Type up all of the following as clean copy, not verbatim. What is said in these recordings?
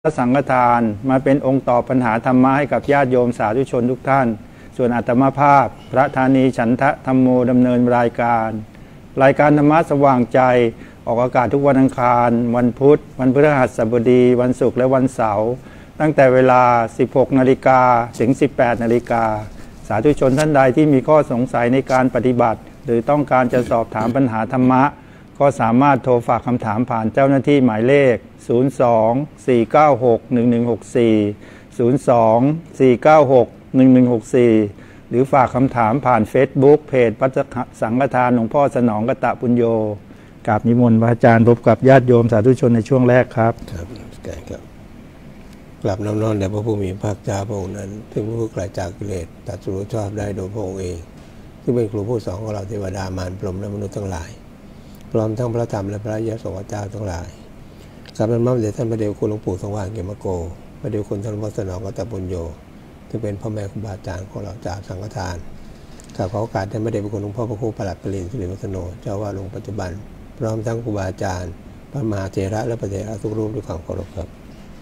พระสังฆทานมาเป็นองค์ตอบปัญหาธรรมะให้กับญาติโยมสาธุชนทุกท่านส่วนอาตมาภาพพระธานีฉันทะธรรมโมดำเนินรายการธรรมะสว่างใจออกอากาศทุกวันอังคารวันพุธวันพฤหัสบดีวันศุกร์และวันเสาร์ตั้งแต่เวลา 16 นาฬิกาถึง 18 นาฬิกาสาธุชนท่านใดที่มีข้อสงสัยในการปฏิบัติหรือต้องการจะสอบถามปัญหาธรรมะก็สามารถโทรฝากคำถามผ่านเจ้าหน้าที่หมายเลข 02-496-1164 02-496-1164 หรือฝากคำถามผ่าน Facebook เพจพระสังฆทานหลวงพ่อสนองกตปุญโญกราบนิมนต์พระอาจารย์พบกับญาติโยมสาธุชนในช่วงแรกครับครับกลับน้อมแด่พระผู้มีพระภาคเจ้าพระองค์นั้นซึ่งผู้ไกลจากกิเลสตรัสรู้ชอบได้โดยพระองค์เองซึ่งเป็นครูผู้สอนของเราเทวดามารพรหมและมนุษย์ทั้งหลายพร้อมทั้งพระธรรมและพระยสงฆ์เจ้าทั้งหลายกราบน้อมแด่ท่านพระเดชคุณหลวงปู่สว่างเกมโกพระเดชคุณท่านพระสนองกตปุญโญซึ่งเป็นพ่อแม่ครูบาอาจารย์ของเราจากสังฆทานขอโอกาสท่านพระเดชคุณหลวงพ่อพระครูประหลัดปรินทร์สิริวัฒโนเจ้าว่าลงปัจจุบันพร้อมทั้งครูบาอาจารย์พระมหาเถระและพระเถระทุกรูปด้วยความเคารพครับ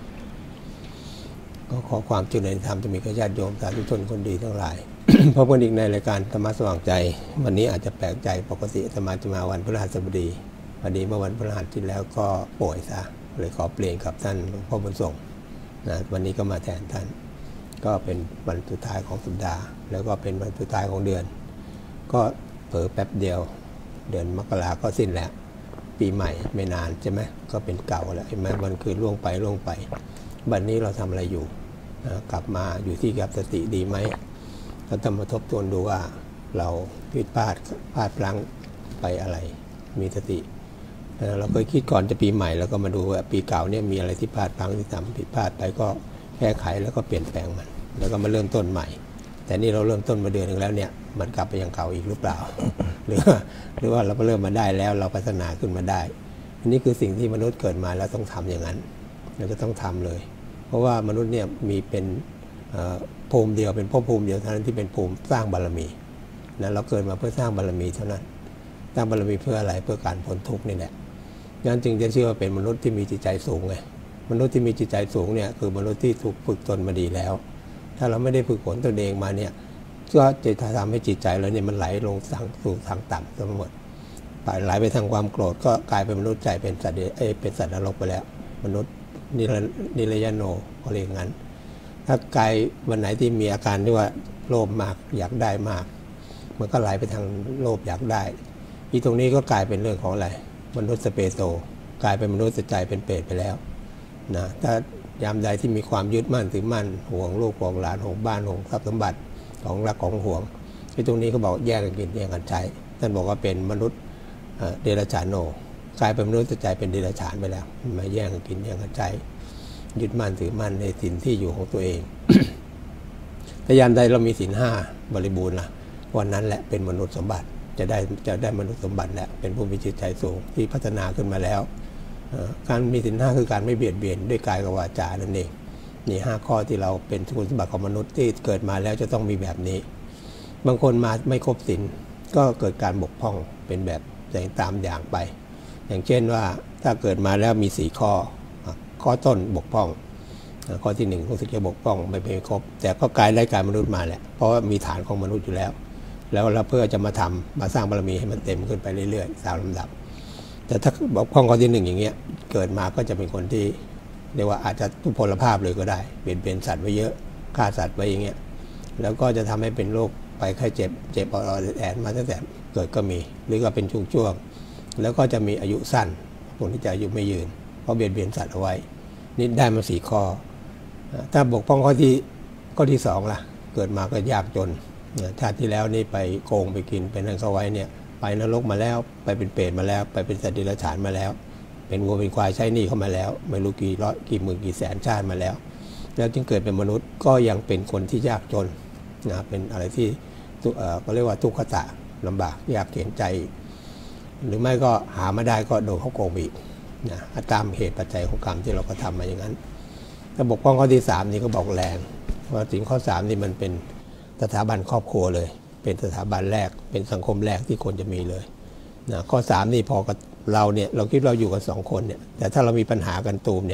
ก็ขอความเจริญธรรมจะมีกับญาติโยมสาธุชนคนดีทั้งหลาย พบกันอีกในรายการธรรมะสว่างใจวันนี้อาจจะแปลกใจปกติธรรมะจะมาวันพฤหัสบดีวันนี้เมื่อวันพฤหัสที่แล้วก็ป่วยซะเลยขอเปลี่ยนกับท่านหลวงพ่อบุญส่งนะวันนี้ก็มาแทนท่านก็เป็นวันสุดท้ายของสัปดาห์แล้วก็เป็นวันสุดท้ายของเดือนก็เผลอแป๊บเดียวเดือนมกราก็สิ้นแล้วปีใหม่ไม่นานใช่ไหมก็เป็นเก่าแล้วเห็นไหมวันคืนล่วงไปวันนี้เราทำอะไรอยู่กลับมาอยู่ที่กับสติดีไหมเราต้องมาทบทวนดูว่าเราผิดพลาดพลั้งไปอะไรมีสติเราเคยคิดก่อนจะปีใหม่แล้วก็มาดูว่าปีเก่าเนี่ยมีอะไรที่พลาดพลั้งที่ทำผิดพลาดไปก็แก้ไขแล้วก็เปลี่ยนแปลงมันแล้วก็มาเริ่มต้นใหม่แต่นี่เราเริ่มต้นมาเดือนนึงแล้วเนี่ยมันกลับไปยังเก่าอีกหรือเปล่า หรือว่าเราเริ่มมาได้แล้วเราพัฒนาขึ้นมาได้อันนี้คือสิ่งที่มนุษย์เกิดมาแล้วต้องทำอย่างนั้นเราก็ต้องทำเลยเพราะว่ามนุษย์เนี่ยมีเป็นภูมิเดียวเป็นภพภูมิเดียวเท่านั้นที่เป็นภูมิสร้างบารมีนะเราเกิดมาเพื่อสร้างบารมีเท่านั้นสร้างบารมีเพื่ออะไรเพื่อการพ้นทุกข์นี่แหละงั้นจึงจะเชื่อว่าเป็นมนุษย์ที่มีจิตใจสูงไงมนุษย์ที่มีจิตใจสูงเนี่ยคือมนุษย์ที่ถูกฝึกตนมาดีแล้วถ้าเราไม่ได้ฝึกฝนตนเองมาเนี่ยก็จะทำให้จิตใจเราเนี่ยมันไหลลงสู่ทางต่ำทั้งหมดไหลไปทางความโกรธก็กลายเป็นมนุษย์ใจเป็นสัตว์เป็นสัตว์นรกไปแล้วมนุษย์นิรยโนเขาเรียกงั้นถ้ากายวันไหนที่มีอาการที่ว่าโลภมากอยากได้มากมันก็ไหลไปทางโลภอยากได้อีตรงนี้ก็กลายเป็นเรื่องของอะไรมนุษย์สเปโตกลายเป็นมนุษย์ใจเป็นเปรตไปแล้วนะถ้ายามใดที่มีความยึดมั่นถือมั่นห่วงลูกห่วงหลานห่วงบ้านห่วงทรัพย์สมบัติของรักของห่วงที่ตรงนี้ก็บอกแยกกันกินแยกกันใช้ท่านบอกว่าเป็นมนุษย์เดรัจฉานโนกลายเป็นมนุษย์ใจเป็นเดรัจฉานไปแล้วมาแย่งกันกินแย่งกันใช้ยึดมั่นถือมั่นในศีลที่อยู่ของตัวเอง ถ้ายามใดเรามีศีลห้าบริบูรณ์ล่ะวันนั้นแหละเป็นมนุษย์สมบัติจะได้มนุษย์สมบัติแล้วเป็นผู้มีจิตใจสูงที่พัฒนาขึ้นมาแล้วการมีศีลห้าคือการไม่เบียดเบียนด้วยกายกับวาจานั่นเองนี่5ข้อที่เราเป็นคุณสมบัติของมนุษย์ที่เกิดมาแล้วจะต้องมีแบบนี้บางคนมาไม่ครบศีลก็เกิดการบกพร่องเป็นแบบตามอย่างไปอย่างเช่นว่าถ้าเกิดมาแล้วมี4ข้อต้นบกพร่องข้อที่1รู้สึกจะบกพร่องไม่ครบแต่ก็กลายได้กายมนุษย์มาแหละเพราะว่ามีฐานของมนุษย์อยู่แล้วเราเพื่อจะมาสร้างบารมีให้มันเต็มขึ้นไปเรื่อยๆตามลำดับแต่ถ้าบกพร่องข้อที่1อย่างเงี้ยเกิดมาก็จะเป็นคนที่เรียกว่าอาจจะทุพพลภาพเลยก็ได้เบียดเบียนสัตว์ไว้เยอะฆ่าสัตว์ไว้อย่างเงี้ยแล้วก็จะทำให้เป็นโรคไปไข้เจ็บอ่อนแอดมาตั้งแต่เกิดก็มีหรือก็เป็นช่วงๆแล้วก็จะมีอายุสั้นคนที่จะอายุไม่ยืนเพราะเบียดเบียนสัตว์เอาไว้นี่ได้มา4ข้อถ้าบกพร่องข้อที่2ล่ะเกิดมาก็ยากจนชาติที่แล้วนี่ไปโกงไปกินเป็นนั่นเข้าไว้เนี่ยไปนรกมาแล้วไปเป็นเปรตมาแล้วไปเป็นสัตว์เดรัจฉานมาแล้วเป็นวัวเป็นควายใช้หนี้เข้ามาแล้วไม่รู้กี่ร้อยกี่หมื่นกี่แสนชาติมาแล้วจึงเกิดเป็นมนุษย์ก็ยังเป็นคนที่ยากจนนะเป็นอะไรที่ก็เรียกว่าทุกขตะลำบากยากเข็นใจหรือไม่ก็หาไม่ได้ก็โดนเขาโกงอีกนะตามเหตุปัจจัยของกรรมที่เราก็ทำมาอย่างนั้นถ้าบกพร่องข้อที่3นี่ก็บอกแรงว่าถึงข้อ3นี่มันเป็นสถาบันครอบครัวเลยเป็นสถาบันแรกเป็นสังคมแรกที่คนจะมีเลยนะข้อ3นี่พอกับเราเนี่ยเราคิดเราอยู่กัน2คนเนี่ยแต่ถ้าเรามีปัญหากันตูมเนี่ย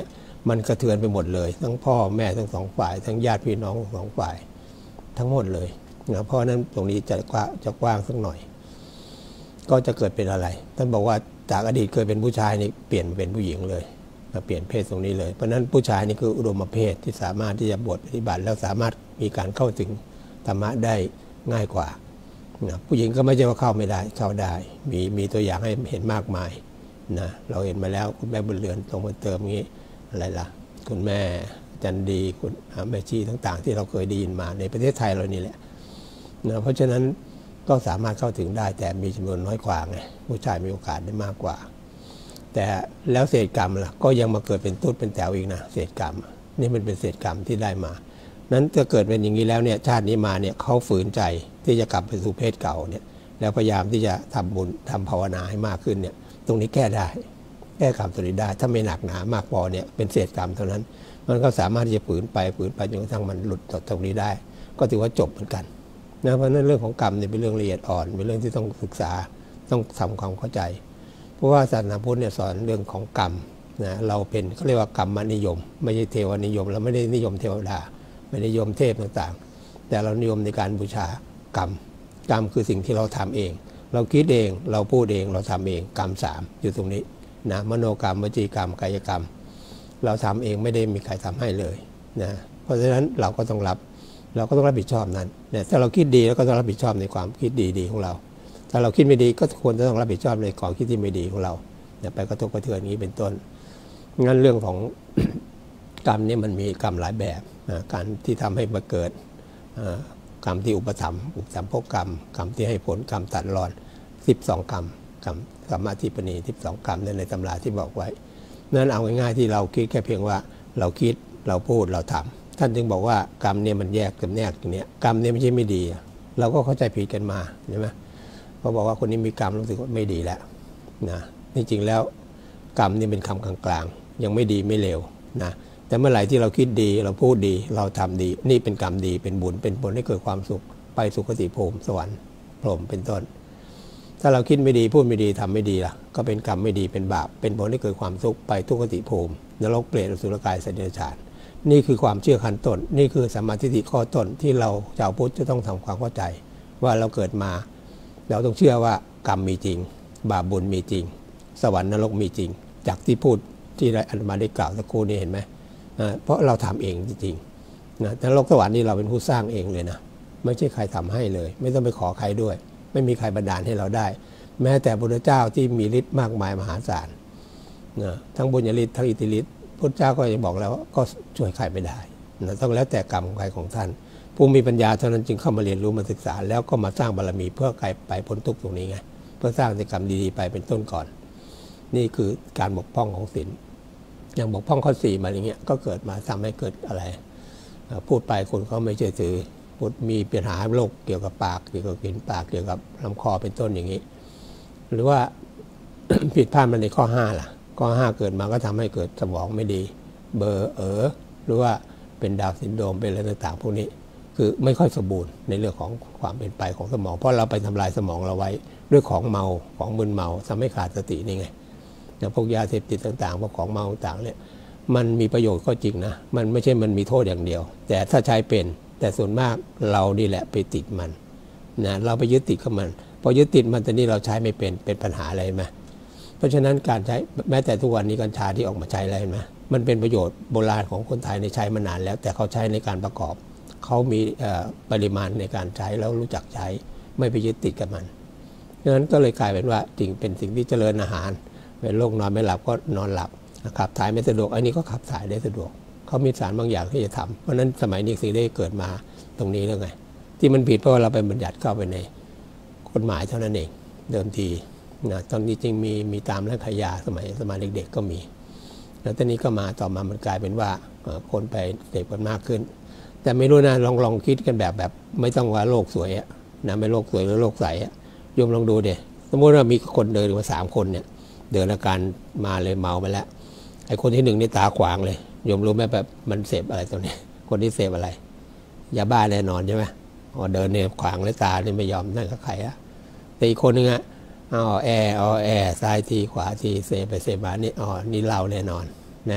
มันกระเทือนไปหมดเลยทั้งพ่อแม่ทั้งสองฝ่ายทั้งญาติพี่น้องทั้งสองฝ่ายทั้งหมดเลยนะเพราะนั้นตรงนี้จะกว้างสักหน่อยก็จะเกิดเป็นอะไรท่านบอกว่าจากอดีตเคยเป็นผู้ชายนี่เปลี่ยนเป็นผู้หญิงเลยเปลี่ยนเพศตรงนี้เลยเพราะนั้นผู้ชายนี่คืออุดมเพศที่สามารถที่จะบวชปฏิบัติแล้วสามารถมีการเข้าถึงธรรมะได้ง่ายกว่าผู้หญิงก็ไม่ใช่ว่าเข้าไม่ได้เข้าได้มีตัวอย่างให้เห็นมากมายนะเราเห็นมาแล้วคุณแม่บุญเรือนตรงมาเติมงี้อะไรล่ะคุณแม่จันดีคุณแม่ชีต่างๆที่เราเคยได้ยินมาในประเทศไทยเรานี่แหละนะเพราะฉะนั้นก็สามารถเข้าถึงได้แต่มีจำนวนน้อยกว่าไงผู้ชายมีโอกาสได้มากกว่าแต่แล้วเศษกรรมล่ะก็ยังมาเกิดเป็นตุ๊ดเป็นแถวอีกนะเศษกรรมนี่มันเป็นเศษกรรมที่ได้มานั้นจะเกิดเป็นอย่างนี้แล้วเนี่ยชาตินี้มาเนี่ยเขาฝืนใจที่จะกลับไปสู่เพศเก่าเนี่ยแล้วพยายามที่จะทำบุญทำภาวนาให้มากขึ้นเนี่ยตรงนี้แก้ได้แก้กรรมตัวนี้ได้ถ้าไม่หนักหนามากพอเนี่ยเป็นเศษกรรมเท่านั้นมันก็สามารถที่จะฝืนไปจนกระทั่งมันหลุดจากตรงนี้ได้ก็ถือว่าจบเหมือนกันนะเพราะนั้นเรื่องของกรรมเนี่ยเป็นเรื่องละเอียดอ่อนเป็นเรื่องที่ต้องศึกษาต้องทำความเข้าใจเพราะว่าศาสนาพุทธเนี่ยสอนเรื่องของกรรมนะเราเป็นเขาเรียกว่ากรรมนิยมไม่ใช่เทวนิยมเราไม่ได้นิยมเทวดาไม่ได้นิยมเทพต่างๆแต่เรานิยมในการบูชากรรมคือสิ่งที่เราทำเองเราคิดเองเราพูดเองเราทำเองกรรม3อยู่ตรงนี้นะมโนกรรมวจีกรรมกายกรรมเราทำเองไม่ได้มีใครทำให้เลยนะเพราะฉะนั้นเราก็ต้องรับผิดชอบนั้นนะถ้าเราคิดดีแล้วก็ต้องรับผิดชอบในความคิดดีๆของเราถ้าเราคิดไม่ดีก็ควรจะต้องรับผิดชอบในความคิดที่ไม่ดีของเราอย่าไปกระทบกระเทือนนี้เป็นต้นงั้นเรื่องของ กรรมนี่มันมีกรรมหลายแบบนะการที่ทำให้มาเกิดกรรมที่อุปสัมภกกรรมที่ให้ผลกรรมตัดรอน12กรรมสัมมาทิฏฐิ12กรรมในตำราที่บอกไว้นั้นเอาง่ายๆที่เราคิดแค่เพียงว่าเราคิดเราพูดเราทำท่านจึงบอกว่ากรรมเนี่ยมันแยกกับแนกอย่างเนี้ยกรรมเนี่ยไม่ใช่ไม่ดีเราก็เข้าใจผิดกันมาใช่ไหมเขาบอกว่าคนนี้มีกรรมรู้สึกว่าไม่ดีแล้วนะจริงๆแล้วกรรมนี่เป็นคำกลางๆยังไม่ดีไม่เลวนะแต่เมื่อไหร่ที่เราคิดดีเราพูดดีเราทำดีนี่เป็นกรรมดีเป็นบุญเป็นผลให้เกิดความสุขไปสุคติภูมิสวรรค์พรหมเป็นต้นถ้าเราคิดไม่ดีพูดไม่ดีทำไม่ดีล่ะก็เป็นกรรมไม่ดีเป็นบาปเป็นผลให้เกิดความทุกข์ไปทุกขติภูมินรกเปรตอสุรกายสัตว์เดรัจฉานนี่คือความเชื่อขั้นต้นนี่คือสัมมาทิฏฐิข้อต้นที่เราชาวพุทธจะต้องทำความเข้าใจว่าเราเกิดมาเราต้องเชื่อว่ากรรมมีจริงบาปบุญมีจริงสวรรค์นรกมีจริงจากที่พูดที่อาตมาได้กล่าวสักครู่นี้เห็นไหมเพราะเราทำเองจริงๆนะนรกสวรรค์นี่เราเป็นผู้สร้างเองเลยนะไม่ใช่ใครทำให้เลยไม่ต้องไปขอใครด้วยไม่มีใครบันดาลให้เราได้แม้แต่พระพุทธเจ้าที่มีฤทธิ์มากมายมหาศาลนะทั้งบุญญาฤทธิ์ทั้งอิทธิฤทธิ์พระเจ้าก็จะบอกแล้วก็ช่วยใครไม่ได้นะต้องแล้วแต่กรรมของใครของท่านผู้มีปัญญาเท่านั้นจึงเข้ามาเรียนรู้มาศึกษาแล้วก็มาสร้างบารมีเพื่อไกลไปพ้นทุกข์ตรงนี้ไงเพื่อสร้างกรรมดีๆไปเป็นต้นก่อนนี่คือการบกพร่องของศีลอย่างบกพร่องข้อ4มาอย่างเงี้ยก็เกิดมาทำให้เกิดอะไรพูดไปคนเขาไม่เชื่อถือพูดมีปัญหาโรคเกี่ยวกับปากเกี่ยวกับกลิ่นปากเกี่ยวกับลำคอเป็นต้นอย่างนี้หรือว่า ผิดพลาดมาในข้อ5ล่ะข้อ5เกิดมาก็ทำให้เกิดสมองไม่ดีเบลอหรือว่าเป็นดาวน์ซินโดรมเป็นอะไรต่างๆพวกนี้คือไม่ค่อยสมบูรณ์ในเรื่องของความเป็นไปของสมองเพราะเราไปทำลายสมองเราไว้ด้วยของเมาของมึนเมาทำให้ขาดสตินี่ไงอย่างพวกยาเสพติดต่างๆพวกของเมาต่างๆเนี่ยมันมีประโยชน์ก็จริงนะมันไม่ใช่มันมีโทษอย่างเดียวแต่ถ้าใช้เป็นแต่ส่วนมากเรานี่แหละไปติดมันนะเราไปยึดติดกับมันพอยึดติดมันตอนนี้เราใช้ไม่เป็นปัญหาอะไรไหมเพราะฉะนั้นการใช้แม้แต่ทุกวันนี้กัญชาที่ออกมาใช้อะไรไหมมันเป็นประโยชน์โบราณของคนไทยในใช้มานานแล้วแต่เขาใช้ในการประกอบเขามีปริมาณในการใช้แล้วรู้จักใช้ไม่ไปยึดติดกับมันดังนั้นก็เลยกลายเป็นว่าจริงเป็นสิ่งที่เจริญอาหารเป็นโรคนอนไม่หลับก็นอนหลับขับถ่ายไม่สะดวกอันนี้ก็ขับถ่ายได้สะดวกเขามีสารบางอย่างที่จะทำเพราะนั้นสมัยนี้สิ่งได้เกิดมาตรงนี้แล้วไงที่มันผิดเพราะว่าเราไปบัญญัติเข้าไปในกฎหมายเท่านั้นเองเดิมทีนะตอนนี้จริงมีตามร้านขายยาสมัยเด็กๆก็มีแล้วตอนนี้ก็มาต่อมามันกลายเป็นว่าคนไปเสพกันมากขึ้นแต่ไม่รู้นะลองคิดกันแบบไม่ต้องว่าโลกสวยนะไม่โลกสวยหรือโลกใสโยมลองดูเดี๋ยสมมติว่ามีคนเดินมา3 คนเนี่ยเดินอาการมาเลยเมาไปแล้วไอ้คนที่1นี่ตาขวางเลยโยมรู้ไหมแบบมันเสพอะไรตรงนี้คนที่เสพอะไรยาบ้าแน่นอนใช่ไหมเดินเนี่ยขวางเลยตาเนี่ยไม่ยอมนั่งกับใครแต่อีกคนนึงแอซ้ายทีขวาทีเสพไปเสพมานี่นี่เหล้าแน่นอนนะ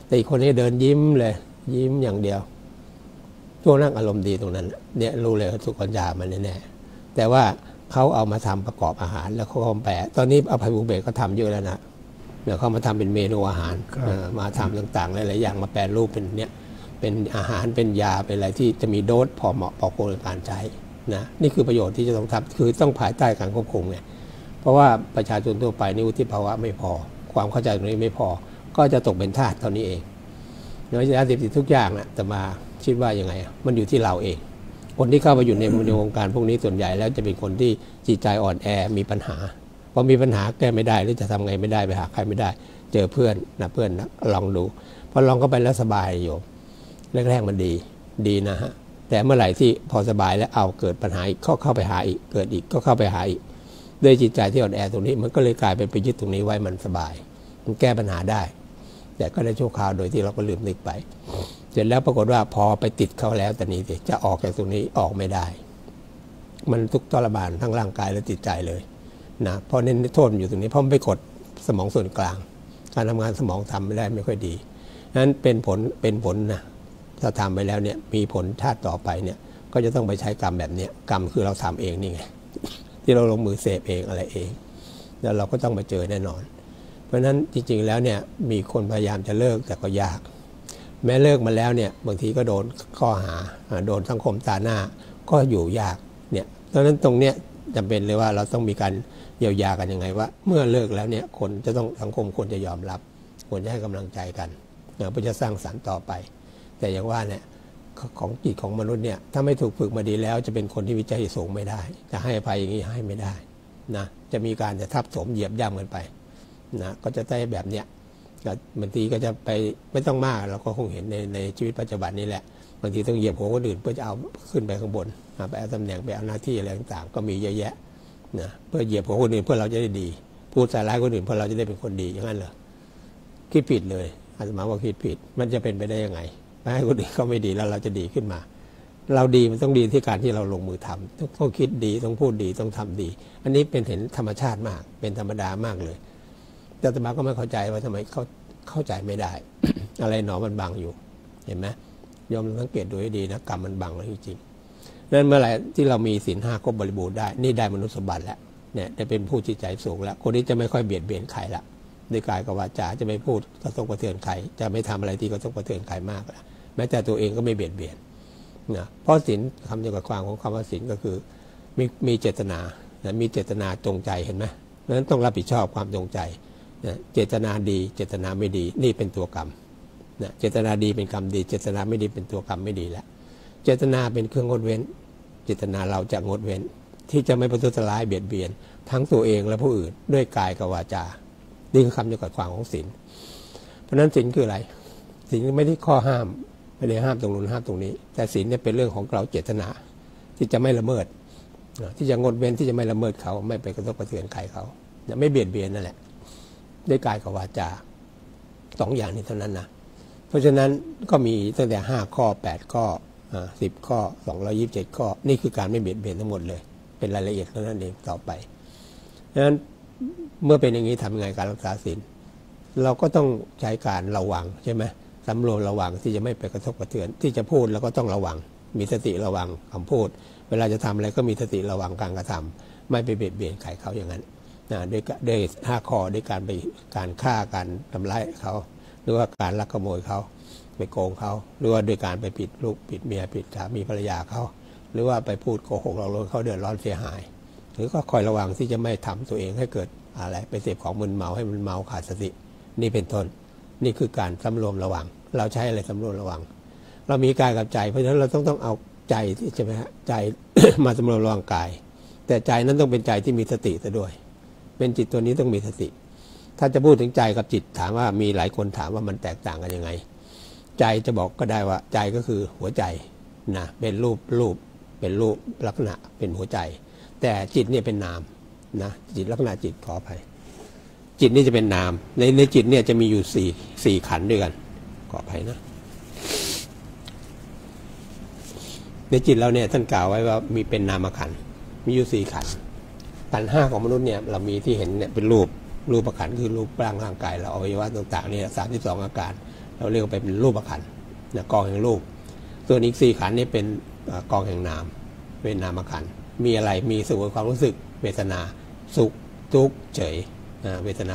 แต่อีกคนนี้เดินยิ้มเลยยิ้มอย่างเดียวช่วงนั่งอารมณ์ดีตรงนั้นเนี่ยรู้เลยว่าสุกัญญามันแน่ๆแต่ว่าเขาเอามาทำประกอบอาหารแล้วเขาแปะตอนนี้อภัยภูเบศก็ทำเยอะแล้วนะเดี๋ยวเขามาทำเป็นเมนูอาหารมาทำต่างๆหลายๆอย่างมาแปรรูปเป็นเนี่ยเป็นอาหารเป็นยาเป็นอะไรที่จะมีโดสพอเหมาะพอควรในการใช้นะนี่คือประโยชน์ที่จะต้องทำคือต้องภายใต้การควบคุมไงเพราะว่าประชาชนทั่วไปนี่วุฒิภาวะไม่พอความเข้าใจตรงนี้ไม่พอก็จะตกเป็นทาสเท่านี้เองโดยยาเสพติดทุกอย่างนะแต่มาคิดว่ายังไงมันอยู่ที่เราเองคนที่เข้าไปอยู่ในวงการพวกนี้ส่วนใหญ่แล้วจะเป็นคนที่จิตใจอ่อนแอมีปัญหาพอมีปัญหาแก้ไม่ได้หรือจะทำไงไม่ได้ไปหาใครไม่ได้เจอเพื่อนนะเพื่อนนะลองดูพอลองเข้าไปแล้วสบายโยมแรกๆมันดีนะฮะแต่เมื่อไหร่ที่พอสบายแล้วเอาเกิดปัญหาอีกเข้าไปหาอีกเกิดอีกก็เข้าไปหาอีกด้วยจิตใจที่อ่อนแอตรงนี้มันก็เลยกลายเป็นไปยึดตรงนี้ไว้มันสบายมันแก้ปัญหาได้แต่ก็ได้ชั่วคราวโดยที่เราก็ลืมนึกไปเสร็จแล้วปรากฏว่าพอไปติดเขาแล้วแต่นี้จะออกจากตรงนี้ออกไม่ได้มันทุกข์ทรมานทั้งร่างกายและจิตใจเลยนะเพราะเน้นโทษอยู่ตรงนี้เพราะมันไปกดสมองส่วนกลางการทำงานสมองทำไม่ได้ไม่ค่อยดีนั้นเป็นผลนะถ้าทำไปแล้วเนี่ยมีผลชาติต่อไปเนี่ยก็จะต้องไปใช้กรรมแบบนี้กรรมคือเราทำเองนี่ไงที่เราลงมือเสพเองอะไรเองแล้วเราก็ต้องมาเจอแน่นอนเพราะฉะนั้นจริงๆแล้วเนี่ยมีคนพยายามจะเลิกแต่ก็ยากแม้เลิกมาแล้วเนี่ยบางทีก็โดนข้อหาโดนสังคมตาหน้าก็อยู่ยากเนี่ยเพราะฉะนั้นตรงเนี้ยจำเป็นเลยว่าเราต้องมีการเยียวยากันยังไงว่าเมื่อเลิกแล้วเนี่ยคนจะต้องสังคมควรจะยอมรับควรจะให้กำลังใจกันเพื่อจะสร้างสรรค์ต่อไปแต่อย่างว่าเนี่ยของจิตของมนุษย์เนี่ยถ้าไม่ถูกฝึกมาดีแล้วจะเป็นคนที่วิจัยสูงไม่ได้จะให้อภัยอย่างนี้ให้ไม่ได้นะจะมีการจะทับถมเหยียบย่ำกันไปนะก็จะได้แบบเนี้ยบางทีก็จะไปไม่ต้องมากเราก็คงเห็นในชีวิตปัจจุบันนี้แหละบางทีต้องเหยียบหัวคนอื่นเพื่อจะเอาขึ้นไปข้างบนไปเอาตำแหน่งไปเอาหน้าที่อะไรต่างๆก็มีเยอะแยะนะเพื่อเหยียบหัวคนอื่นเพื่อเราจะได้ดีพูดใส่ร้ายคนอื่นเพื่อเราจะได้เป็นคนดีอย่างนั้นเหรอคิดผิดเลยอาตมาว่าคิดผิดมันจะเป็นไปได้ยังไงให้คนอื่นเขาไม่ดีแล้วเราจะดีขึ้นมาเราดีมันต้องดีที่การที่เราลงมือทำต้องคิดดีต้องพูดดีต้องทำดีอันนี้เป็นเห็นธรรมชาติมากเป็นธรรมดามากเลยแต่อาตมาก็ไม่เข้าใจว่าทำไมเข้าใจไม่ได้ อะไรหนอมันบังอยู่เห็นไหมยอมสังเกตดูให้ดีนะกรรมมันบังแล้วจริงๆนั้นเมื่อไหร่ที่เรามีศีล5ครบบริบูรณ์ได้นี่ได้มนุษย์สมบัติแล้วเนี่ยได้เป็นผู้จิตใจสูงแล้วคนนี้จะไม่ค่อยเบียดเบียนใครละด้วยกายกับวาจาจะไม่พูดกระทบกระเทือนใครจะไม่ทำอะไรที่กระทบกระเทือนใครมากแล้วแม้แต่ตัวเองก็ไม่เบียดเบียนนะเพราะศีลคำจำกัดความของคำว่าศีลก็คือมีเจตนามีเจตนาจงใจเห็นไหมนั้นต้องรับผิดชอบความจงใจเจตนาดีเจตนาไม่ดีนี่เป็นตัวกรรมนะเจตนาดีเป็นกรรมดีเจตนาไม่ดีเป็นตัวกรรมไม่ดีแล้วเจตนาเป็นเครื่องงดเว้นเจตนาเราจะงดเว้นที่จะไม่ประทุษร้ายเบียดเบียนทั้งตัวเองและผู้อื่นด้วยกายกับวาจานี่คือคำจำกัดความของศีลเพราะนั้นศีลคืออะไรศีลไม่ได้ข้อห้ามไม่ได้ห้ามตรงนู้นห้ามตรงนี้แต่ศีลเนี่ยเป็นเรื่องของเราเจตนาที่จะไม่ละเมิดที่จะงดเว้นที่จะไม่ละเมิดเขาไม่ไปกระทบกระเทือนใครเขาไม่เบียดเบียนนั่นแหละด้วยกายกับวาจา2อย่างนี้เท่านั้นนะเพราะฉะนั้นก็มีตั้งแต่5ข้อ8ข้อ10ข้อ227ข้อนี่คือการไม่เบียดเบียนทั้งหมดเลยเป็นรายละเอียดเท่านั้นเองต่อไปดังนั้นเมื่อเป็นอย่างนี้ทำยังไงการรักษาศีลเราก็ต้องใช้การระวังใช่ไหมสำรวมระวังที่จะไม่ไปกระทบกระเทือนที่จะพูดเราก็ต้องระวังมีสติระวังคำพูดเวลาจะทำอะไรก็มีสติระวังการกระทำไม่ไปเบียดเบียนใครเขาอย่างนั้นด้วย5ข้อด้วยการฆ่าการทำร้ายเขาหรือว่าการลักขโมยเขาไปโกงเขาหรือว่าด้วยการไปปิดลูกปิดเมียปิดสามีภรรยาเขาหรือว่าไปพูดโกหกหลอกลวงเขาเดือดร้อนเสียหายหรือก็คอยระวังที่จะไม่ทำตัวเองให้เกิดอะไรไปเสพของมึนเมาให้มันเมาขาดสตินี่เป็นต้นนี่คือการสำรวมระวังเราใช้อะไรสำรวมระวังเรามีกายกับใจเพราะฉะนั้นเราต้องเอาใจใช่ไหมฮะใจ มาสำรวมระวังกายแต่ใจนั้นต้องเป็นใจที่มีสติซะด้วยเป็นจิตตัวนี้ต้องมีสติถ้าจะพูดถึงใจกับจิตถามว่ามีหลายคนถามว่ามันแตกต่างกันยังไงใจจะบอกก็ได้ว่าใจก็คือหัวใจนะเป็นรูปเป็นรูปลักษณะเป็นหัวใจแต่จิตเนี่ยเป็นนามนะจิตลักษณะจิตขออภัยจิตนี่จะเป็นนามในจิตเนี่ยจะมีอยู่สี่ขันธ์ด้วยกันขออภัยนะในจิตเราเนี่ยท่านกล่าวไว้ว่ามีเป็นนามขันธ์มีอยู่4ขันธ์ขันธ์5ของมนุษย์เนี่ยเรามีที่เห็นเนี่ยเป็นรูปขันธ์คือรูปร่างกายเราอวัยวะต่างๆเนี่ย32อาการเราเรียกว่าเป็นรูปขันธ์กองแห่งรูปส่วนอีก4ขันธ์นี่เป็นกองแห่งนามเป็นนามขันธ์มีอะไรมีสุขความรู้สึกเวทนาสุขทุกข์เฉยเวทนา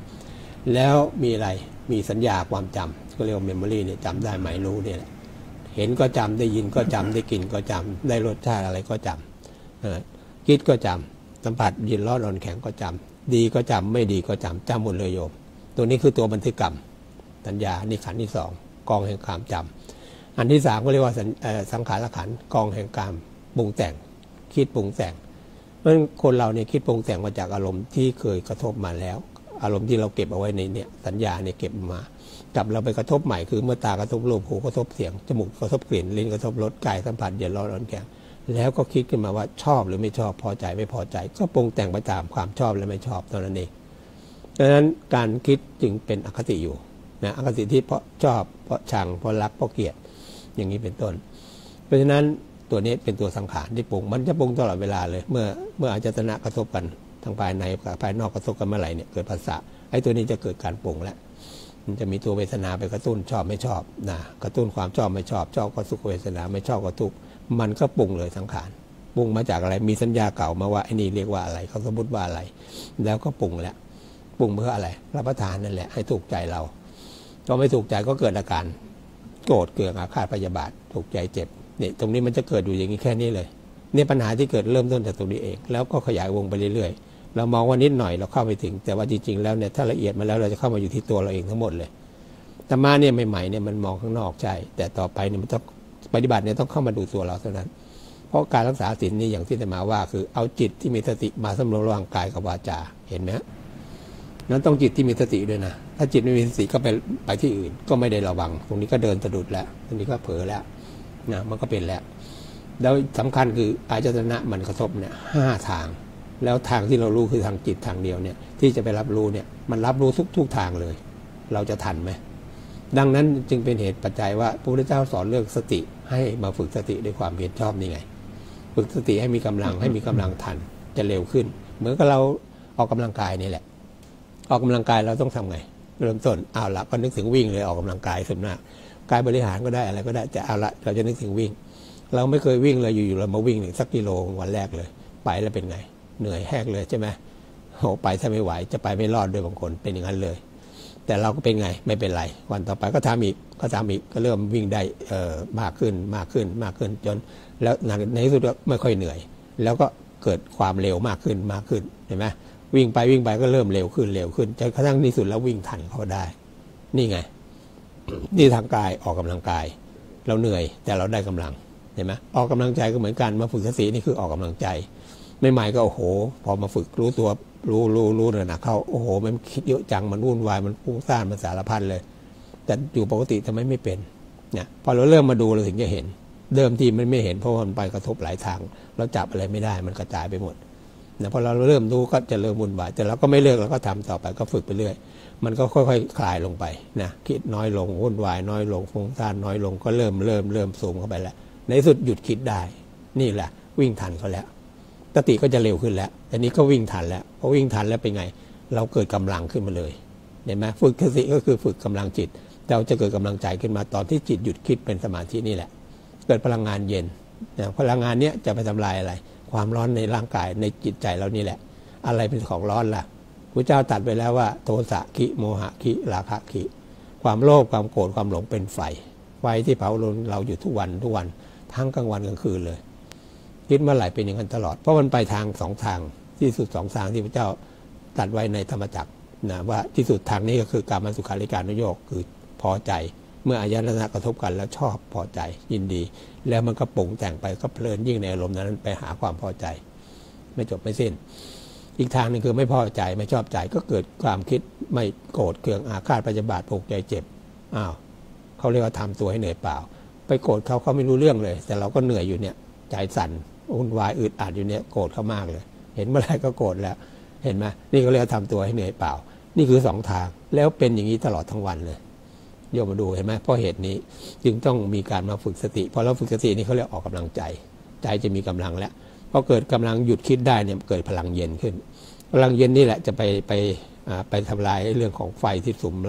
3แล้วมีอะไรมีสัญญาความจำก็เรียกว่าเมมโมรีเนี่ยจำได้หมายรู้เนี่ยแหละเห็นก็จำได้ยินก็จำได้กลิ่นก็จำได้รสชาติอะไรก็จำคิดก็จำสัมผัสเย็นร้อนอ่อนแข็งก็จำดีก็จำไม่ดีก็จำหมดเลยโยมตัวนี้คือตัวบันทึกกรรมสัญญานี่ขันธ์ที่2กองแห่งความจำอันที่3ก็เรียกว่าสังขารขันธ์กองแห่งการปรุงแต่งคิดปรุงแต่งเพราะฉะนั้นคนเราเนี่ยคิดปรุงแต่งมาจากอารมณ์ที่เคยกระทบมาแล้วอารมณ์ที่เราเก็บเอาไว้ในเนี่ยสัญญาเนี่ยเก็บมากับเราไปกระทบใหม่คือเมื่อตากระทบรูปหูกระทบเสียงจมูกกระทบกลิ่นลิ้นกระทบรสกายสัมผัสเย็นร้อนอ่อนแข็งแล้วก็คิดขึ้นมาว่าชอบหรือไม่ชอบพอใจไม่พอใจก็ปรุงแต่งไปตามความชอบและไม่ชอบเท่านั้นเองดังนั้นการคิดจึงเป็นอคติอยู่นะอคติที่เพราะชอบเพราะชังเพราะรักเพราะเกลียดอย่างนี้เป็นต้นเพราะฉะนั้นตัวนี้เป็นตัวสังขารที่ปรุงมันจะปรุงตลอดเวลาเลยเมื่ออายตนะกระทบกันทางภายในกับภายนอกกระทบกันเมื่อไหร่เนี่ยเกิดภาษาไอ้ตัวนี้จะเกิดการปรุงแล้วมันจะมีตัวเวทนาไปกระตุ้นชอบไม่ชอบนะกระตุ้นความชอบไม่ชอบชอบก็สุขเวทนาไม่ชอบก็ทุกข์มันก็ปรุงเลยสังขารปรุงมาจากอะไรมีสัญญาเก่ามาว่าไอ้นี่เรียกว่าอะไรเขาสมมติว่าอะไรแล้วก็ปรุงแล้วปรุงเพื่ออะไรรับประทานนั่นแหละให้ถูกใจเราก็ไม่ถูกใจก็เกิดอาการโกรธเกลียดอาฆาตพยาบาทถูกใจเจ็บเนี่ยตรงนี้มันจะเกิดอยู่อย่างนี้แค่นี้เลยเนี่ยปัญหาที่เกิดเริ่มต้นจากตรงนี้เองแล้วก็ขยายวงไปเรื่อยๆเรามองว่านิดหน่อยเราเข้าไปถึงแต่ว่าจริงๆแล้วเนี่ยถ้าละเอียดมาแล้วเราจะเข้ามาอยู่ที่ตัวเราเองทั้งหมดเลยธรรมะเนี่ยใหม่ๆเนี่ยมันมองข้างนอกใช่แต่ต่อไปเนี่ยมันต้องปฏิบัติเนี่ยต้องเข้ามาดูตัวเราเท่านั้นเพราะการรักษาศีลนี่อย่างที่อาตมาว่าคือเอาจิตที่มีสติมาสำรวมระหว่างกายกับวาจาเห็นไหมนั้นต้องจิตที่มีสติด้วยนะถ้าจิตไม่มีสติก็ไปที่อื่นก็ไม่ได้ระวังตรงนี้ก็เดินสะดุดแล้วตรงนี้ก็เผลอแล้วนะมันก็เป็นแล้วแล้วสำคัญคืออายตนะมันกระทบเนี่ย5 ทางแล้วทางที่เรารู้คือทางจิตทางเดียวเนี่ยที่จะไปรับรู้เนี่ยมันรับรู้ทุกทางเลยเราจะทันไหมดังนั้นจึงเป็นเหตุปัจจัยว่าพระพุทธเจ้าสอนเรื่องสติให้มาฝึกสติด้วยความเพียรชอบนี่ไงฝึกสติให้มีกำลังทันจะเร็วขึ้นเหมือนกับเราออกกำลังกายนี่แหละออกกำลังกายเราต้องทำไงเริ่มต้นเอาละก็นึกถึงวิ่งเลยออกกำลังกายส่วนมากกายบริหารก็ได้อะไรก็ได้แต่เอาละเราจะนึกถึงวิ่งเราไม่เคยวิ่งเลยอยู่ๆเรามาวิ่งสักกิโลวันแรกเลยไปแล้วเป็นไงเหนื่อยแหกเลยใช่ไหมโหไปถ้าไม่ไหวจะไปไม่รอดด้วยบางคนเป็นอย่างนั้นเลยแต่เราก็เป็นไงไม่เป็นไรวันต่อไปก็ทำอีกก็เริ่มวิ่งได้มากขึ้นจนแล้วในที่สุดก็ไม่ค่อยเหนื่อยแล้วก็เกิดความเร็วมากขึ้นเห็นไหมวิ่งไปก็เริ่มเร็วขึ้นจนกระทั่งที่สุดแล้ววิ่งทันเขาได้นี่ไงนี่ทางกายออกกำลังกายเราเหนื่อยแต่เราได้กำลังเห็นไหมออกกำลังใจก็เหมือนกันมาฝึกสตินี่คือออกกำลังใจใหม่ๆก็โอ้โหพอมาฝึกรู้ตัวรู้นะเข้าโอ้โหมันคิดเยอะจังมันวุ่นวายมันฟุ้งซ่านมันสารพัดเลยแต่อยู่ปกติทำไมไม่เป็นเนี่ยพอเราเริ่มมาดูเราถึงจะเห็นเดิมทีมันไม่เห็นเพราะมันไปกระทบหลายทางเราจับอะไรไม่ได้มันกระจายไปหมดนะพอเราเริ่มรู้ก็จะเริ่มวุ่นวายแต่เราก็ไม่เลิกเราก็ทำต่อไปก็ฝึกไปเรื่อยมันก็ค่อยๆคลายลงไปนะคิดน้อยลงวุ่นวายน้อยลงฟุ้งซ่านน้อยลงก็เริ่มสูงเข้าไปแล้วในที่สุดหยุดคิดได้นี่แหละวิ่งทันเขาแล้วสติก็จะเร็วขึ้นแล้วอันนี้ก็วิ่งทันแล้วพอวิ่งทันแล้วเป็นไงเราเกิดกำลังขึ้นมาเลยเห็นไหมฝึกสติก็คือฝึกกำลังจิตเราจะเกิดกำลังใจขึ้นมาตอนที่จิตหยุดคิดเป็นสมาธินี่แหละเกิดพลังงานเย็นพลังงานนี้จะไปทำลายอะไรความร้อนในร่างกายในจิตใจเรานี่แหละอะไรเป็นของร้อนล่ะพระเจ้าตรัสไปแล้วว่าโทสะคิโมหะคิราคะคิความโลภความโกรธความหลงเป็นไฟที่เผาเราอยู่ทุกวันทั้งกลางวันกลางคืนเลยคิดเมื่อไหร่เป็นอย่างนั้นตลอดเพราะมันไปทาง2 ทางที่สุด2 ทางที่พระเจ้าตรัสไว้ในธรรมจักรนะว่าที่สุดทางนี้ก็คือกามสุขาริการนุโยคคือพอใจเมื่ออายตนะกระทบกันแล้วชอบพอใจยินดีแล้วมันก็ปรุงแต่งไปก็เพลินยิ่งในอารมณ์นั้นไปหาความพอใจไม่จบไม่สิ้นอีกทางนึงคือไม่พอใจไม่ชอบใจก็เกิดความคิดไม่โกรธเคืองอาฆาตพยาบาทผูกใจเจ็บเขาเรียกว่าทำตัวให้เหนื่อยเปล่าไปโกรธเขาไม่รู้เรื่องเลยแต่เราก็เหนื่อยอยู่เนี่ยใจสั่นวุ่นวายอึดอัดอยู่เนี่ยโกรธเขามากเลยเห็นเมื่อไรก็โกรธแล้วเห็นไหมนี่ก็เรียกว่าทำตัวให้เหนื่อยเปล่านี่คือ2 ทางแล้วเป็นอย่างนี้ตลอดทั้งวันเลยโยมมาดูเห็นไหมเพราะเหตุนี้จึงต้องมีการมาฝึกสติพอเราฝึกสตินี่เขาเรียกออกกำลังใจจะมีกำลังแล้วพอเกิดกำลังหยุดคิดได้เนี่ยเกิดพลังเย็นขึ้นพลังเย็นนี่แหละจะไปทำลายเรื่องของไฟที่สุมเราเนี่ย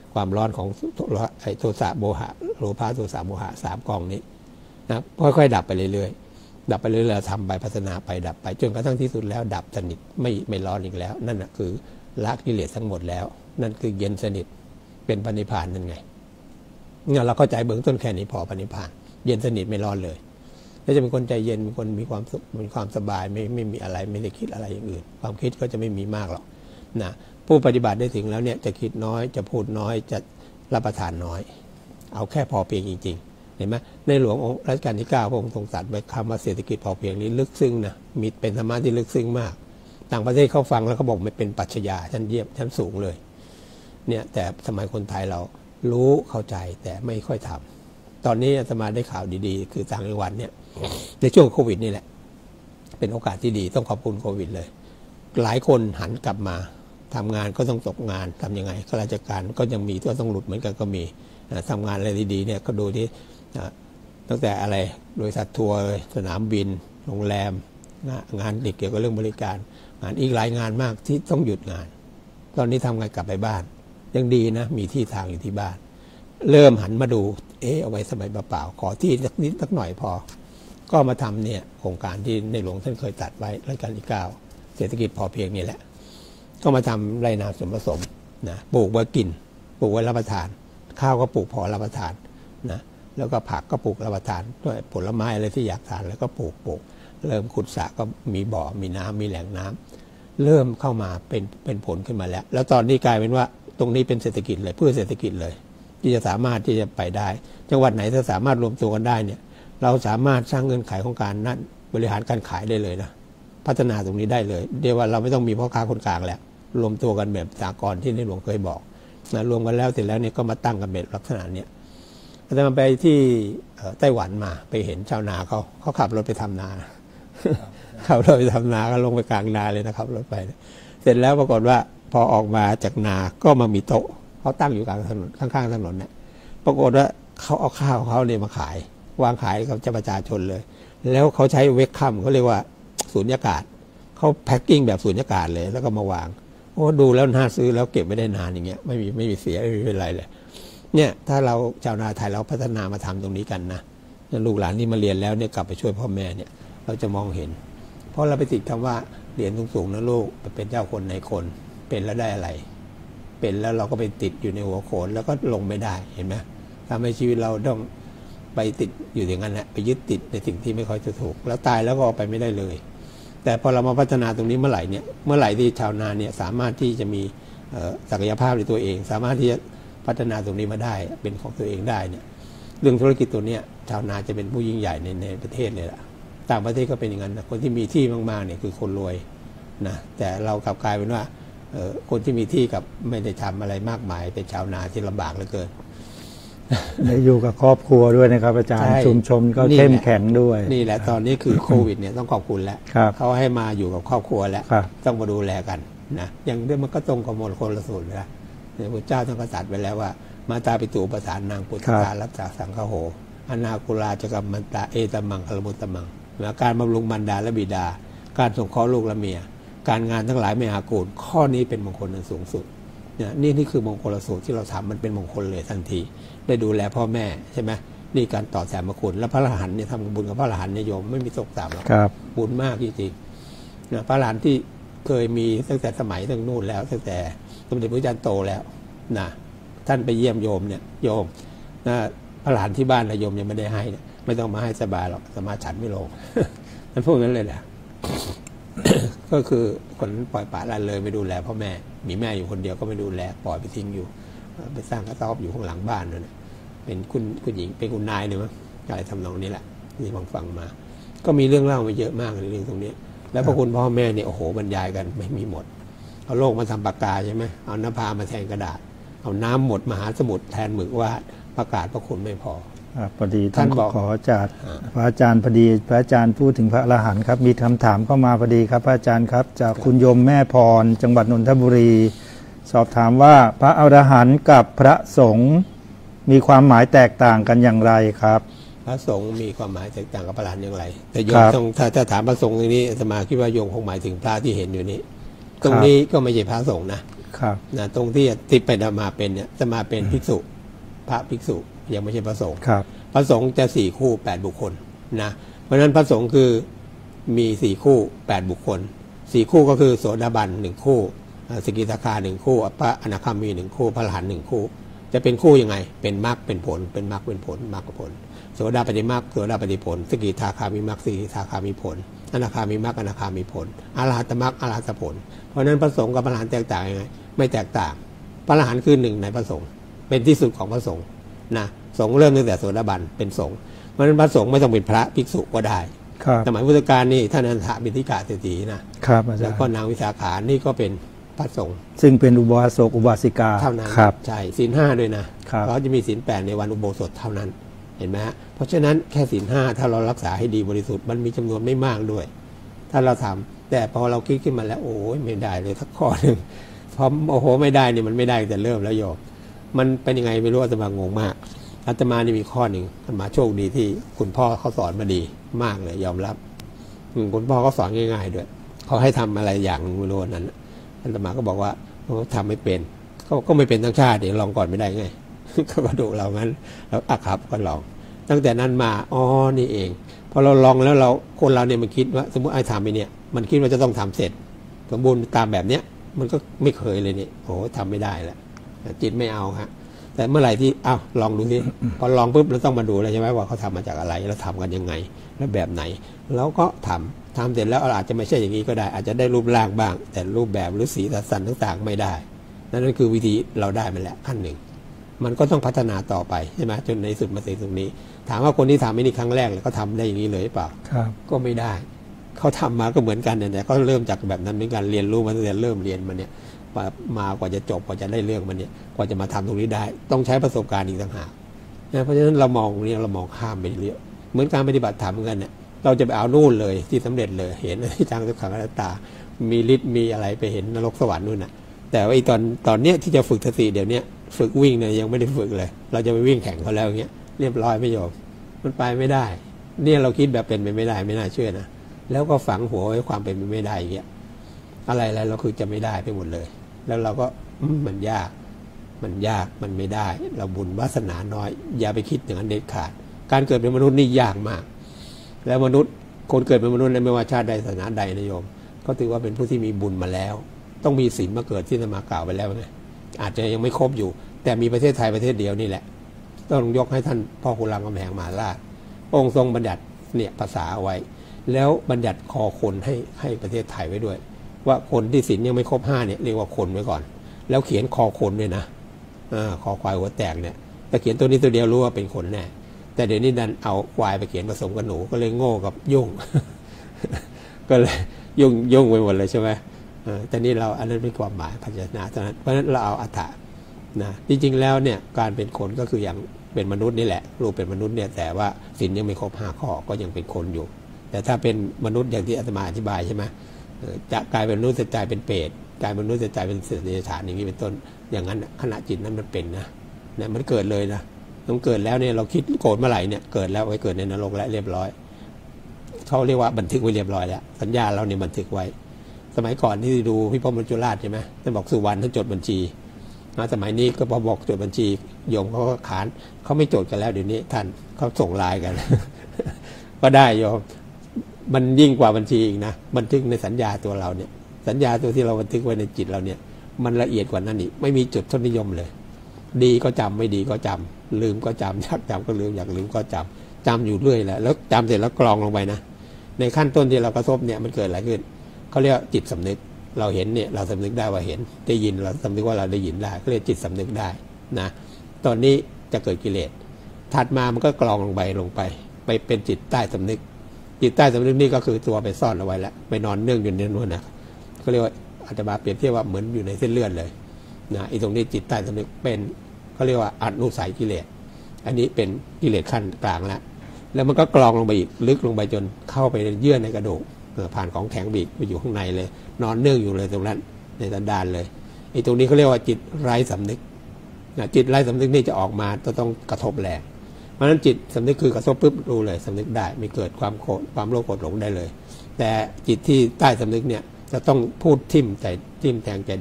ความร้อนของโทสะโมหะโลภะโทสะโมหะ3กองนี้นะค่อยๆดับไปเรื่อยๆดับไปเรื่อยๆทำไปพัฒนาไปดับไปจนกระทั่งที่สุดแล้วดับสนิทไม่ร้อนอีกแล้วนั่นนะคือละกิเลสทั้งหมดแล้วนั่นคือเย็นสนิทเป็นพระนิพพานนั่นไงเนี่ยเราเข้าใจเบื้องต้นแค่นี้พอพระนิพพานเย็นสนิทไม่ร้อนเลยแล้วจะเป็นคนใจเย็นเป็นคนมีความสุขมีความสบายไม่มีอะไรไม่ได้คิดอะไรอย่างอื่นความคิดก็จะไม่มีมากหรอกนะผู้ปฏิบัติได้ถึงแล้วเนี่ยจะคิดน้อยจะพูดน้อยจะรับประทานน้อยเอาแค่พอเพียงจริงๆเห็นไหมในหลวงองค์รัชกาลที่9พระองค์ทรงตรัสไว้คำว่าเศรษฐกิจพอเพียงนี้ลึกซึ้งนะมีเป็นธรรมะที่ลึกซึ้งมากต่างประเทศเขาฟังแล้วเขาบอกมันเป็นปรัชญาชั้นเยี่ยมชั้นสูงเลยเนี่ยแต่สมัยคนไทยเรารู้เข้าใจแต่ไม่ค่อยทำตอนนี้อาตมาได้ข่าวดีๆคือต่างจังหวัดเนี่ยในช่วงโควิดนี่แหละเป็นโอกาสที่ดีต้องขอบคุณโควิดเลยหลายคนหันกลับมาทำงานก็ต้องตกงานทำยังไงข้าราชการก็ยังมีตัวต้องหลุดเหมือนกันก็มีทำงานอะไรดีๆเนี่ยก็ดูที่ตั้งแต่อะไรบริษัททัวร์สนามบินโรงแรมงานเกี่ยวกับเรื่องบริการงานอีกหลายงานมากที่ต้องหยุดงานตอนนี้ทำไงกลับไปบ้านยังดีนะมีที่ทางอยู่ที่บ้านเริ่มหันมาดูเอาไว้สมัยเปล่าๆขอที่นิดสักหน่อยพอก็มาทำเนี่ยโครงการที่ในหลวงท่านเคยตัดไว้รัชกาลที่9เศรษฐกิจพอเพียงนี่แหละก็มาทำไรนาส่วนผสมนะปลูกไว้กินปลูกไว้รับประทานข้าวก็ปลูกพอรับประทานนะแล้วก็ผักก็ปลูกรับประทานด้วยผลไม้อะไรที่อยากทานแล้วก็ปลูกเริ่มขุดสระก็มีบ่อมีน้ำมีแหล่งน้ำเริ่มเข้ามาเป็นผลขึ้นมาแล้วตอนนี้กลายเป็นว่าตรงนี้เป็นเศรษฐกิจเลยเพื่อเศรษฐกิจเลยที่จะสามารถที่จะไปได้จังหวัดไหนถ้าสามารถรวมตัวกันได้เนี่ยเราสามารถสร้างเงื่อนไขของการนั้นบริหารการขายได้เลยนะพัฒนาตรงนี้ได้เลยเดี๋ยวว่าเราไม่ต้องมีพ่อค้าคนกลางแล้วรวมตัวกันแบบสากลที่ในหลวงเคยบอกนะรวมกันแล้วเสร็จแล้วเนี่ยก็มาตั้งกันแบบลักษณะเนี้ยอาจารย์ไปที่ไต้หวันมาไปเห็นชาวนาเขาขับรถไปทำนาขับรถไปทำนาก็ลงไปกลางนาเลยนะครับรถไปเสร็จแล้วปรากฏว่าพอออกมาจากนาก็มามีโต๊ะเขาตั้งอยู่กลางถนนข้างๆถนนเนี่ยปรากฏว่าเขาเอาข้าวเขาเนี่ยมาขายวางขายกับประชาชนเลยแล้วเขาใช้เวกคัมเขาเรียกว่าสูญญากาศเขาแพ็คกิ้งแบบสูญญากาศเลยแล้วก็มาวางโอ้ดูแล้วน่าซื้อแล้วเก็บไม่ได้นานอย่างเงี้ยไม่มีเสียไม่มีอะไรเลยเนี่ยถ้าเราชาวนาไทยเราพัฒนามาทำตรงนี้กันนะลูกหลานที่มาเรียนแล้วเนี่ยกลับไปช่วยพ่อแม่เนี่ยเราจะมองเห็นเพราะเราไปติดคำว่าเรียนสูงๆนะลูกเป็นเจ้าคนในคนเป็นแล้วได้อะไรเป็นแล้วเราก็ไปติดอยู่ในหัวโขนแล้วก็ลงไม่ได้เห็นไหมทำให้ชีวิตเราต้องไปติดอยู่อย่างนั้นแหละไปยึดติดในสิ่งที่ไม่ค่อยจะถูกแล้วตายแล้วก็ออกไปไม่ได้เลยแต่พอเรามาพัฒนาตรงนี้เมื่อไหร่ที่ชาวนาเนี่ยสามารถที่จะมีศักยภาพในตัวเองสามารถที่จะพัฒนาตรงนี้มาได้เป็นของตัวเองได้เนี่ยเรื่องธุรกิจตัวเนี้ยชาวนาจะเป็นผู้ยิ่งใหญ่ในประเทศเลยล่ะต่างประเทศก็เป็นอย่างนั้นนะคนที่มีที่มากๆเนี่ยคือคนรวยนะแต่เรากลับกลายเป็นว่าคนที่มีที่กับไม่ได้ทำอะไรมากมายเป็นชาวนาที่ลำบากเหลือเกินได้อยู่กับครอบครัวด้วยนะครับอาจารย์ชุมชนก็เข้มแข็งด้วยนี่แหละตอนนี้คือโควิดเนี่ยต้องขอบคุณแล้วเขาให้มาอยู่กับครอบครัวแล้วต้องมาดูแลกันนะอย่างเรื่องมันก็ตรงกับมงคลสูตรนะพระเจ้าท่านก็ตรัสไปแล้วว่ามาตาปิตุประสานนางปุตตารับจากสังฆโหอนาคุลาจกัมมันตาเอตมังคลมุตตมังการบำรุงมารดาและบิดาการส่งเคราะห์ลูกและเมียการงานทั้งหลายไม่อากูลข้อนี้เป็นมงคลอันสูงสุดนี่คือมงคลสูตรที่เราทำมันเป็นมงคลเลยทันทีได้ดูแลพ่อแม่ใช่ไหมนี่การตอบแทนพระคุณแล้วพระอรหันต์เนี่ยทำบุญกับพระอรหันต์โยมไม่มีตกต่ำหรอกบุญมากจริงๆพระอรหันต์ที่เคยมีตั้งแต่สมัยตั้งนู่นแล้วตั้งแต่สมเด็จพระจันทร์โตแล้วนะท่านไปเยี่ยมโยมเนี่ยโยมนะพระอรหันต์ที่บ้านนะโยมยังไม่ได้ให้เนี่ยไม่ต้องมาให้สบายหรอกสมาฉันไม่ลงท่านพูดงั้นเลยแหละก็คือคนปล่อยปละละเลยไม่ดูแลพ่อแม่มีแม่อยู่คนเดียวก็ไม่ดูแลปล่อยไปทิ้งอยู่ไปสร้างกระต๊อบอยู่ข้างหลังบ้านนั่นเป็นคุณหญิงเป็นคุณนายเนี่ยมั้งอะไรทำนองนี้แหละที่ฟังมาก็มีเรื่องเล่ามาเยอะมากในเรื่องตรงนี้แล้วพระคุณพ่อแม่เนี่ยโอ้โหบรรยายกันไม่มีหมดเอาโลกมาทำปากกาใช่ไหมเอาน้ำพามาแทนกระดาษเอาน้ำหมดมหาสมุทรแทนหมึกวาดประกาศพระคุณไม่พอพอดีท่านขอจัดพระอาจารย์พอดีพระอาจารย์พูดถึงพระอรหันต์ครับมีคำถามเข้ามาพอดีครับพระอาจารย์ครับจากคุณโยมแม่พรจังหวัดนนทบุรีสอบถามว่าพระอรหันต์กับพระสงฆ์มีความหมายแตกต่างกันอย่างไรครับพระสงฆ์มีความหมายแตกต่างกับพระอรหันต์อย่างไรแต่โยมต้องถ้าถามพระสงฆ์ตรงนี้อาตมาคิดว่าโยมคงหมายถึงพระที่เห็นอยู่นี้ตรงนี้ก็ไม่ใช่พระสงฆ์นะครับนะตรงที่เป็นอาตมาเป็นเนี่ยจะมาเป็นภิกษุพระภิกษุยังไม่ใช่พระสงฆ์พระสงฆ์จะ4 คู่ 8 บุคคลนะเพราะฉะนั้นพระสงฆ์คือมี4 คู่ 8 บุคคล4 คู่ก็คือโสดาบัน1 คู่สกิทาคา1 คู่พระอนาคามี1 คู่พระอรหันต์1 คู่จะเป็นคู่ยังไงเป็นมรรคเป็นผลเป็นมรรคเป็นผลมรรคผลโสดาปัตติมรรคโสดาปัตติผลสกิทาคามีมรรคสกิทาคามีผลอนาคามีมรรคอนาคามีผลอรหัตมรรคอรหัตผลเพราะฉะนั้นพระสงฆ์กับพระอรหันต์แตกต่างยังไงไม่แตกต่างพระอรหันต์คือ1ในพระสงฆ์เป็นที่สุดของพระสงฆ์นะสงฆ์เริ่มตั้งแต่โสดาบันเป็นสงฆ์เพราะฉะนั้นพระสงฆ์ไม่ต้องเป็นพระภิกษุก็ได้สมัยพุทธกาลนี่ท่านอนันทบิณฑิกะเศรษฐีนะแล้วก็นางวิสาขานี่ก็เป็นพระสงฆ์ซึ่งเป็นอุบาสกอุบาสิกาเท่านั้นใช่ศีล 5ด้วยนะเขาจะมีศีล 8ในวันอุโบสถเท่านั้นเห็นไหมฮะเพราะฉะนั้นแค่ศีล 5ถ้าเรารักษาให้ดีบริสุทธิ์มันมีจำนวนไม่มากด้วยถ้าเราทำแต่พอเราคิดขึ้นมาแล้วโอ้ยไม่ได้เลยสักข้อหนึ่งพอโอ้โหไม่ได้นี่มันไม่ได้แต่เริ่มแล้วโยมมันเป็นยังไงไม่รู้อาตมางงมากอาตมานี่มีข้อหนึ่งอาตมาโชคดีที่คุณพ่อเขาสอนมาดีมากเลยยอมรับคุณพ่อเขาสอนง่ายๆด้วยเขาให้ทำอะไรอย่างไม่รู้นั้นอาตมาก็บอกว่าทำไม่เป็นก็ไม่เป็นทั้งชาติเดี๋ยวลองก่อนไม่ได้ไงเขาก็ดูเรางั้นแล้วครับก็ลองตั้งแต่นั้นมาอ๋อนี่เองพอเราลองแล้วเราคนเราเนี่ยมันคิดว่าสมมติไอ้ทำไปเนี่ยมันคิดว่าจะต้องทำเสร็จสมบูรณ์ตามแบบเนี้ยมันก็ไม่เคยเลยเนี่ยโอ้ทำไม่ได้แล้วจิตไม่เอาฮะแต่เมื่อไหร่ที่ลองดูสิพอลองปุ๊บเราต้องมาดูเลยใช่ไหมว่าเขาทำมาจากอะไรแล้วทำกันยังไงแล้วแบบไหนแล้วก็ทำเสร็จแล้วอาจจะไม่ใช่อย่างนี้ก็ได้อาจจะได้รูปร่างบ้างแต่รูปแบบหรือสีสันต่างๆไม่ได้นั่นคือวิธีเราได้มาแล้วขั้นหนึ่งมันก็ต้องพัฒนาต่อไปใช่ไหมจนในสุดมาถึงตรงนี้ถามว่าคนที่ทำไม่นี่ครั้งแรกเลยเขาทำได้อย่างนี้เลยเปล่าก็ไม่ได้เขาทำมาก็เหมือนกันเนี่ยเขาเริ่มจากแบบนั้นเหมือนกันเรียนรู้มาตั้งแต่เริ่มเรียนมาเนี่ยมากว่าจะจบกว่าจะได้เรื่องมันเนี่ยกว่าจะมาทำตรงนี้ได้ต้องใช้ประสบการณ์อีกต่างหากนะเพราะฉะนั้นเรามองนี่เรามองข้ามไปเรื่อยเหมือนการปฏิบัติธรรมเหมือนกันเนี่ยเราจะไปเอานู่นเลยที่สำเร็จเลยเห็นที่จังทุกขังอนัตตามีฤทธิ์มีอะไรไปเห็นนรกสวรรค์นู่นน่ะแต่ว่าตอนเนี้ยที่จะฝึกสติเดี๋ยวนี้ฝึกวิ่งเนี่ยยังไม่ได้ฝึกเลยเราจะไปวิ่งแข่งเขาแล้วอย่างเงี้ยเรียบร้อยไม่ยอมมันไปไม่ได้เนี่ยเราคิดแบบเป็นไปไม่ได้ไม่น่าเชื่อนะแล้วก็ฝังหัวไว้ความเป็นไปไม่ได้อย่างเงี้ยอะไรเราคือจะไม่ได้ไปหมดเลยแล้วเราก็มันยากมันไม่ได้เราบุญวาสนาน้อยอย่าไปคิดอย่างนั้นเด็ดขาดการเกิดเป็นมนุษย์นี่ยากมากแล้วมนุษย์คนเกิดเป็นมนุษย์ไม่ว่าชาติใดศาสนาใดนะโยมก็ถือว่าเป็นผู้ที่มีบุญมาแล้วต้องมีศีลมาเกิดที่จะมากล่าวไปแล้วไงอาจจะยังไม่ครบอยู่แต่มีประเทศไทยประเทศเดียวนี่แหละต้องยกให้ท่านพ่อขุนรามคำแหงมหาราชองค์ทรงบัญญัติเนี่ยภาษาเอาไว้แล้วบัญญัติคอคนให้ประเทศไทยไว้ด้วยว่าคนที่ศีลยังไม่ครบ5เนี่ยเรียกว่าคนไว้ก่อนแล้วเขียนคอคนด้วยนะคอควายหัวแตกเนี่ยแต่เขียนตัวนี้ตัวเดียวรู้ว่าเป็นคนแน่แต่เดี๋ยวนี้ดันเอาควายไปเขียนผสมกับหนูก็เลยโง่กับยุ่ง ก็เลยยุ่งไปหมดเลยใช่ไหมแต่นี่เราอันนั้นเป็นความหมายพยัญชนะเท่านั้นเพราะฉะนั้นเราเอาอัฏฐะนะจริงๆแล้วเนี่ยการเป็นคนก็คืออย่างเป็นมนุษย์นี่แหละรูปเป็นมนุษย์เนี่ยแต่ว่าศีลยังไม่ครบ5ข้อก็ยังเป็นคนอยู่แต่ถ้าเป็นมนุษย์อย่างที่อาตมาอธิบายใช่ไหมจะกลายเป็นมนุษย์จะกลายเป็นเปรตกลายเป็นมนุษย์จะกลายเป็นสัตว์เดรัจฉานอย่างนี้เป็นต้นอย่างนั้นขณะจิตนั้นมันเป็นนะมันเกิดเลยนะต้องเกิดแล้วเนี่ยเราคิดโกรธเมื่อไหร่เนี่ยเกิดแล้วไว้เกิดในนรกแล้วเรียบร้อยเขาเรียกว่าบันทึกไว้เรียบร้อยแล้วสัญญาเราเนี่ยบันทึกไว้สมัยก่อนที่ดูพี่ป้อมมัจจุราชใช่ไหมท่านบอกสุวรรณท่านจดบัญชีสมัยนี้ก็พอบอกจดบัญชีโยมเขาก็ขานเขาไม่จดกันแล้วเดี๋ยวนี้ท่านเขาส่งไลน์กัน ก็ได้โยมมันยิ่งกว่าบัญชีอีกนะบันทึกในสัญญาตัวเราเนี่ยสัญญาตัวที่เราบันทึกไว้ในจิตเราเนี่ยมันละเอียดกว่านั้นอีกไม่มีจุดทศนิยมเลยดีก็จำไม่ดีก็จำลืมก็จำอยากจำก็ลืมอยากลืมก็จำอยู่เรื่อยแหละแล้วจำเสร็จแล้วกรองลงไปนะในขั้นต้นที่เรากระทบเนี่ยมันเกิดอะไรขึ้นเขาเรียกจิตสำนึกเราเห็นเนี่ยเราสำนึกได้ว่าเห็นได้ยินเราสำนึกว่าเราได้ยินได้เขาเรียกจิตสำนึกได้นะตอนนี้จะเกิดกิเลสถัดมามันก็กรองลงไปเป็นจิตใต้สำนึกจิตใต้สำนึกนี่ก็คือตัวไปซ่อนเอาไว้แล้วไปนอนเนื่องอยู่ในนู้นนะเขาเรียกว่าอาตมาเปรียบเทียบว่าเหมือนอยู่ในเส้นเลือดเลยนะไอ้ตรงนี้จิตใต้สำนึกเป็นเขาเรียกว่าอนุสัยกิเลสอันนี้เป็นกิเลสขั้นกลางแล้วมันก็กรองลงไปอีกลึกลงไปจนเข้าไปเยื่อในกระดูกผ่านของแข็งบีบไปอยู่ข้างในเลยนอนเนื่องอยู่เลยตรงนั้นในสันดานเลยไอ้ตรงนี้เขาเรียกว่าจิตไร้สำนึกจิตไร้สำนึกนี่จะออกมาต้องกระทบแรงเพราะฉะนั้นจิตสำนึกคือกระทบปุ๊บรู้เลยสำนึกได้ไม่เกิดความโกรธความโลภโกรธหลงได้เลยแต่จิตที่ใต้สำนึกเนี่ยจะต้องพูดทิ่มแทงใจดำ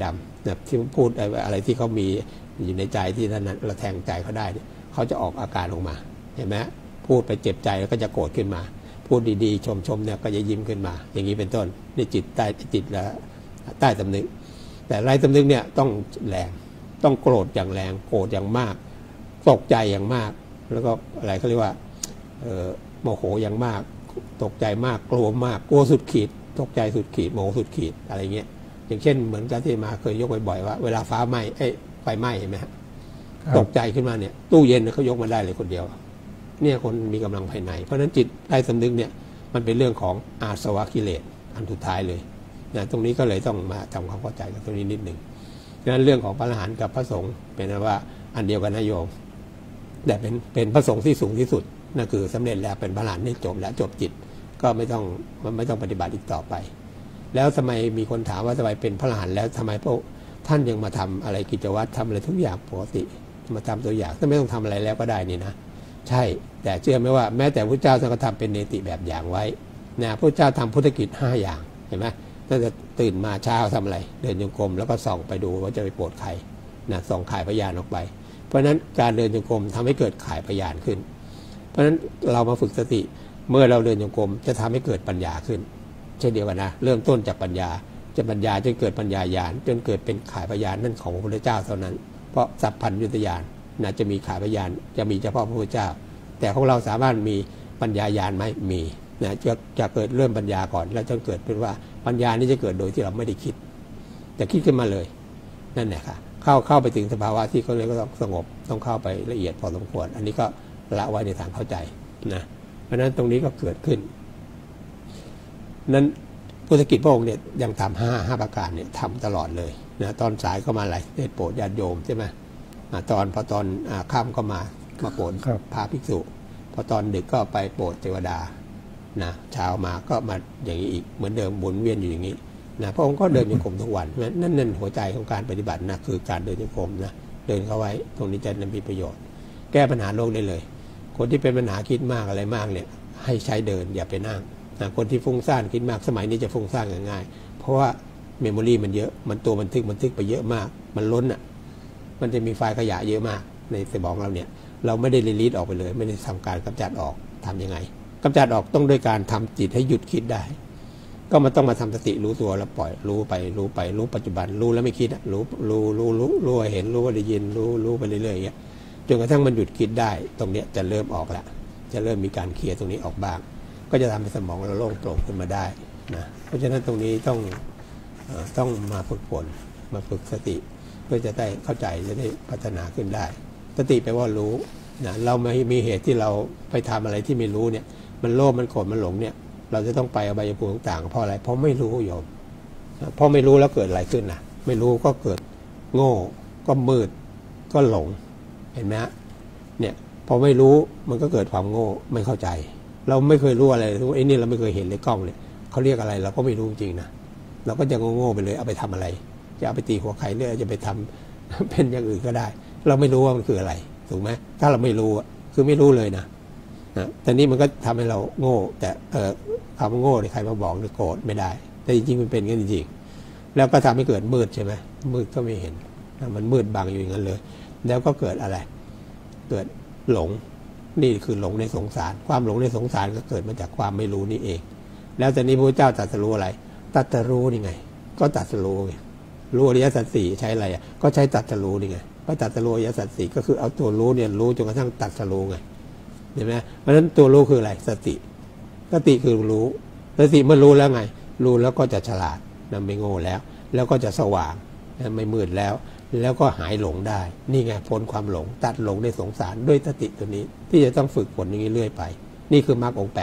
นะที่พูดอะไรที่เขามีอยู่ในใจที่ท่านนั้นเราแทงใจเขาได้เขาจะออกอาการออกมาเห็นไหมพูดไปเจ็บใจแล้วก็จะโกรธขึ้นมาพูดดีๆชมเนี่ยก็จะยิ้มขึ้นมาอย่างนี้เป็นต้นนี่จิตใต้จิตและใต้สำนึกแต่ไร้สำนึกเนี่ยต้องแรงต้องโกรธอย่างแรงโกรธอย่างมากตกใจอย่างมากแล้วก็อะไรเขาเรียกว่าโมโหอย่างมากตกใจมากกลัวมากกลัวสุดขีดตกใจสุดขีดโมโหสุดขีดอะไรเงี้ยอย่างเช่นเหมือนกันที่มาเคยยกบ่อยๆว่าเวลาฟ้าไหม้ไฟไหม้เห็นไหมฮะตกใจขึ้นมาเนี่ยตู้เย็นเขายกมาได้เลยคนเดียวเนี่ยคนมีกำลังภายในเพราะฉะนั้นจิตใต้สำนึกเนี่ยมันเป็นเรื่องของอาสวะกิเลสอันสุดท้ายเลยนะตรงนี้ก็เลยต้องมาทำความเข้าใจกันตรงนี้นิดหนึ่งดังนั้นเรื่องของพระอรหันต์กับพระสงฆ์เป็นว่าอันเดียวกันนะโยมแต่เป็นพระสงฆ์ที่สูงที่สุดนั่นคือสำเร็จแล้วเป็นพระอรหันต์นี่จบแล้วจบจิตก็ไม่ต้องปฏิบัติอีกต่อไปแล้วทำไมมีคนถามว่าทำไมเป็นพระอรหันต์แล้วทำไมพระท่านยังมาทำอะไรกิจวัตรทำอะไรทุกอย่างปกติมาทำตัวอย่างถ้าไม่ต้องทำอะไรแล้วก็ได้นี่นะใช่แต่เชื่อไหมว่าแม้แต่พระเจ้าท่านก็ทำเป็นเนติแบบอย่างไว้นะพระเจ้าทำพุทธกิจ5อย่างเห็นไหมตั้งแต่ตื่นมาเช้าทำอะไรเดินโยกมแล้วก็ส่องไปดูว่าจะไปโปรดใครนะส่องข่ายพยานออกไปเพราะฉะนั้นการเดินโยกมทำให้เกิดข่ายพยานขึ้นเพราะฉะนั้นเรามาฝึกสติเมื่อเราเดินโยกมจะทำให้เกิดปัญญาขึ้นเช่นเดียวกันนะเริ่มต้นจากปัญญาจะปัญญาจนเกิดปัญญาญาณจนเกิดเป็นข่ายพยานนั่นของพระพุทธเจ้าเท่านั้นเพราะสัพพัญญุตญาณนะจะมีข่ายพยานจะมีเฉพาะพระพุทธเจ้าแต่ของเราสามารถมีปัญญาญาณไหมมีนะจะเกิดเริ่มปัญญาก่อนแล้วจนเกิดเป็นว่าปัญญานี้จะเกิดโดยที่เราไม่ได้คิดแต่คิดขึ้นมาเลยนั่นแหละค่ะเข้าไปถึงสภาวะที่เขาเรียกว่าต้องสงบต้องเข้าไปละเอียดพอสมควรอันนี้ก็ละไว้ในทางเข้าใจนะเพราะฉะนั้นตรงนี้ก็เกิดขึ้นนั้นพุทธกิจพระองค์เนี่ยยังทำห้าประการเนี่ยทำตลอดเลยนะตอนสายก็มาอะไรได้โปรดญาติโยมใช่ไหมพอตอนค่ำก็มาโปรดพระภิกษุพอตอนดึกก็ไปโปรดเทวดานะเช้ามาก็มาอย่างนี้อีกเหมือนเดิมหมุนเวียนอยู่อย่างนี้นะพระองค์ก็เดินโยกมทุกวันนั่นหัวใจของการปฏิบัตินะคือการเดินโยกมนะเดินเข้าไว้ตรงนี้จะมีประโยชน์แก้ปัญหาโลกได้เลยคนที่เป็นปัญหาคิดมากอะไรมากเนี่ยให้ใช้เดินอย่าไปนั่งนะคนที่ฟุ้งซ่านคิดมากสมัยนี้จะฟุ้งซ่านง่ายๆเพราะว่าเมมโมรีมันเยอะมันตัวบันทึกไปเยอะมากมันล้นอ่ะมันจะมีไฟล์ขยะเยอะมากในสมองเราเนี่ยเราไม่ได้รีลีสออกไปเลยไม่ได้ทำการกำจัดออกทำยังไงกำจัดออกต้องด้วยการทำจิตให้หยุดคิดได้ก็มันต้องมาทำสติรู้ตัวแล้วปล่อยรู้ไปรู้ปัจจุบันรู้แล้วไม่คิดรู้เห็นรู้ว่าได้ยินรู้ไปเรื่อยๆอย่างเงี้ยจนกระทั่งมันหยุดคิดได้ตรงเนี้ยจะเริ่มออกละจะเริ่มมีการเคลียร์ตรงนี้ออกบ้างก็จะทำให้สมองเราโล่งโปร่งขึ้นมาได้นะเพราะฉะนั้นตรงนี้ต้องมาฝึกฝนมาฝึกสติเพื่อจะได้เข้าใจจะได้พัฒนาขึ้นได้สติแปลว่ารู้นะเราไม่มีเหตุที่เราไปทำอะไรที่ไม่รู้เนี่ยมันโลภมันโกรธมันหลงเนี่ยเราจะต้องไปอบายภูมิต่างๆเพราะอะไรเพราะไม่รู้โยมเพราะไม่รู้แล้วเกิดอะไรขึ้นล่ะไม่รู้ก็เกิดโง่ก็มืดก็หลงเห็นไหมฮะเนี่ยพอไม่รู้มันก็เกิดความโง่ไม่เข้าใจเราไม่เคยรู้อะไรรู้ไอ้นี่เราไม่เคยเห็นในกล้องเนี่ยเขาเรียกอะไรเราก็ไม่รู้จริงนะเราก็จะโง่ๆไปเลยเอาไปทำอะไรจะเอาไปตีหัวใครหรือจะไปทำเป็นอย่างอื่นก็ได้เราไม่รู้ว่ามันคืออะไรถูกไหมถ้าเราไม่รู้คือไม่รู้เลยนะแต่นี่มันก็ทำให้เราโง่แต่คำว่าโง่ใครมาบอกหรือโกรธไม่ได้แต่จริงๆมันเป็นกันจริงๆแล้วก็ทำให้เกิดมืดใช่ไหมมืดก็ไม่เห็นมันมืดบังอยู่อย่างนั้นเลยแล้วก็เกิดอะไรเกิดหลงนี่คือหลงในสงสารความหลงในสงสารก็เกิดมาจากความไม่รู้นี่เองแล้วแต่นี้พระเจ้าตรัสรู้อะไรตรัสรู้นี่ไงก็ตรัสรู้ไงรู้อริยสัจสี่ใช้อะไรก็ใช้ตรัสรู้นี่ไงก็ตรัสรู้อริยสัจสี่ก็คือเอาตัวรู้เนี่ยรู้จนกระทั่งตรัสรู้ไงเห็นไหมเพราะฉะนั้นตัวรู้คืออะไรสติคือรู้สติเมื่อรู้แล้วไงรู้แล้วก็จะฉลาดนะไม่โง่แล้วก็จะสว่างไม่มืดแล้วก็หายหลงได้นี่ไงพ้นความหลงตัดหลงในสงสารด้วยสติตัวนี้ที่จะต้องฝึกฝนอย่างนี้เรื่อยไปนี่คือมรรคองค์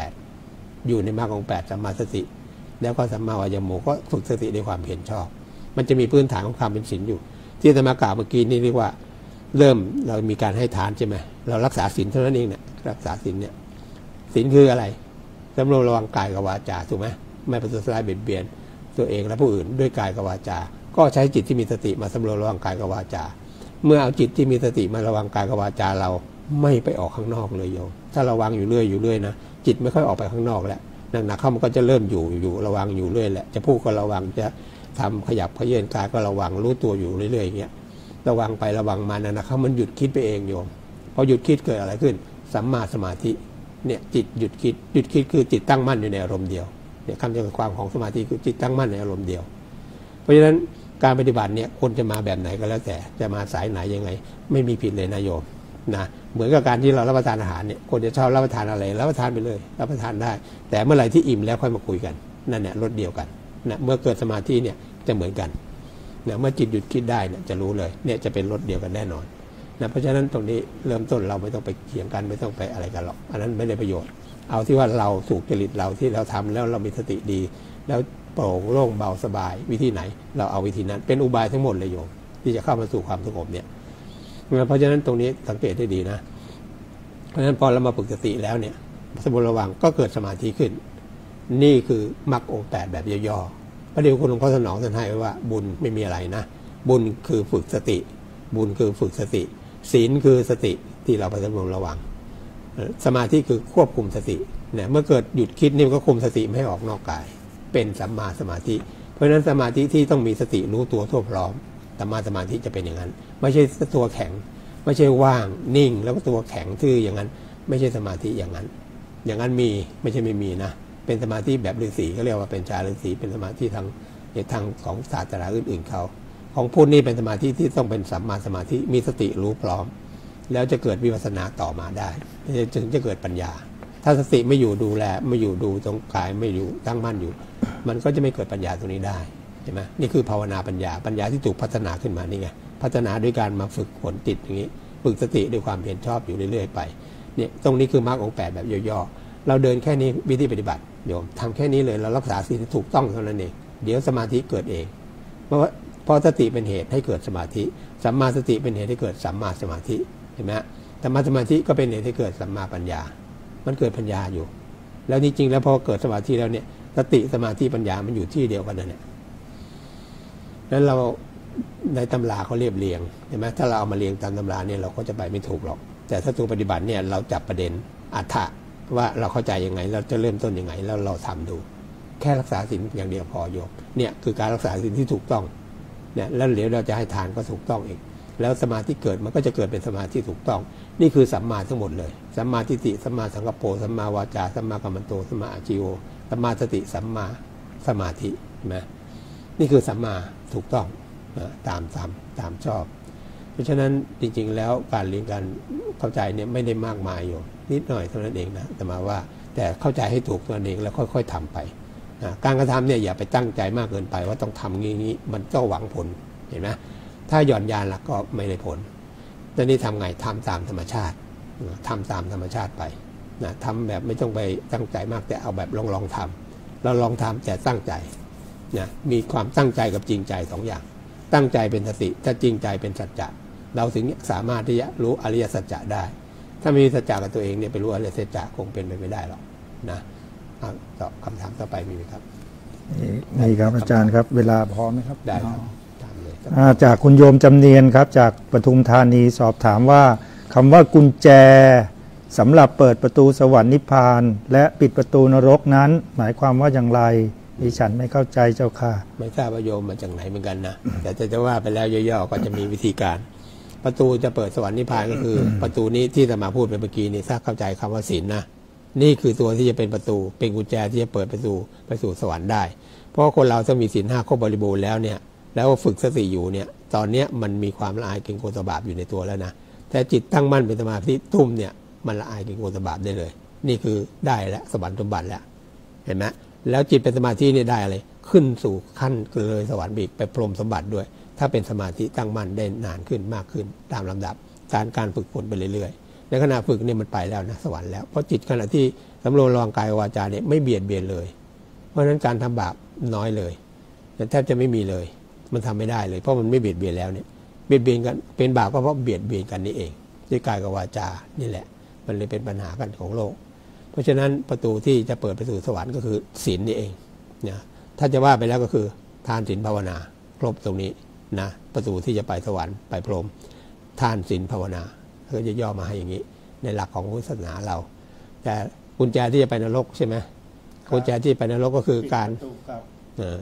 8อยู่ในมรรคองค์ 8สัมมาสติแล้วก็สัมมาวายโมก็ฝึกสติในความเห็นชอบมันจะมีพื้นฐานของความเป็นศีลอยู่ที่อาตมากล่าวเมื่อกี้นี่เรียกว่าเริ่มเรามีการให้ทานใช่ไหมเรารักษาศีลเท่านั้นเองเนี่ยรักษาศีลเนี่ยศีลคืออะไรสำรวมระวังกายกับวาจาถูกไหมไม่ประทุษร้ายเบียดเบียนตัวเองและผู้อื่นด้วยกายกับวาจาก็ใช้จิตที่มีสติมาสำรวมระวังกายกับวาจาเมื่อเอาจิตที่มีสติมาระวังกายกับวาจาเราไม่ไปออกข้างนอกเลยโยมถ้าระวังอยู่เรื่อยนะจิตไม่ค่อยออกไปข้างนอกแล้วหนักๆเข้ามันก็จะเริ่มอยู่ระวังอยู่เรื่อยแหละจะพูดก็ระวังจะทำขยับเขยื้อนกายก็ระวังรู้ตัวอยู่เรื่อยๆอย่างเงี้ยระวังไประวังมานะครับมันหยุดคิดไปเองโยมพอหยุดคิดเกิดอะไรขึ้นสัมมาสมาธิเนี่ยจิตหยุดคิดคือจิตตั้งมั่นอยู่ในอารมณ์เดียวเนี่ยคำจำกัดความของสมาธิคือจิตตั้งมั่นในอารมณ์เดียวเพราะฉะนั้นการปฏิบัติเนี่ยคนจะมาแบบไหนก็แล้วแต่จะมาสายไหนยังไงไม่มีผิดเลยนะโยมนะเหมือนกับการที่เรารับประทานอาหารเนี่ยคนจะชอบรับประทานอะไรรับประทานไปเลยรับประทานได้แต่เมื่อไหร่ที่อิ่มแล้วค่อยมาคุยกันนั่นแหละรสเดียวกันนะเมื่อเกิดสมาธิเนี่ยจะเหมือนกันนะเมื่อจิตหยุดคิดได้เนี่ยจะรู้เลยเนี่ยจะเป็นรสเดียวกันแน่นอนนะเพราะฉะนั้นตรงนี้เริ่มต้นเราไม่ต้องไปเถียงกันไม่ต้องไปอะไรกันหรอกอันนั้นไม่ได้ประโยชน์เอาที่ว่าเราถูกจริตเราที่เราทำแล้วเรามีสติดีแล้วโปร่งโล่งเบาสบายวิธีไหนเราเอาวิธีนั้นเป็นอุบายทั้งหมดเลยโยมที่จะเข้ามาสู่ความสงบเนี่ยเพราะฉะนั้นตรงนี้สังเกตได้ดีนะเพราะฉะนั้นพอเรามาฝึกสติแล้วเนี่ยสมระวังก็เกิดสมาธิขึ้นนี่คือมรรคองค์ 8แบบย่อๆพระเดชคุณหลวงพ่อสนองท่านให้ว่าบุญไม่มีอะไรนะบุญคือฝึกสติบุญคือฝึกสติศีลคือสติที่เราไปสำรวมระวังสมาธิคือควบคุมสติเนี่ยเมื่อเกิดหยุดคิดนี่มันก็คุมสติไม่ให้ออกนอกกายเป็นสัมมาสมาธิเพราะฉะนั้นสมาธิที่ต้องมีสติรู้ตัวทั่วพร้อมสัมมาสมาธิจะเป็นอย่างนั้นไม่ใช่ตัวแข็งไม่ใช่ว่างนิ่งแล้วก็ตัวแข็งทื่ออย่างนั้นไม่ใช่สมาธิอย่างนั้นมีไม่ใช่ไม่มีนะเป็นสมาธิแบบฤาษีก็เรียกว่าเป็นฌานฤาษีเป็นสมาธิทางของศาสนาอื่นๆเขาของพุทธนี่เป็นสมาธิที่ต้องเป็นสัมมาสมาธิมีสติรู้พร้อมแล้วจะเกิดวิปัสสนาต่อมาได้จึงจะเกิดปัญญาถ้าสติไม่อยู่ดูแลไม่อยู่ดูตรงกายไม่อยู่ตั้งมั่นอยู่มันก็จะไม่เกิดปัญญาตรงนี้ได้ใช่ไหมนี่คือภาวนาปัญญาที่ถูกพัฒนาขึ้นมานี่ไงพัฒนาด้วยการมาฝึกฝนจิตอย่างนี้ฝึกสติด้วยความเพียรชอบอยู่เรื่อยๆไปเนี่ยตรงนี้คือมรรคองค์ 8แบบย่อๆเราเดินแค่นี้วิธีปฏิบัติโยมทำแค่นี้เลยเรารักษาศีลถูกต้องเท่านั้นเองเดี๋ยวสมาธิเกิดเองเพราะสติเป็นเหตุให้เกิดสมาธิสัมมาสติเป็นเหตุให้เกิดสัมมาสมาธิเห็นไหมสัมมาสมาธิก็เป็นเหตุให้เกิดสัมมาปัญญามันเกิดปัญญาอยู่แล้วจริงๆแล้วพอเกิดสมาธิแล้วเนี่ยสติสมาธิปัญญามันอยู่ที่เดียวกันนั่นแหละแล้วเราในตำราเขาเรียบเรียงเห็นไหมถ้าเราเอามาเรียงตามตำราเนี่ยเราก็จะไปไม่ถูกหรอกแต่ถ้าตัวปฏิบัติเนี่ยเราจับประเด็นอรรถะว่าเราเข้าใจยังไงเราจะเริ่มต้นยังไงแล้วเราทำดูแค่รักษาศีลอย่างเดียวพอโยมเนี่ยคือการรักษาศีลที่ถูกต้องเนี่ยแล้วเดี๋ยวเราจะให้ทานก็ถูกต้องเองแล้วสมาธิเกิดมันก็จะเกิดเป็นสมาธิถูกต้องนี่คือสัมมาทั้งหมดเลยสัมมาทิฏฐิสัมมาสังกัปโปสัมมาวาจาสัมมากัมมันโตสัมมาอาชีโวสัมมาสติสัมมาสมาธินะนี่คือสัมมาถูกต้องนะตามชอบเพราะฉะนั้นจริงๆแล้วการเรียนการเข้าใจเนี่ยไม่ได้มากมายอยู่นิดหน่อยเท่านั้นเองนะแต่มาว่าแต่เข้าใจให้ถูกตัวเองแล้วค่อยๆทำไปนะการกระทำเนี่ยอย่าไปตั้งใจมากเกินไปว่าต้องทำงี้มันต้องหวังผลเห็นไหมถ้าหย่อนยานละก็ไม่ได้ผลแต่นี่ทำไงทำตามธรรมชาติทำตามธรรมชาติไปนะทำแบบไม่ต้องไปตั้งใจมากแต่เอาแบบลองทำเราลองทำแต่ตั้งใจนะมีความตั้งใจกับจริงใจ2อย่างตั้งใจเป็นสติถ้าจริงใจเป็นสัจจะเราถึงสามารถที่จะรู้อริยสัจจะได้ถ้ามีสัจจะกับตัวเองเนี่ยไปรู้อริยสัจจะคงเป็นไปไม่ได้หรอกนะตอบคำถามต่อไปมีไหมครับนี่ครับอาจารย์ครับเวลาพอไหมครับได้ครับจากคุณโยมจำเนียนครับจากปทุมธานีสอบถามว่าคำว่ากุญแจสำหรับเปิดประตูสวรรค์นิพพานและปิดประตูนรกนั้นหมายความว่าอย่างไรดิฉันไม่เข้าใจเจ้าค่ะไม่ทราบว่าโยมมาจากไหนเหมือนกันนะแต่จะว่าไปแล้วย่อๆก็จะมีวิธีการประตูจะเปิดสวรรค์นิพพานก็คือ ประตูนี้ที่จะมาพูดไปเมื่อกี้นี่ถ้าเข้าใจคำว่าศีลนะนี่คือตัวที่จะเป็นประตูเป็นกุญแจที่จะเปิดประตูไปสู่สวรรค์ได้เพราะคนเราต้องมีศีล 5ครบบริบูรณ์แล้วเนี่ยแล้วฝึกสติอยู่เนี่ยตอนนี้มันมีความละอายเกรงกลัวต่อบาปอยู่ในตัวแล้วนะแต่จิตตั้งมั่นเป็นสมาธิตุ้มเนี่ยมันละอายเกรงกลัวต่อบาปได้เลยนี่คือได้แล้วสวรรค์สมบัติแล้วเห็นไหมแล้วจิตเป็นสมาธินี่ได้อะไรขึ้นสู่ขั้นเลยสวรรค์อีกไปพรหมสมบัติด้วยถ้าเป็นสมาธิตั้งมั่นได้นานขึ้นมากขึ้นตามลำดับการฝึกฝนไปเรื่อยๆในขณะฝึกเนี่ยมันไปแล้วนะสวรรค์แล้วเพราะจิตขณะที่สำรวมระวังกายวาจาเนี่ยไม่เบียดเบียนเลยเพราะฉะนั้นการทำบาปน้อยเลยแทบจะไม่มีเลยมันทำไม่ได้เลยเพราะมันไม่เบียดเบียนแล้วเนี่ยเบียดเบียนกันเป็นบาปก็เพราะเบียดเบียนกันนี่เองด้วยกายกับวาจานี่แหละมันเลยเป็นปัญหากันของโลกเพราะฉะนั้นประตูที่จะเปิดไปสู่สวรรค์ก็คือศีลนี่เองนะถ้าจะว่าไปแล้วก็คือทานศีลภาวนาครบตรงนี้นะประตูที่จะไปสวรรค์ไปพรหมทานศีลภาวนาก็จะย่อมาให้อย่างนี้ในหลักของพุทธศาสนาเราแต่กุญแจที่จะไปนรกใช่ไหมกุญแจที่ไปนรกก็คือการ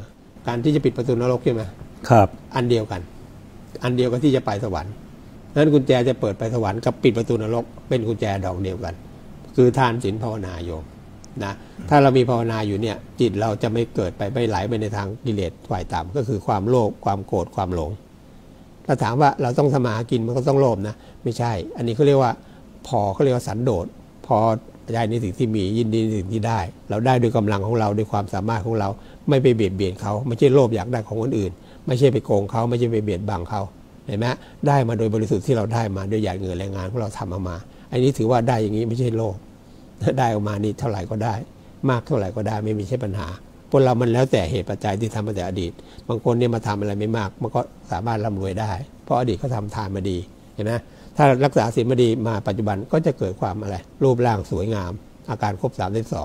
การที่จะปิดประตูนรกใช่ไหมครับอันเดียวกันที่จะไปสวรรค์นั้นกุญแจจะเปิดไปสวรรค์กับปิดประตูนรกเป็นกุญแจดอกเดียวกันคือทานศีลภาวนาโยมนะถ้าเรามีภาวนาอยู่เนี่ยจิตเราจะไม่เกิดไปไม่ไหลไปในทางกิเลสฝ่ายต่ำก็คือความโลภความโกรธความหลงถ้าถามว่าเราต้องทำมาหากินมันก็ต้องโลภนะไม่ใช่อันนี้เขาเรียกว่าเขาเรียกว่าสันโดษพอใจในสิ่งที่มียินดีในสิ่งที่ได้เราได้ด้วยกำลังของเราด้วยความสามารถของเราไม่ไปเบียดเบียนเขาไม่ใช่โลภอยากได้ของคนอื่นไม่ใช่ไปโกงเขาไม่ใช่ไปเบียดบังเขาเห็นไหมได้มาโดยบริสุทธิ์ที่เราได้มาด้วยหยาดเหงื่อแรงงานของเราทำมาอันนี้ถือว่าได้อย่างนี้ไม่ใช่โลภได้ออกมานี่เท่าไหร่ก็ได้มากเท่าไหร่ก็ได้ไม่มีใช่ปัญหาพวกเรามันแล้วแต่เหตุปัจจัยที่ทำมาแต่อดีตบางคนเนี่ยมาทำอะไรไม่มากมันก็สามารถร่ำรวยได้เพราะอดีตเขาทำทานมาดีเห็นไหมถ้ารักษาศีลมาดีมาปัจจุบันก็จะเกิดความอะไรรูปร่างสวยงามอาการครบ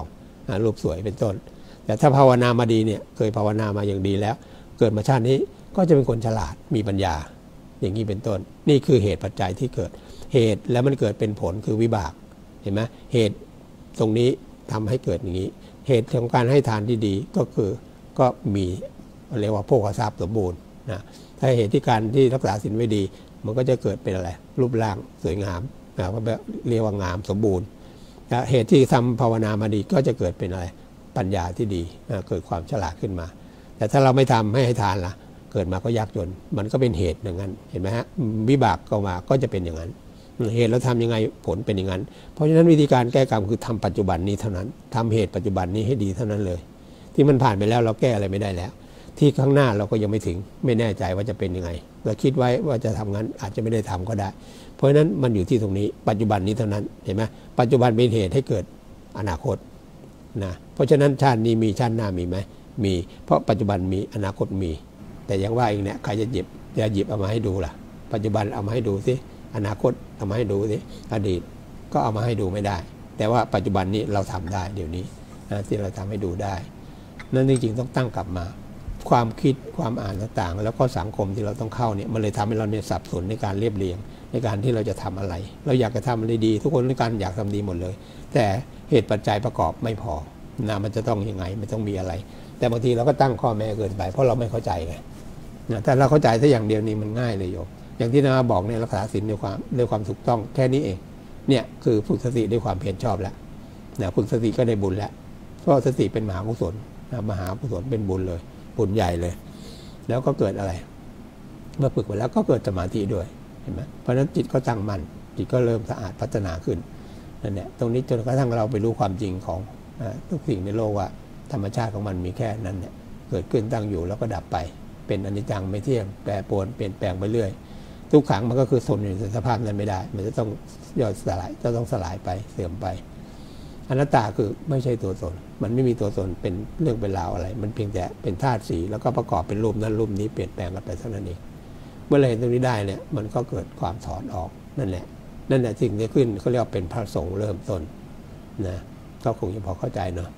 32รูปสวยเป็นต้นแต่ถ้าภาวนามาดีเนี่ยเคยภาวนามาอย่างดีแล้วเกิดมาชาตินี้ก็จะเป็นคนฉลาดมีปัญญาอย่างนี้เป็นต้นนี่คือเหตุปัจจัยที่เกิดเหตุแล้วมันเกิดเป็นผลคือวิบากเห็นไหมเหตุตรงนี้ทำให้เกิดอย่างนี้เหตุของการให้ทานที่ดีก็คือก็มีเรียกว่าโภคทรัพย์สมบูรณ์นะถ้าเหตุที่การที่รักษาศีลไว้ดีมันก็จะเกิดเป็นอะไรรูปร่างสวยงามนะก็เรียกว่างามสมบูรณ์เหตุที่ทำภาวนามาดีก็จะเกิดเป็นอะไรปัญญาที่ดีเกิดความฉลาดขึ้นมาแต่ถ้าเราไม่ทำให้ทานล่ะเกิดมาก็ยากจนมันก็เป็นเหตุอย่างนั้นเห็นไหมฮะวิบากก็มาก็จะเป็นอย่างนั้นเหตุเราทำยังไงผลเป็นอย่างนั้นเพราะฉะนั้นวิธีการแก้กรรมคือทำปัจจุบันนี้เท่านั้นทำเหตุปัจจุบันนี้ให้ดีเท่านั้นเลยที่มันผ่านไปแล้วเราแก้อะไรไม่ได้แล้วที่ข้างหน้าเราก็ยังไม่ถึงไม่แน่ใจว่าจะเป็นยังไงเราคิดไว้ว่าจะทำงั้นอาจจะไม่ได้ทำก็ได้เพราะฉะนั้นมันอยู่ที่ตรงนี้ปัจจุบันนี้เท่านั้นเห็นไหมปัจจุบันเป็นเหตุให้เกิดอนาคตนะเพราะฉะนั้นชาตินี้มีชาติหน้ามีไหมมีเพราะปัจจุบันมีอนาคตมีแต่ยังว่าเองเนี่ยใครจะหยิบเอามาให้ดูล่ะปัจจุบันเอามาให้ดูสิอนาคตเอามาให้ดูสิอดีตก็เอามาให้ดูไม่ได้แต่ว่าปัจจุบันนี้เราทำได้เดี๋ยวนี้ที่เราทำให้ดูได้นั่นจริงๆต้องตั้งกลับมาความคิดความอ่านต่างๆแล้วก็สังคมที่เราต้องเข้าเนี่ยมันเลยทำให้เราเนี่ยสับสนในการเรียบเรียงในการที่เราจะทำอะไรเราอยากจะทำอะไรดีทุกคนในการอยากทำดีหมดเลยแต่เหตุปัจจัยประกอบไม่พอนะมันจะต้องยังไงมันต้องมีอะไรแต่บางทีเราก็ตั้งข้อแม้เกินไปเพราะเราไม่เข้าใจไงนะแต่เราเข้าใจแค่อย่างเดียวนี้มันง่ายเลยโยมอย่างที่นาบอกเนี่ยรักษาศีลด้วยความถูกต้องแค่นี้เองเนี่ยคือฝึกสติด้วยความเพียรชอบแล้วนะฝึกสติก็ได้บุญแล้วเพราะสติเป็นมหากุศลมหากุศลเป็นบุญเลยบุญใหญ่เลยแล้วก็เกิดอะไรเมื่อฝึกไปแล้วก็เกิดสมาธิด้วยเห็นไหมเพราะฉะนั้นจิตก็ตั้งมั่นจิตก็เริ่มสะอาดพัฒนาขึ้นนั่นแหละตรงนี้จนกระทั่งเราไปรู้ความจริงของทุกสิ่งในโลกว่าธรรมชาติของมันมีแค่นั้นเนี่ยเกิดขึ้นตั้งอยู่แล้วก็ดับไปเป็นอนิจจังไม่เที่ยงแปรปรวนเปลี่ยนแปลงไปเรื่อยทุกขังมันก็คือทนอยู่ในสภาพนั้นไม่ได้มันจะต้องย่อยสลายจะต้องสลายไปเสื่อมไปอนัตตาคือไม่ใช่ตัวตนมันไม่มีตัวตนเป็นเรื่องเป็นราวอะไรมันเพียงแต่เป็นธาตุสีแล้วก็ประกอบเป็นรูปนั้นรูปนี้เปลี่ยนแปลงกันไปเท่านั้นเองเมื่อเราเห็นตรงนี้ได้เนี่ยมันก็เกิดความถอนออกนั่นแหละสิ่งที่ขึ้นเขาเรียกว่าเป็นพระสงฆ์เริ่มต้นนะก็คงจะพอเข้าใจเนาะ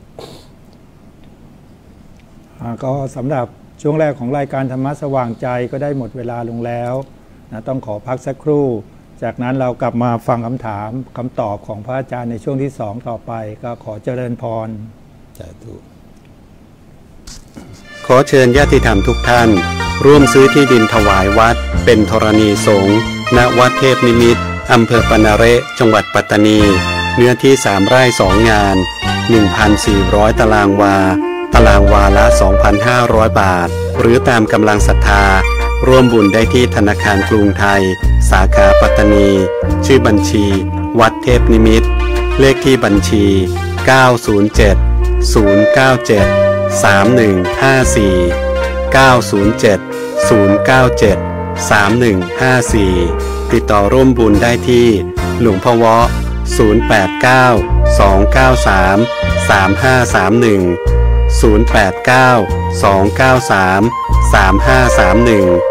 ก็สำหรับช่วงแรกของรายการธรรมะสว่างใจก็ได้หมดเวลาลงแล้วนะต้องขอพักสักครู่จากนั้นเรากลับมาฟังคำถามคำตอบของพระอาจารย์ในช่วงที่2ต่อไปก็ขอเจริญพรสาธุขอเชิญญาติธรรมทุกท่านร่วมซื้อที่ดินถวายวัดเป็นธรณีสงฆ์ณวัดเทพนิมิตรอำเภอปะนาเระจังหวัดปัตตานีเนื้อที่3 ไร่ 2 งาน 1,400 ตารางวาตารางวาละ 2,500 บาทหรือตามกำลังศรัทธาร่วมบุญได้ที่ธนาคารกรุงไทยสาขาปัตตานีชื่อบัญชีวัดเทพนิมิตรเลขที่บัญชี907 097 3154 907 097 3154ติดต่อร่วมบุญได้ที่หลวงพ่อเวาะ089 293 3531 089 293 3531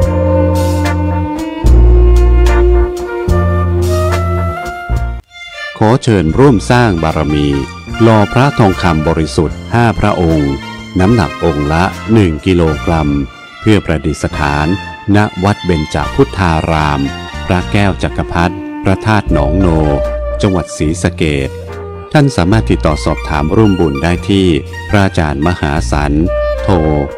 ขอเชิญร่วมสร้างบารมีหล่อพระทองคำบริสุทธิ์5 พระองค์น้ำหนักองค์ละ1 กิโลกรัมเพื่อประดิษฐานณวัดเบญจพุทธารามพระแก้วจักรพรรดิพระธาตุหนองโนจังหวัดศรีสะเกษท่านสามารถติดต่อสอบถามร่วมบุญได้ที่พระอาจารย์มหาสันโทร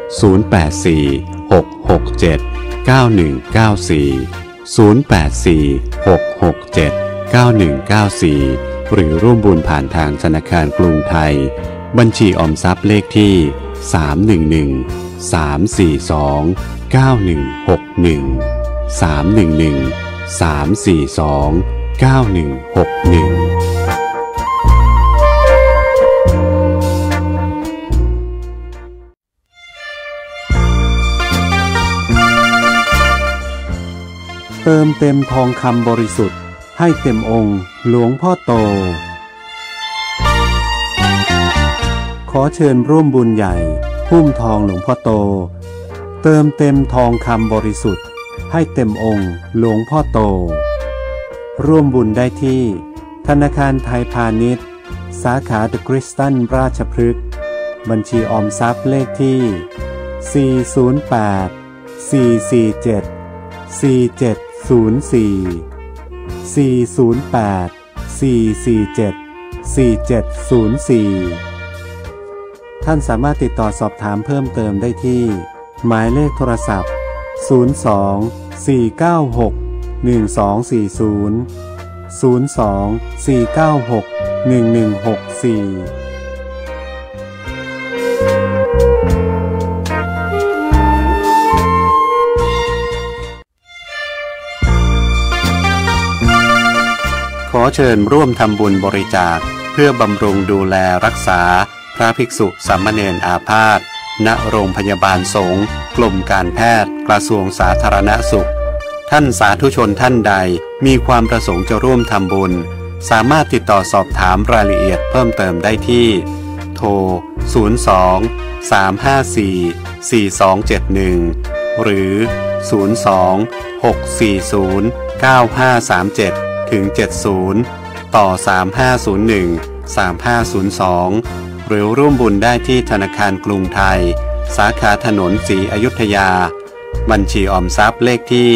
0846679194 หรือร่วมบุญผ่านทางธนาคารกรุงไทยบัญชีออมทรัพย์เลขที่311-342-9161 เติมเต็มทองคำบริสุทธิ์ให้เต็มองค์หลวงพ่อโตขอเชิญร่วมบุญใหญ่หุ้มทองหลวงพ่อโตเติมเต็มทองคำบริสุทธิ์ให้เต็มองค์หลวงพ่อโตร่วมบุญได้ที่ธนาคารไทยพาณิชย์สาขาเดอะคริสตันราชพฤกษ์บัญชีออมทรัพย์เลขที่408-447-4704 ท่านสามารถติดต่อสอบถามเพิ่มเติมได้ที่หมายเลขโทรศัพท์02-496-1164 ขอเชิญร่วมทำบุญบริจาคเพื่อบำรุงดูแลรักษาพระภิกษุสามเณรอาพาธณโรงพยาบาลสงฆ์กรมการแพทย์กระทรวงสาธารณสุขท่านสาธุชนท่านใดมีความประสงค์จะร่วมทำบุญสามารถติดต่อสอบถามรายละเอียดเพิ่มเติมได้ที่โทร02-354-4271หรือ02-640-9537-70ต่อ3501-3502หรือร่วมบุญได้ที่ธนาคารกรุงไทยสาขาถนนศรีอยุธยาบัญชีออมทรัพย์เลขที่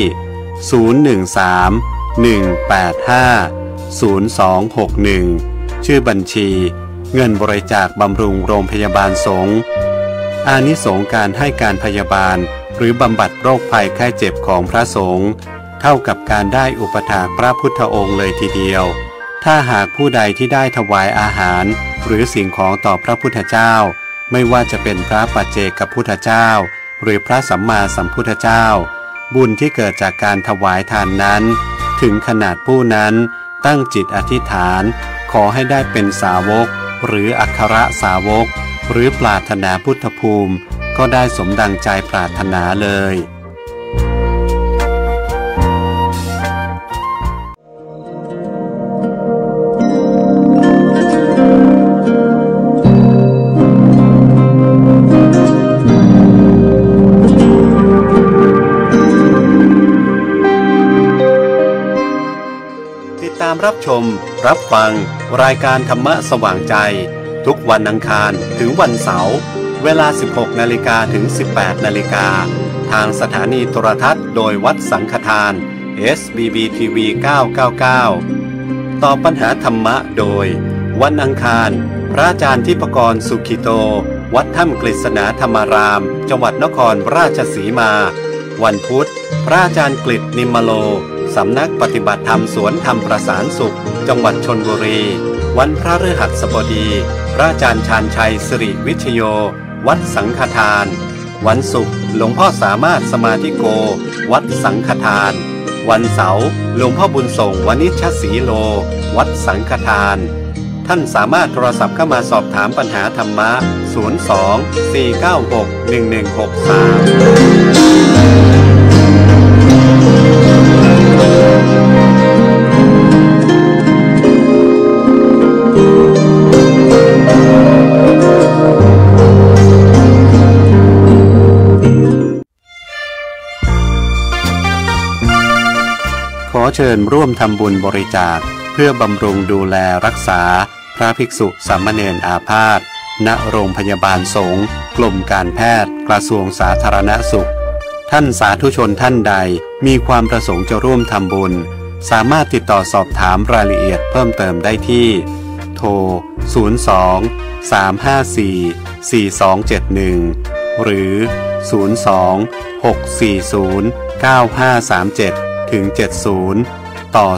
013-185-0261ชื่อบัญชีเงินบริจาคบำรุงโรงพยาบาลสงฆ์อานิสงส์การให้การพยาบาลหรือบำบัดโรคภัยไข้เจ็บของพระสงฆ์เท่ากับการได้อุปถากพระพุทธองค์เลยทีเดียวถ้าหากผู้ใดที่ได้ถวายอาหารหรือสิ่งของต่อพระพุทธเจ้าไม่ว่าจะเป็นพระปัจเจกพุทธเจ้าหรือพระสัมมาสัมพุทธเจ้าบุญที่เกิดจากการถวายทานนั้นถึงขนาดผู้นั้นตั้งจิตอธิษฐานขอให้ได้เป็นสาวกหรืออัครสาวกหรือปรารถนาพุทธภูมิก็ได้สมดังใจปรารถนาเลยรับชมรับฟังรายการธรรมะสว่างใจทุกวันอังคารถึงวันเสาร์เวลา 16 นาฬิกาถึง 18 นาฬิกาทางสถานีโทรทัศน์โดยวัดสังฆทาน SBB TV 999ตอบปัญหาธรรมะโดยวันอังคารพระอาจารย์ทิพกรสุขิโตวัดถ้ำกฤษณาธรรมารามจังหวัดนครราชสีมาวันพุธพระอาจารย์กฤษนิมมโลสำนักปฏิบัติธรรมสวนธรรมประสานสุขจังหวัดชลบุรีวันพฤหัสบดีพระอาจารย์ชาญชัยสิริวิชโยวัดสังฆทานวันศุกร์หลวงพ่อสามารถสมาธิโกวัดสังฆทานวันเสาร์หลวงพ่อบุญส่งวณิชศรีโลวัดสังฆทานท่านสามารถโทรศัพท์เข้ามาสอบถามปัญหาธรรมะขอเชิญร่วมทำบุญบริจาคเพื่อบำรุงดูแลรักษาพระภิกษุสามเณรอาพาธณโรงพยาบาลสงฆ์กรมการแพทย์กระทรวงสาธารณสุขท่านสาธุชนท่านใดมีความประสงค์จะร่วมทำบุญสามารถติดต่อสอบถามรายละเอียดเพิ่มเติมได้ที่โทร02-354-4271 หรือ 02-640-9537-70 ต่อ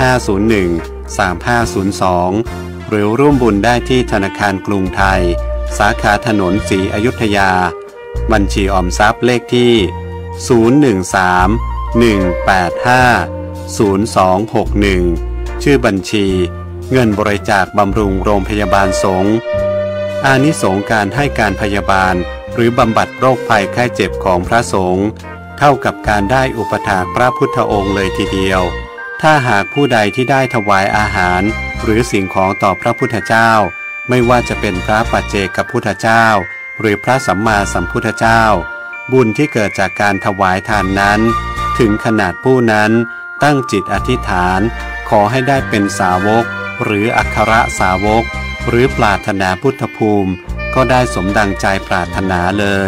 3501-3502 หรือร่วมบุญได้ที่ธนาคารกรุงไทยสาขาถนนศรีอยุธยาบัญชีออมทรัพย์เลขที่ 013-185-0261 ชื่อบัญชีเงินบริจาคบำรุงโรงพยาบาลสงฆ์อานิสงส์การให้การพยาบาลหรือบำบัดโรคภัยไข้เจ็บของพระสงฆ์เท่ากับการได้อุปถากพระพุทธองค์เลยทีเดียวถ้าหากผู้ใดที่ได้ถวายอาหารหรือสิ่งของต่อพระพุทธเจ้าไม่ว่าจะเป็นพระปัจเจกพุทธเจ้าหรือพระสัมมาสัมพุทธเจ้าบุญที่เกิดจากการถวายทานนั้นถึงขนาดผู้นั้นตั้งจิตอธิษฐานขอให้ได้เป็นสาวกหรืออัครสาวกหรือปรารถนาพุทธภูมิก็ได้สมดังใจปรารถนาเลย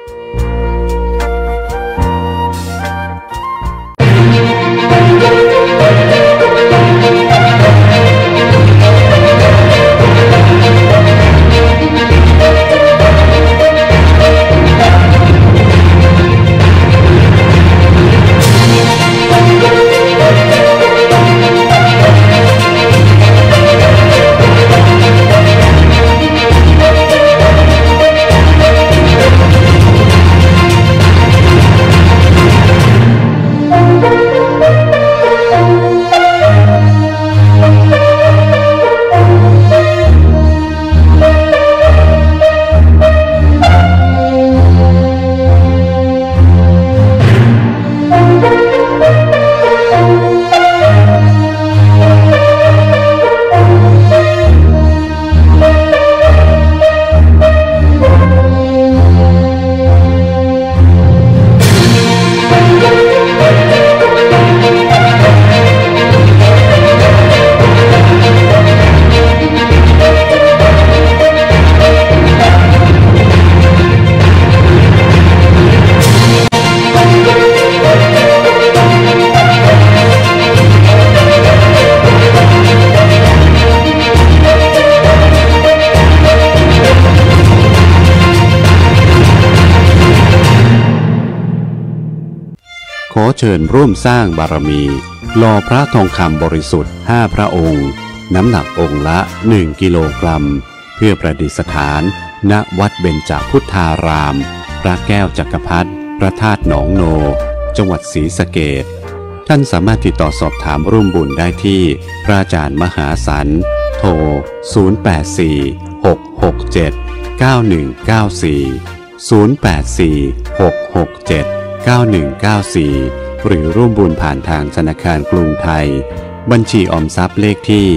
ขอเชิญร่วมสร้างบารมีหล่อพระทองคำบริสุทธิ์5พระองค์น้ำหนักองค์ละ1กิโลกรัมเพื่อประดิษฐานณวัดเบญจพุทธารามพระแก้วจักรพรรดิพระธาตุหนองโนจังหวัดศรีสะเกษท่านสามารถติดต่อสอบถามร่วมบุญได้ที่พระอาจารย์มหาสันโทร0846679194 หรือร่วมบุญผ่านทางธนาคารกรุงไทยบัญชีออมทรัพย์เลขที่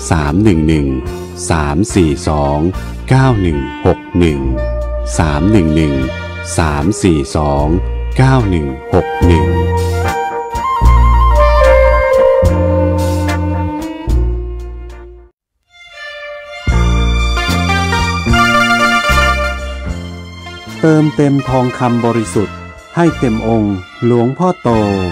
311-342-9161 เติมเต็มทองคำบริสุทธิ์ให้เต็มองค์หลวงพ่อโต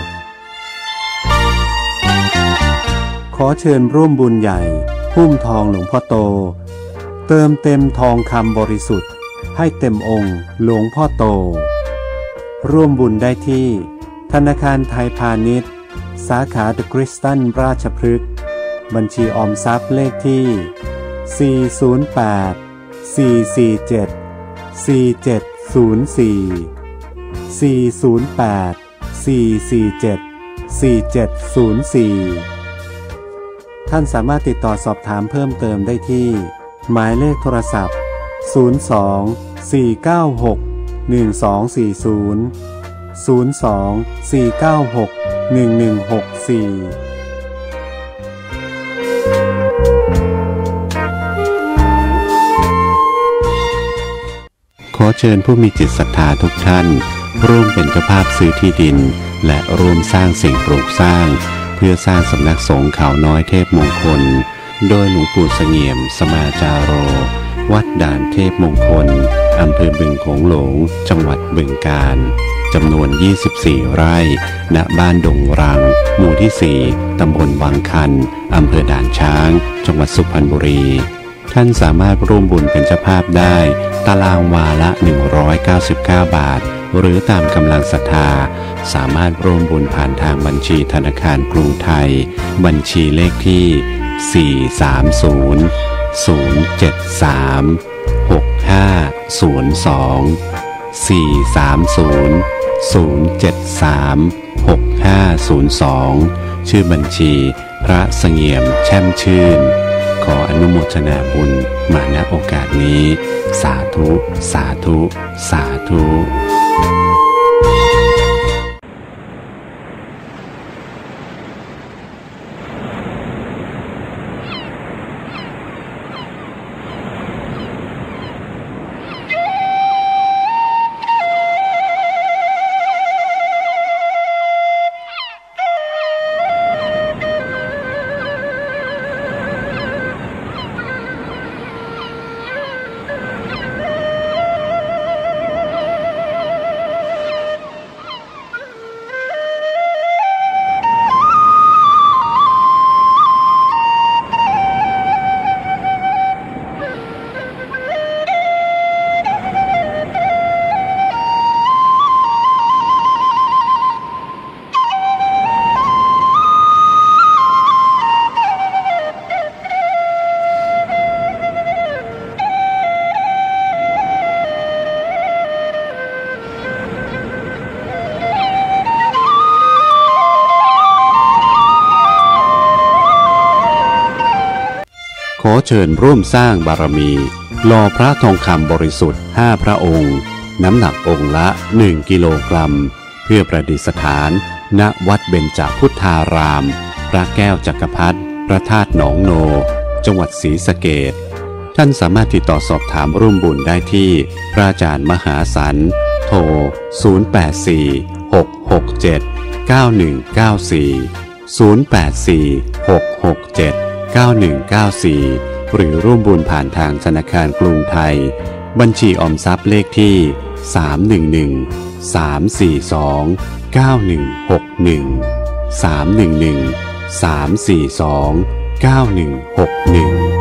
ขอเชิญร่วมบุญใหญ่หุ้มทองหลวงพ่อโตเติมเต็มทองคำบริสุทธิ์ให้เต็มองค์หลวงพ่อโตร่วมบุญได้ที่ธนาคารไทยพาณิชย์สาขาเดอะคริสตันราชพฤกษ์บัญชีออมทรัพย์เลขที่408-447-4704 ท่านสามารถติดต่อสอบถามเพิ่มเติมได้ที่หมายเลขโทรศัพท์02-496-1240 02-496-1164ขอเชิญผู้มีจิตศรัทธาทุกท่านร่วมเป็นเจ้าภาพซื้อที่ดินและร่วมสร้างสิ่งปลูกสร้างเพื่อสร้างสำนักสงฆ์เขาน้อยเทพมงคลโดยหลวงปู่เสงี่ยมสมาจาโรวัดด่านเทพมงคลอำเภอบึงโขงหลงจังหวัดบึงกาฬจำนวน24ไร่ณบ้านดงรังหมู่ที่4ตำบลวังคันอำเภอด่านช้างจังหวัดสุพรรณบุรีท่านสามารถร่วมบุญเป็นเจ้าภาพได้ตารางวาละ199 บาทหรือตามกำลังศรัทธาสามารถร่วมบุญผ่านทางบัญชีธนาคารกรุงไทยบัญชีเลขที่430-073-6502 ชื่อบัญชีพระเสงี่ยมแช่มชื่นขออนุโมทนาบุญมาณโอกาสนี้สาธุสาธุสาธุ ขอเชิญร่วมสร้างบารมีหล่อพระทองคำบริสุทธิ์5พระองค์น้ำหนักองค์ละ1กิโลกรัมเพื่อประดิษฐานณวัดเบญจพุทธารามพระแก้วจักรพรรดิพระธาตุหนองโนจังหวัดศรีสะเกษท่านสามารถติดต่อสอบถามร่วมบุญได้ที่พระอาจารย์มหาสันโทร0846679194 หรือร่วมบุญผ่านทางธนาคารกรุงไทยบัญชีออมทรัพย์เลขที่311-342-9161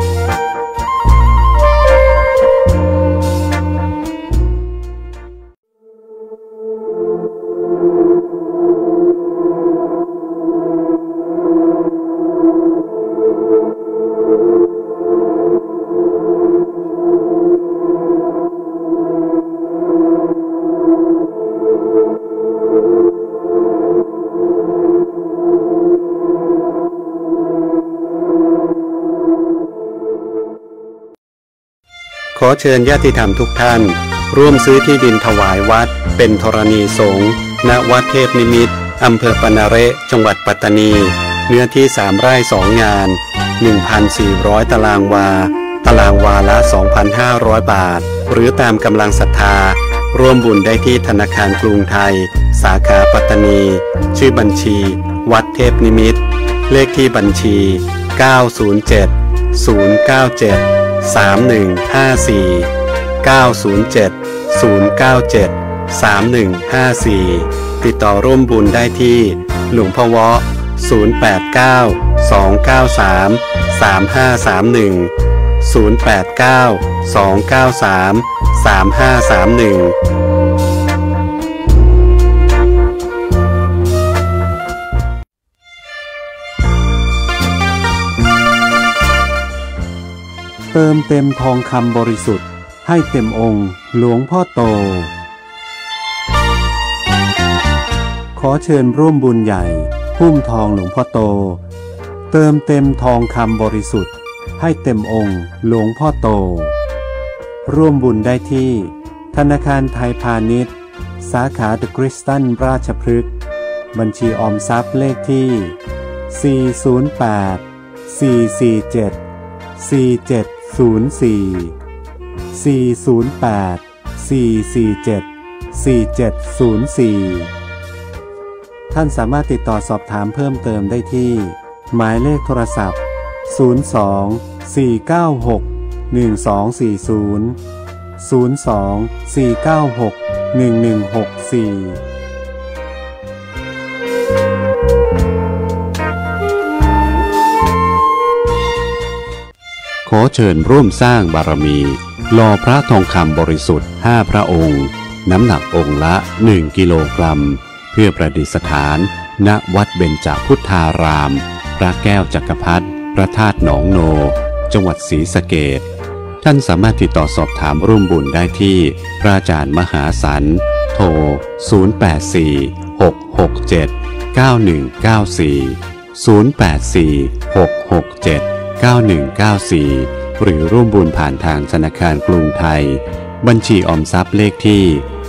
ขอเชิญญาติธรรมทุกท่านร่วมซื้อที่ดินถวายวัดเป็นธรณีสงฆ์ณวัดเทพนิมิตรอำเภอปนาเระจังหวัดปัตตานีเนื้อที่3 ไร่ 2 งาน 1,400 ตารางวาตารางวาละ 2,500 บาทหรือตามกำลังศรัทธาร่วมบุญได้ที่ธนาคารกรุงไทยสาขาปัตตานีชื่อบัญชีวัดเทพนิมิตรเลขที่บัญชี907-097-3154 ติดต่อร่วมบุญได้ที่หลวงพ่อเวาะ089-293-3531 เติมเต็มทองคำบริสุทธิ์ให้เต็มองค์หลวงพ่อโตขอเชิญร่วมบุญใหญ่หุ้มทองหลวงพ่อโตเติมเต็มทองคำบริสุทธิ์ให้เต็มองค์หลวงพ่อโตร่วมบุญได้ที่ธนาคารไทยพาณิชย์สาขาเดอะคริสตันราชพฤกษ์บัญชีออมทรัพย์เลขที่408-447-4704 ท่านสามารถติดต่อสอบถามเพิ่มเติมได้ที่หมายเลขโทรศัพท์02-496-1164 02-496-1164 ขอเชิญร่วมสร้างบารมีหล่อพระทองคำบริสุทธิ์5พระองค์น้ำหนักองค์ละ1กิโลกรัมเพื่อประดิษฐานณวัดเบญจพุทธารามพระแก้วจักรพรรดิพระธาตุหนองโนจังหวัดศรีสะเกษท่านสามารถติดต่อสอบถามร่วมบุญได้ที่พระอาจารย์มหาสันโทร0846679194 หรือร่วมบุญผ่านทางธนาคารกรุงไทยบัญชีออมทรัพย์เลขที่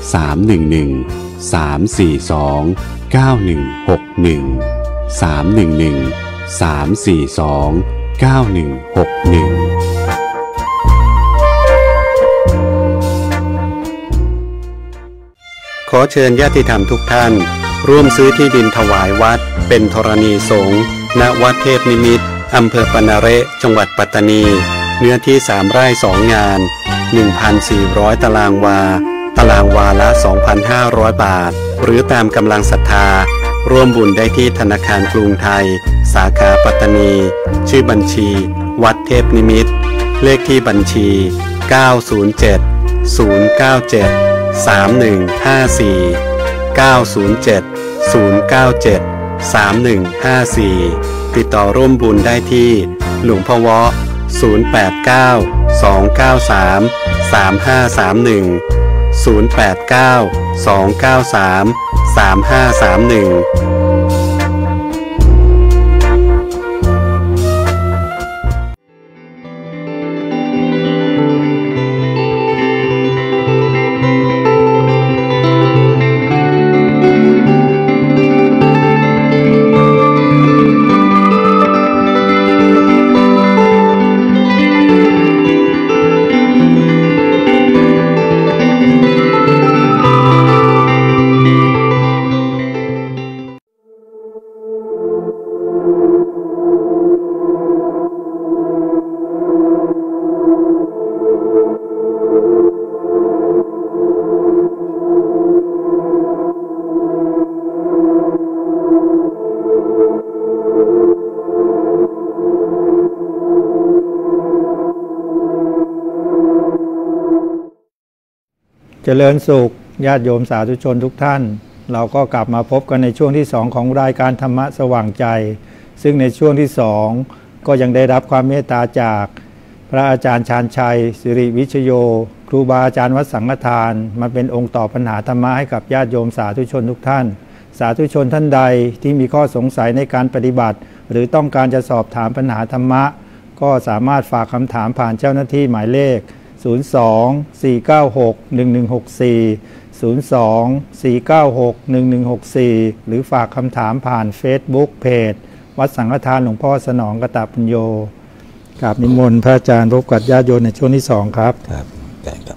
311-342-9161 ขอเชิญญาติธรรมทุกท่านร่วมซื้อที่ดินถวายวัดเป็นธรณีสงฆ์ณวัดเทพนิมิตรอำเภอปณเระจังหวัดปัตตานีเนื้อที่3 ไร่ 2 งาน 1,400 ตารางวาตารางวาละ 2,500 บาทหรือตามกำลังศรัทธาร่วมบุญได้ที่ธนาคารกรุงไทยสาขาปัตตานีชื่อบัญชีวัดเทพนิมิตรเลขที่บัญชี907-097-3154 ติดต่อร่วมบุญได้ที่หลวงพ่อวอเจริญสุขญาติโยมสาธุชนทุกท่านเราก็กลับมาพบกันในช่วงที่2ของรายการธรรมะสว่างใจซึ่งในช่วงที่2ก็ยังได้รับความเมตตาจากพระอาจารย์ชาญชัยสิริวิชโยครูบาอาจารย์วัดสังฆทานมาเป็นองค์ตอบปัญหาธรรมะให้กับญาติโยมสาธุชนทุกท่านสาธุชนท่านใดที่มีข้อสงสัยในการปฏิบัติหรือต้องการจะสอบถามปัญหาธรรมะก็สามารถฝากคำถามผ่านเจ้าหน้าที่หมายเลข02-496-1164 หรือฝากคำถามผ่าน Facebook เพจวัดสังฆทานหลวงพ่อสนองกตปัญโยกราบนิมนต์พระอาจารย์พบกับญาติโยมในช่วงที่2ครับครับได้ครับ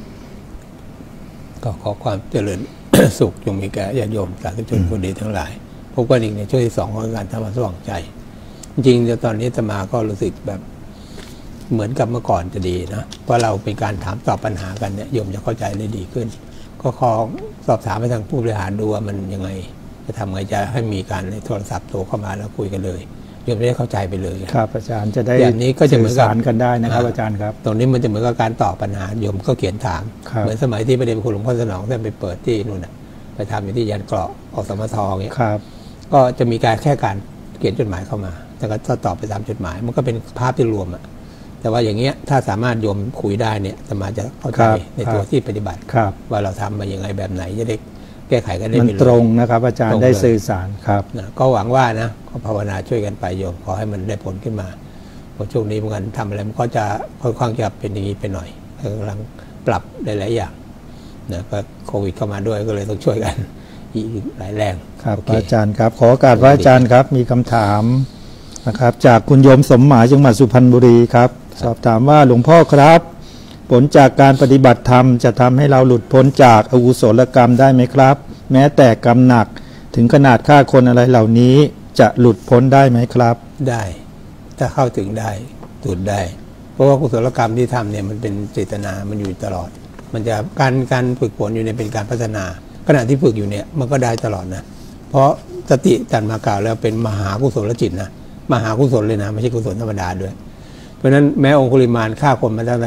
ก็ขอความเจริญ สุขจงมีแก่ญาติโยมสาธุชนคนดีทั้งหลายพบกันอีกในช่วงที่2ของการธรรมะสว่างใจจริงๆตอนนี้อาตมาก็รู้สึกแบบเหมือนกับเมื่อก่อนจะดีนะเพราะเราเป็นการถามตอบปัญหากันเนี่ยโยมจะเข้าใจได้ดีขึ้นก็ขอสอบถามไปทางผู้บริหารดูว่ามันยังไงจะทำไงจะให้มีการในโทรศัพท์โทรเข้ามาแล้วคุยกันเลยโยมจะได้เข้าใจไปเลยครับอาจารย์จะได้แบบนี้ก็จะเหมือนกันได้นะครับอาจารย์ครับตรงนี้มันจะเหมือนกับการตอบปัญหาโยมก็เขียนถามเหมือนสมัยที่ประเด็นคุณหลวงพ่อสนองท่านไปเปิดที่นู่นไปทำอยู่ที่ยันเกราะอสมทเงี้ยก็จะมีการแค่การเขียนจดหมายเข้ามาแต่ก็ตอบไปตามจดหมายมันก็เป็นภาพที่รวมอ่ะแต่ว่าอย่างเงี้ยถ้าสามารถโยมคุยได้เนี่ยสามารถจะเข้าใจในตัวที่ปฏิบัติว่าเราทำมาอย่างไรแบบไหนจะได้แก้ไขกันได้มันตรงนะครับอาจารย์ได้สื่อสารครับก็หวังว่านะก็ภาวนาช่วยกันไปโยมขอให้มันได้ผลขึ้นมาเพราะช่วงนี้เหมือนกันทำอะไรมันก็จะค่อนข้างจะเป็นอย่างนี้ไปหน่อยกำลังปรับหลายๆอย่างนะก็โควิดเข้ามาด้วยก็เลยต้องช่วยกันอีกหลายแรงครับอาจารย์ครับขอโอกาสพระอาจารย์ครับมีคำถามนะครับจากคุณโยมสมหมายจังหวัดสุพรรณบุรีครับสอบถามว่าหลวงพ่อครับผลจากการปฏิบัติธรรมจะทำให้เราหลุดพ้นจากอกุศลกรรมได้ไหมครับแม้แต่กรรมหนักถึงขนาดฆ่าคนอะไรเหล่านี้จะหลุดพ้นได้ไหมครับได้ถ้าเข้าถึงได้หลุดได้เพราะว่ากุศลกรรมที่ทำเนี่ยมันเป็นเจตนามันอยู่ตลอดมันจะการฝึกฝนอยู่เนี่ยเป็นการพัฒนาขณะที่ฝึกอยู่เนี่ยมันก็ได้ตลอดนะเพราะสติจันมากล่าวแล้วเป็นมหากุศลจิตนะมหากุศลเลยนะไม่ใช่กุศลธรรมดาด้วยราะฉะนั้นแม้องคุลิมานฆ่าคนมาตั้งแต่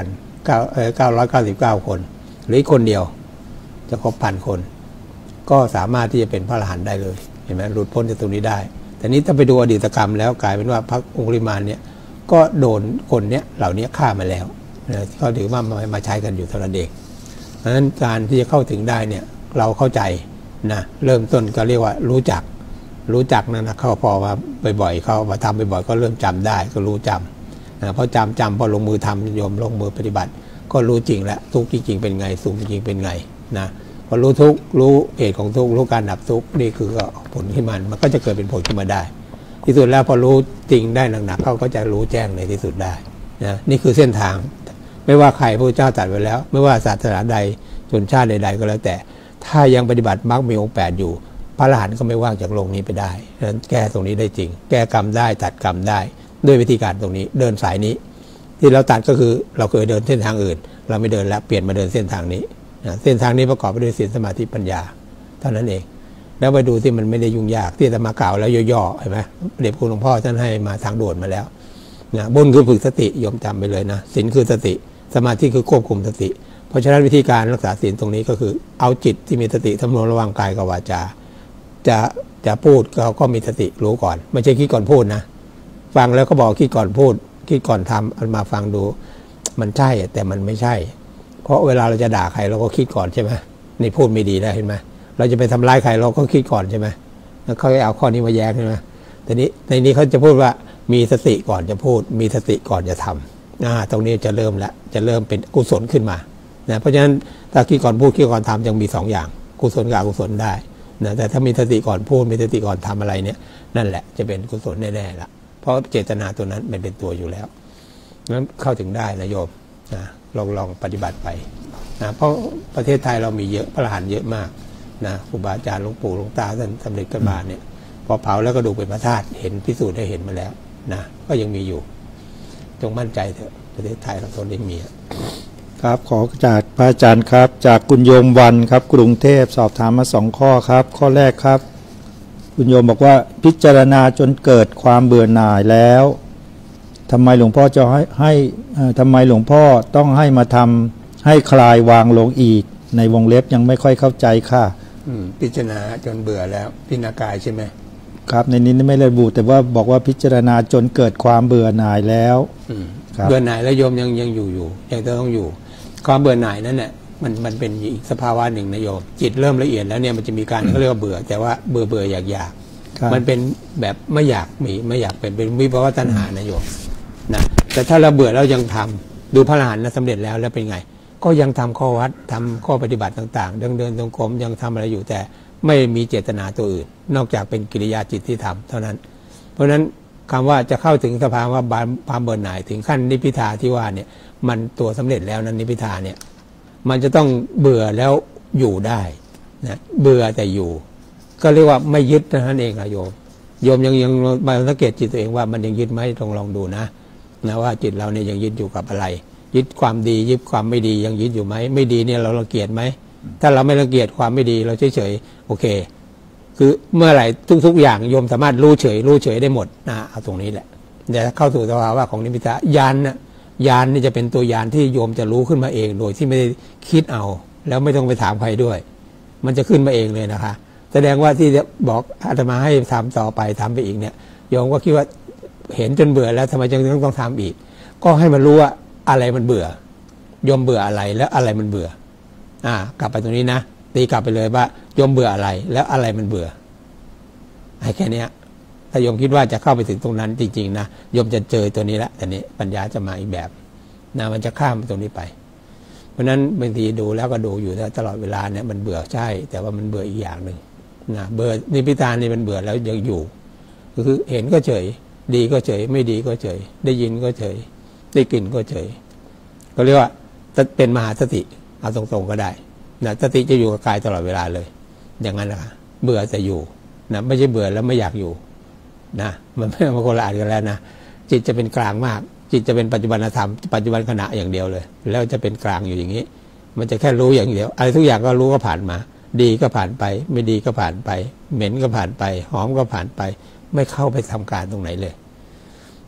999 คนหรือคนเดียวจะครบ1,000 คนก็สามารถที่จะเป็นพระอรหันต์ได้เลยเห็นไหมหลุดพ้นจากตรงนี้ได้แต่นี้ถ้าไปดูอดีตกรรมแล้วกลายเป็นว่าพระองคุลิมานเนี่ยก็โดนคนเนี้ยเหล่านี้ฆ่ามาแล้วเขาถือว่ามาใช้กันอยู่เท่านั้นเองเพราะฉะนั้นการที่จะเข้าถึงได้เนี่ยเราเข้าใจนะเริ่มต้นก็เรียกว่ารู้จักนะเขาพอมาบ่อยๆเขามาทำบ่อยๆก็เริ่มจำได้ก็รู้จำนะพอจำพอลงมือทำโยมลงมือปฏิบัติก็รู้จริงแล้วทุกข์จริงๆเป็นไงสุขจริงๆเป็นไงนะพอรู้ทุกข์รู้เหตุของทุกข์รู้การดับทุกข์นี่คือผลที่มันก็จะเกิดเป็นผลขึ้นมาได้ที่สุดแล้วพอรู้จริงได้หนักๆเขาก็จะรู้แจ้งในที่สุดได้นะนี่คือเส้นทางไม่ว่าใครพระเจ้าตรัสไว้แล้วไม่ว่าศาสนาใดชนชาติใดๆก็แล้วแต่ถ้ายังปฏิบัติมรรคมีองค์8อยู่พระอรหันต์ก็ไม่ว่างจากโลกนี้ไปได้ฉะนั้นแก้ตรงนี้ได้จริงแก้กรรมได้ตัดกรรมได้ด้วยวิธีการตรงนี้เดินสายนี้ที่เราตัดก็คือเราเคยเดินเส้นทางอื่นเราไม่เดินแล้วเปลี่ยนมาเดินเส้นทางนี้นะเส้นทางนี้ประกอบไปด้วยศีลสมาธิปัญญาเท่านั้นเองแล้วไปดูที่มันไม่ได้ยุ่งยากที่จะมากล่าวแล้วย่อๆเห็นไหมเด็กคุณหลวงพ่อท่านให้มาทางด่วนมาแล้วนะบุญคือฝึกสติโยมจำไปเลยนะศีลคือสติสมาธิคือควบคุมสติเพราะฉะนั้นวิธีการรักษาศีลตรงนี้ก็คือเอาจิตที่มีสติสำรวมระวังกายกับวาจาจะพูดเราก็มีสติรู้ก่อนไม่ใช่คิดก่อนพูดนะฟังแล้วก็บอกคิดก่อนพูดคิดก่อนทำเอามาฟังดูมันใช่แต่มันไม่ใช่เพราะเวลาเราจะด่าใครเราก็คิดก่อนใช่ไหมนี่พูดไม่ดีแล้วเห็นไหมเราจะไปทำร้ายใครเราก็คิดก่อนใช่ไหมแล้วเขาเอาข้อนี้มาแย้งใช่ไหมแต่นี้ในนี้เขาจะพูดว่ามีสติก่อนจะพูดมีสติก่อนจะทำตรงนี้จะเริ่มแล้วจะเริ่มเป็นกุศลขึ้นมานะเพราะฉะนั้นถ้าคิดก่อนพูดคิดก่อนทำยังมี2อย่างกุศลกับอกุศลได้นะแต่ถ้ามีสติก่อนพูดมีสติก่อนทำอะไรเนี่ยนั่นแหละจะเป็นกุศลแน่ๆละเพราะเจตนาตัวนั้นมันเป็นตัวอยู่แล้วนั้นเข้าถึงได้นะโยมนะลองปฏิบัติไปนะเพราะประเทศไทยเรามีเยอะพระอรหันต์เยอะมากนะครูบาอาจารย์หลวงปู่หลวงตาท่านสำเร็จกันมาเนี่ยพอเผาแล้วก็ดูเป็นพระธาตุเห็นพิสูจน์ได้เห็นมาแล้วนะก็ยังมีอยู่จงมั่นใจเถอะประเทศไทยเราตอนนี้มีครับขอจากพระอาจารย์ครับจากคุณโยมวันครับกรุงเทพสอบถามมา2ข้อครับข้อแรกครับคุณโยมบอกว่าพิจารณาจนเกิดความเบื่อหน่ายแล้วทำไมหลวงพ่อจะให้ทำไมหลวงพ่อต้องให้มาทำให้คลายวางลงอีกในวงเล็บยังไม่ค่อยเข้าใจค่ะพิจารณาจนเบื่อแล้วพิจารณากายใช่ไหมครับในนี้ไม่ระบุแต่ว่าบอกว่าพิจารณาจนเกิดความเบื่อหน่ายแล้วเบื่อหน่ายแล้วโยมยังอยู่ยังต้องอยู่ความเบื่อหน่ายนั้นเนี่ยมันเป็นอีกสภาวะหนึ่งนะโยมจิตเริ่มละเอียดแล้วเนี่ยมันจะมีการเขาเรียกว่าเบื่อแต่ว่าเบื่ออยากมันเป็นแบบไม่อยากมีไม่อยากเป็นวิภาวะตัณหานะโยมนะแต่ถ้าเราเบื่อแล้วยังทำดูพระอรหันต์สำเร็จแล้วเป็นไงก็ยังทำข้อวัดทำข้อปฏิบัติต่างๆเดินจงกรมยังทำอะไรอยู่แต่ไม่มีเจตนาตัวอื่นนอกจากเป็นกิริยาจิตที่ทำเท่านั้นเพราะฉะนั้นคำว่าจะเข้าถึงสภาวะความเบื่อหน่ายถึงขั้นนิพพิทาที่ว่าเนี่ยมันตัวสำเร็จแล้วนั้นนิพพิทาเนี่ยมันจะต้องเบื่อแล้วอยู่ได้นะเบื่อแต่อยู่ก็เรียกว่าไม่ยึดนั่นเองค่ะโยมยังมาสังเกตจิตตัวเองว่ามันยังยึดไหมลองดูนะว่าจิตเราเนี่ยยังยึดอยู่กับอะไรยึดความดียึดความไม่ดียังยึดอยู่ไหมไม่ดีเนี่ยเรารังเกียจไหมถ้าเราไม่รังเกียจความไม่ดีเราเฉยๆโอเคคือเมื่อไหร่ทุกอย่างโยมสามารถรู้เฉยได้หมดนะเอาตรงนี้แหละแต่เข้าสู่สภาวะของนิพพิทายานนี่จะเป็นตัวยานที่โยมจะรู้ขึ้นมาเองโดยที่ไม่ได้คิดเอาแล้วไม่ต้องไปถามใครด้วยมันจะขึ้นมาเองเลยนะคะแสดงว่าที่บอกอาตมาให้ทำต่อไปทำไปอีกเนี่ยโยมก็คิดว่าเห็นจนเบื่อแล้วทำไมยังต้องทำอีกก็ให้มันรู้ว่าอะไรมันเบื่อโยมเบื่ออะไรแล้วอะไรมันเบื่อกลับไปตรงนี้นะตีกลับไปเลยว่าโยมเบื่ออะไรแล้วอะไรมันเบื่อให้แค่นี้ถ้าโยมคิดว่าจะเข้าไปถึงตรงนั้นจริงๆนะโยมจะเจอตัวนี้ละแต่นี้ปัญญาจะมาอีกแบบนะมันจะข้ามไปตรงนี้ไปเพราะนั้นบางทีดูแล้วก็ดูอยู่ตลอดเวลาเนี่ยมันเบื่อใช่แต่ว่ามันเบื่ออีกอย่างหนึ่งนะเบื่อนิพพิทานี่มันเบื่อแล้วยังอยู่ก็คือเห็นก็เฉยดีก็เฉยไม่ดีก็เฉยได้ยินก็เฉยได้กลิ่นก็เฉยก็เรียกว่าเป็นมหาสติเอาตรงๆก็ได้นะสติจะอยู่กับกายตลอดเวลาเลยอย่างนั้นนะคะเบื่อแต่อยู่นะไม่ใช่เบื่อแล้วไม่อยากอยู่นะมันไม่มาคนละอันกันแล้วนะจิตจะเป็นกลางมากจิตจะเป็นปัจจุบันธรรมปัจจุบันขณะอย่างเดียวเลยแล้วจะเป็นกลางอยู่อย่างนี้มันจะแค่รู้อย่างเดียวอะไรทุกอย่างก็รู้ก็ผ่านมาดีก็ผ่านไปไม่ดีก็ผ่านไปเหม็นก็ผ่านไปหอมก็ผ่านไปไม่เข้าไปทำการตรงไหนเลย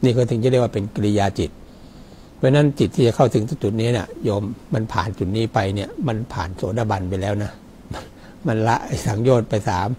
นี่ก็ถึงจะเรียกว่าเป็นกิริยาจิตเพราะนั้นจิตที่จะเข้าถึงจุดนี้เนี่ยโยมมันผ่านจุดนี้ไปเนี่ยมันผ่านโสดาบันไปแล้วนะมันละสังโยชน์ไป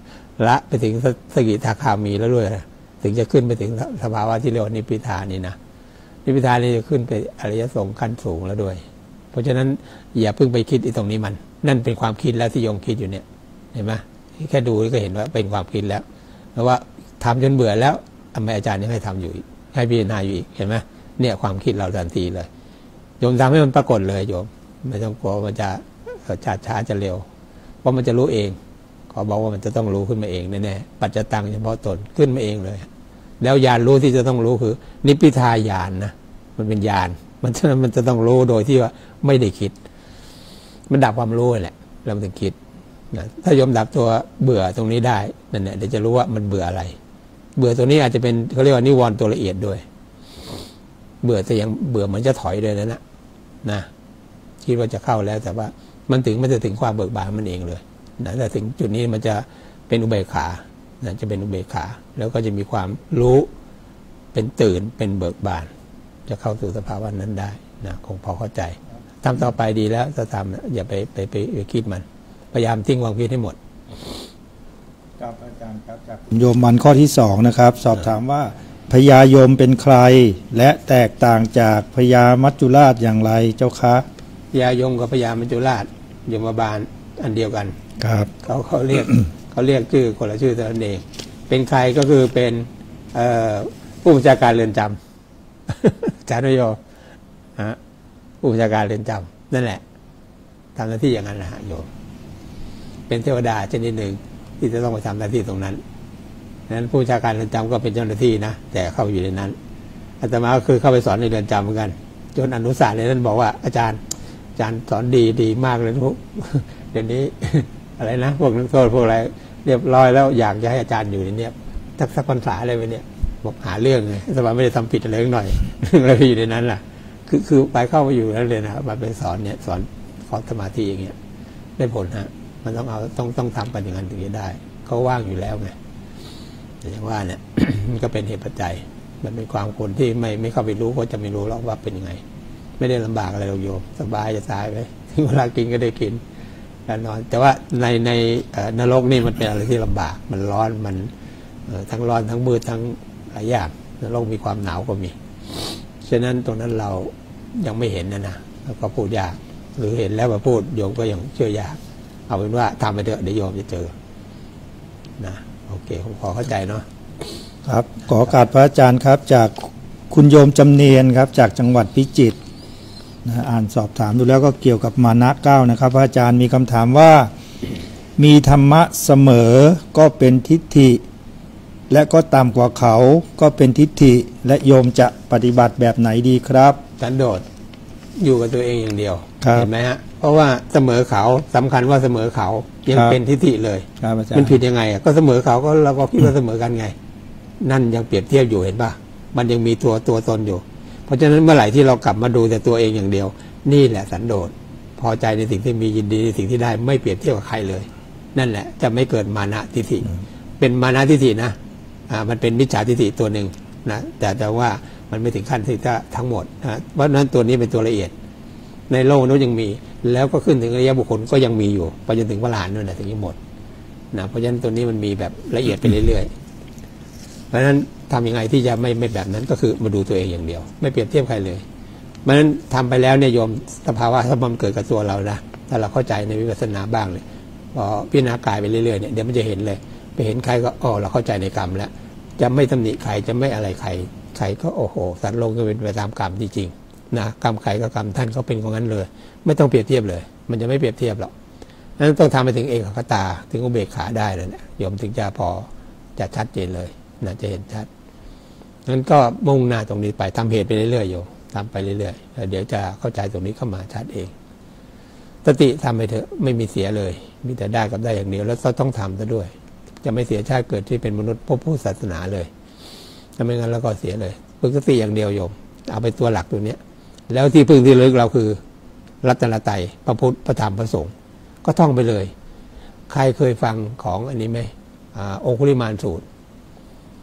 3ละไปถึงสกิทาคามีแล้วด้วยถึงจะขึ้นไปถึงสภาวะที่เรียกว่านิพพิทานี่นะนิพพิทานี่จะขึ้นไปอริยสงฆ์ขั้นสูงแล้วด้วยเพราะฉะนั้นอย่าเพิ่งไปคิดตรงนี้มันนั่นเป็นความคิดแล้วที่โยมคิดอยู่เนี่ยเห็นไหมแค่ดูก็เห็นว่าเป็นความคิดแล้วเพราะว่าทำจนเบื่อแล้วทำไมอาจารย์ยังให้ทำอยู่อีกให้พิจารณาอยู่อีกเห็นไหมเนี่ยความคิดเราทันทีเลยโยมทำให้มันปรากฏเลยโยมไม่ต้องกลัวมันจะช้าจะเร็วเพราะมันจะรู้เองขอบอกว่ามันจะต้องรู้ขึ้นมาเองแน่ๆปัจจตังเฉพาะตนขึ้นมาเองเลยแล้วญาณรู้ที่จะต้องรู้คือนิพพิทาญาณนะมันเป็นญาณมันฉะนั้นมันจะต้องรู้โดยที่ว่าไม่ได้คิดมันดับความรู้แหละเราถึงคิดนะถ้าโยมดับตัวเบื่อตรงนี้ได้นั่นแหละเดี๋ยวจะรู้ว่ามันเบื่ออะไรเบื่อตัวนี้อาจจะเป็นเขาเรียกว่านิวรณ์ตัวละเอียดด้วยเบื่อแต่ยังเบื่อเหมือนจะถอยเลยนะคิดว่าจะเข้าแล้วแต่ว่ามันจะถึงความเบิกบานมันเองเลยนะแต่ถึงจุดนี้มันจะเป็นอุเบกขานะจะเป็นอุเบกขาแล้วก็จะมีความรู้เป็นตื่นเป็นเบิกบานจะเข้าสู่สภาวะนั้นได้นะคงพอเข้าใจทำต่อไปดีแล้วถ้าทำอย่าไปคิดมันพยายามทิ้งความคิดให้หมดครับอาจารย์ครับจากโยมมันข้อที่2นะครับสอบถามว่าพญายมเป็นใครและแตกต่างจากพญามัจจุราชอย่างไรเจ้าคะพญายมกับพญามัจจุราชยมบาลอันเดียวกันครับเขาเรียก เขาเรียกชื่อคนละชื่อตัวเองเป็นใครก็คือเป็นผู้บัญชาการเรือนจำจานุโยผู้บัญชาการเรือนจำนั่นแหละทำหน้าที่อย่างนั้นนะโยมเป็นเทวดาชนิดหนึ่งที่จะต้องไปทำหน้าที่ตรงนั้นนั้นผู้บัญชาการเรือนจำก็เป็นเจ้าหน้าที่นะแต่เข้าอยู่ในนั้นอาตมาก็คือเข้าไปสอนในเรือนจำเหมือนกันจนอนุสาสน์เลยท่านบอกว่าอาจารย์สอนดีมากเลยทุกเดี๋ยวนี้อะไรนะพวกนักโทษพวกอะไรเรียบร้อยแล้วอยากจะให้อาจารย์อยู่ในนี้สักพรรษาอะไรไปเนี่ยบอกหาเรื่องไงอาตมาไม่ได้ทำผิดอะไรหน่อยอะไรอยู่ในนั้นล่ะคือไปเข้ามาอยู่แล้วเลยนะครับมาเป็นสอนเนี่ยสอนขอสมาธิอย่างเงี้ยได้ผลฮะมันต้องทำกันอย่างนั้นถึงจะได้เขาว่างอยู่แล้วไงแต่อย่างว่าเนี่ย มันก็เป็นเหตุปัจจัยมันเป็นความคนที่ไม่เข้าไปรู้ก็จะไม่รู้หรอกว่าเป็นยังไงไม่ได้ลำบากอะไรหรอกโยมสบายจะตายไปถึงเวลากินก็ได้กินแล้วนอนแต่ว่าในนรกนี่มันเป็นอะไรที่ลำบากมันร้อนมันทั้งร้อนทั้งมืดทั้งหลายอย่างนรกมีความหนาวก็มีฉะนั้นตรงนั้นเรายังไม่เห็นนะแล้วก็พูดยากหรือเห็นแล้วมาพูดโยมก็ยังเชื่อยากเอาเป็นว่าทำไปเถอะเดี๋ยวโยมจะเจอนะโอเคผมพอเข้าใจเนาะครับขอโอกาสพระอาจารย์ครับจากคุณโยมจำเนียนครับจากจังหวัดพิจิตรนะอ่านสอบถามดูแล้วก็เกี่ยวกับมานะ9นะครับพระอาจารย์มีคำถามว่ามีธรรมะเสมอก็เป็นทิฏฐิและก็ต่ำกว่าเขาก็เป็นทิฏฐิและโยมจะปฏิบัติแบบไหนดีครับสันโดษอยู่กับตัวเองอย่างเดียวเห็นไหมฮะเพราะว่าเสมอเขาสำคัญว่าเสมอเขายังเป็นทิฏฐิเลยมันผิดยังไงก็เสมอเขาก็เราก็คิดว่าเสมอกันไงนั่นยังเปรียบเทียบอยู่เห็นป่ะมันยังมีตัวตนอยู่เพราะฉะนั้นเมื่อไหร่ที่เรากลับมาดูแต่ตัวเองอย่างเดียวนี่แหละสันโดษพอใจในสิ่งที่มียินดีในสิ่งที่ได้ไม่เปรียบเทียบกับใครเลยนั่นแหละจะไม่เกิดมานะทิฏฐิเป็นมานะทิฏฐินะมันเป็นมิจฉาทิฏฐิตัวหนึ่งนะแต่ว่ามันไม่ถึงขั้นที่จะทั้งหมดนะเพราะนั้นตัวนี้เป็นตัวละเอียดในโลกนู้นยังมีแล้วก็ขึ้นถึงอริยบุคคลก็ยังมีอยู่ไปจนถึงพระอรหันต์นั่นแหละถึงจะหมดนะเพราะฉะนั้นตัวนี้มันมีแบบละเอียดไปเรื่อยๆเพราะฉะนั้นทำยังไงที่จะไม่แบบนั้นก็คือมาดูตัวเองอย่างเดียวไม่เปรียบเทียบใครเลยเพราะฉะนั้นทำไปแล้วเนี่ยโยมสภาวะถ้ามันเกิดกับตัวเรานะถ้าเราเข้าใจในวิปัสสนาบ้างเลยพอพิจารณากายไปเรื่อยๆเนี่ยเดี๋ยวมันจะเห็นเลยไปเห็นใครก็เราเข้าใจในกรรมแล้วจะไม่ตำหนิใครจะไม่อะไรใครก็โอ้โหสัตว์โลกก็เป็นไปตามกรรมจริงๆนะกรรมใครก็กรรมท่านเขาเป็นของนั้นเลยไม่ต้องเปรียบเทียบเลยมันจะไม่เปรียบเทียบหรอกนั้นต้องทำไปถึงเอกคตาถึงอุเบกขาได้เลยนะโยมถึงจะพอจะชัดเจนเลยนะจะเห็นชัดนั้นก็มุ่งหน้าตรงนี้ไปทำเหตุไปเรื่อยๆโยมทำไปเรื่อยๆแล้วเดี๋ยวจะเข้าใจตรงนี้เข้ามาชัดเองสติทำไปเถอะไม่มีเสียเลยมีแต่ได้กับได้อย่างเดียวแล้วต้องทำซะด้วยจะไม่เสียชาติเกิดที่เป็นมนุษย์พบผู้ศาสนาเลยถ้าไม่งั้นแล้วก็เสียเลยฝึกสติอย่างเดียวโยมเอาไปตัวหลักตัวเนี้ยแล้วที่พึ่งที่ลึกเราคือรัตนตรัยพระพุทธพระธรรมพระสงฆ์ก็ท่องไปเลยใครเคยฟังของอันนี้ไหมองคุลิมานสูตร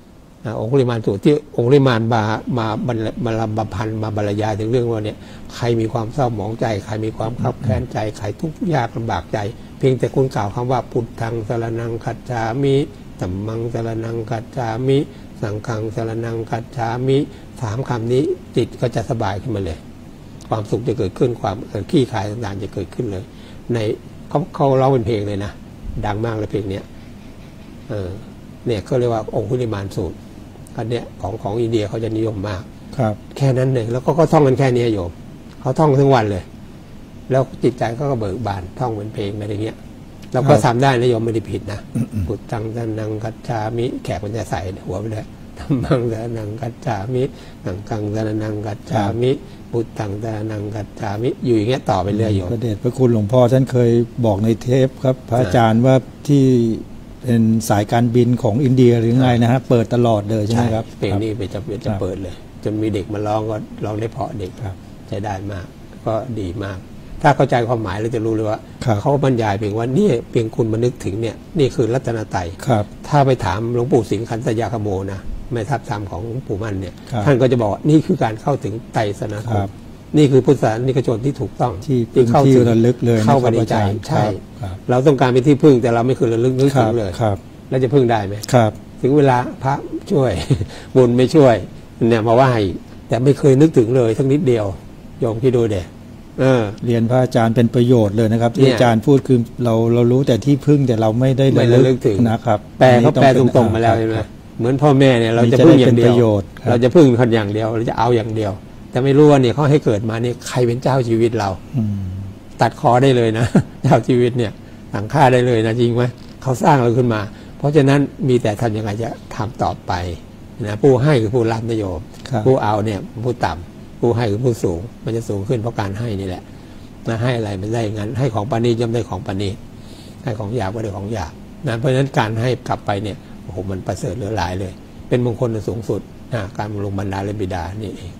องคุลิมานสูตรที่องคุลิมานมาบรรพันธ์มาบรรยายถึงเรื่องว่าเนี่ยใครมีความเศร้าหมองใจใครมีความคับแค้นใจใครทุกข์ยากลำบากใจเพียงแต่คุณกล่าวคำว่าพุทธังสรณังคัจฉามิธัมมังสรณังคัจฉามิสังฆังสรณังคัจฉามิ3 คำนี้จิตก็จะสบายขึ้นมาเลยความสุขจะเกิดขึ้นความขี้คายต่างๆจะเกิดขึ้นเลยในเขาร้องเป็นเพลงเลยนะดังมากเลยเพลงเนี้ยเนี่ยเขาเรียกว่าองคุลิมานสูตรอันเนี้ยของอินเดียเขาจะนิยมมากครับแค่นั้นเลยแล้วก็ท่องกันแค่นี้โยมเขาท่องทั้งวันเลยแล้วจิตใจเขาก็เบิกบานท่องเป็นเพลงอะไรเงี้ยแล้วก็ทำได้นะโยมไม่ได้ผิดนะพุทธังสรณังคัจฉามิแขกมันจะใส่หัวไปเลยธัมมังสรณังคัจฉามิสังฆังสรณังคัจฉามิพุทธังสรณังคัจฉามิอยู่อย่างเงี้ยต่อไปเรื่อยโยมพระเดชพระคุณหลวงพ่อท่านเคยบอกในเทปครับพระอาจารย์ว่าที่เป็นสายการบินของอินเดียหรือไงนะฮะเปิดตลอดเลยใช่ไหมครับเพลงนี้จะเปิดเลยจนมีเด็กมาร้องก็ร้องได้เพราะเด็กใช้ได้มากก็ดีมากถ้าเข้าใจความหมายเราจะรู้เลยว่าเขาบรรยายเพียงว่านี่เพียงคุณมานึกถึงเนี่ยนี่คือรัตนตรัยถ้าไปถามหลวงปู่สิงห์ขันธยาคโมนะแม่ทัพธรรมของหลวงปู่มั่นเนี่ยท่านก็จะบอกนี่คือการเข้าถึงไตรสนาคมนี่คือพุทธศาสนิกชนที่ถูกต้องที่เข้าถึงระลึกเลยเข้าไปในใจใช่เราต้องการเป็นที่พึ่งแต่เราไม่เคยระลึกนึกถึงเลยแล้วจะพึ่งได้ไหมถึงเวลาพระช่วยบุญไม่ช่วยเนี่ยมาไหว้แต่ไม่เคยนึกถึงเลยทั้งนิดเดียวโยมคิดดูเด็เรียนพระอาจารย์เป็นประโยชน์เลยนะครับที่อาจารย์พูดคือเรารู้แต่ที่พึ่งแต่เราไม่ได้ระลึกถึงนะครับแปลเขาแปลตรงๆมาแล้วใช่ไหมเหมือนพ่อแม่เนี่ยเราจะพึ่งอย่างเดียวเราจะพึ่งคนอย่างเดียวเราจะเอาอย่างเดียวแต่ไม่รู้ว่าเนี่ยเขาให้เกิดมาเนี่ยใครเป็นเจ้าชีวิตเราตัดคอได้เลยนะเจ้าชีวิตเนี่ยสั่งฆ่าได้เลยนะจริงไหมเขาสร้างเราขึ้นมาเพราะฉะนั้นมีแต่ทำยังไงจะทำต่อไปนะผู้ให้คือผู้รับนโยมผู้เอาเนี่ยผู้ต่ำผู้ให้คือผู้สูงมันจะสูงขึ้นเพราะการให้นี่แหละนะให้อะไรมันได้งั้นให้ของปานีย่อมได้ของปานีให้ของหยาบก็ได้ของหยาบนะเพราะฉะนั้นการให้กลับไปเนี่ยโอ้โหมันประเสริฐเหลือหลายเลยเป็นมงคลสูงสุดนะการบำรุงบรรดาและบิดานี่เอง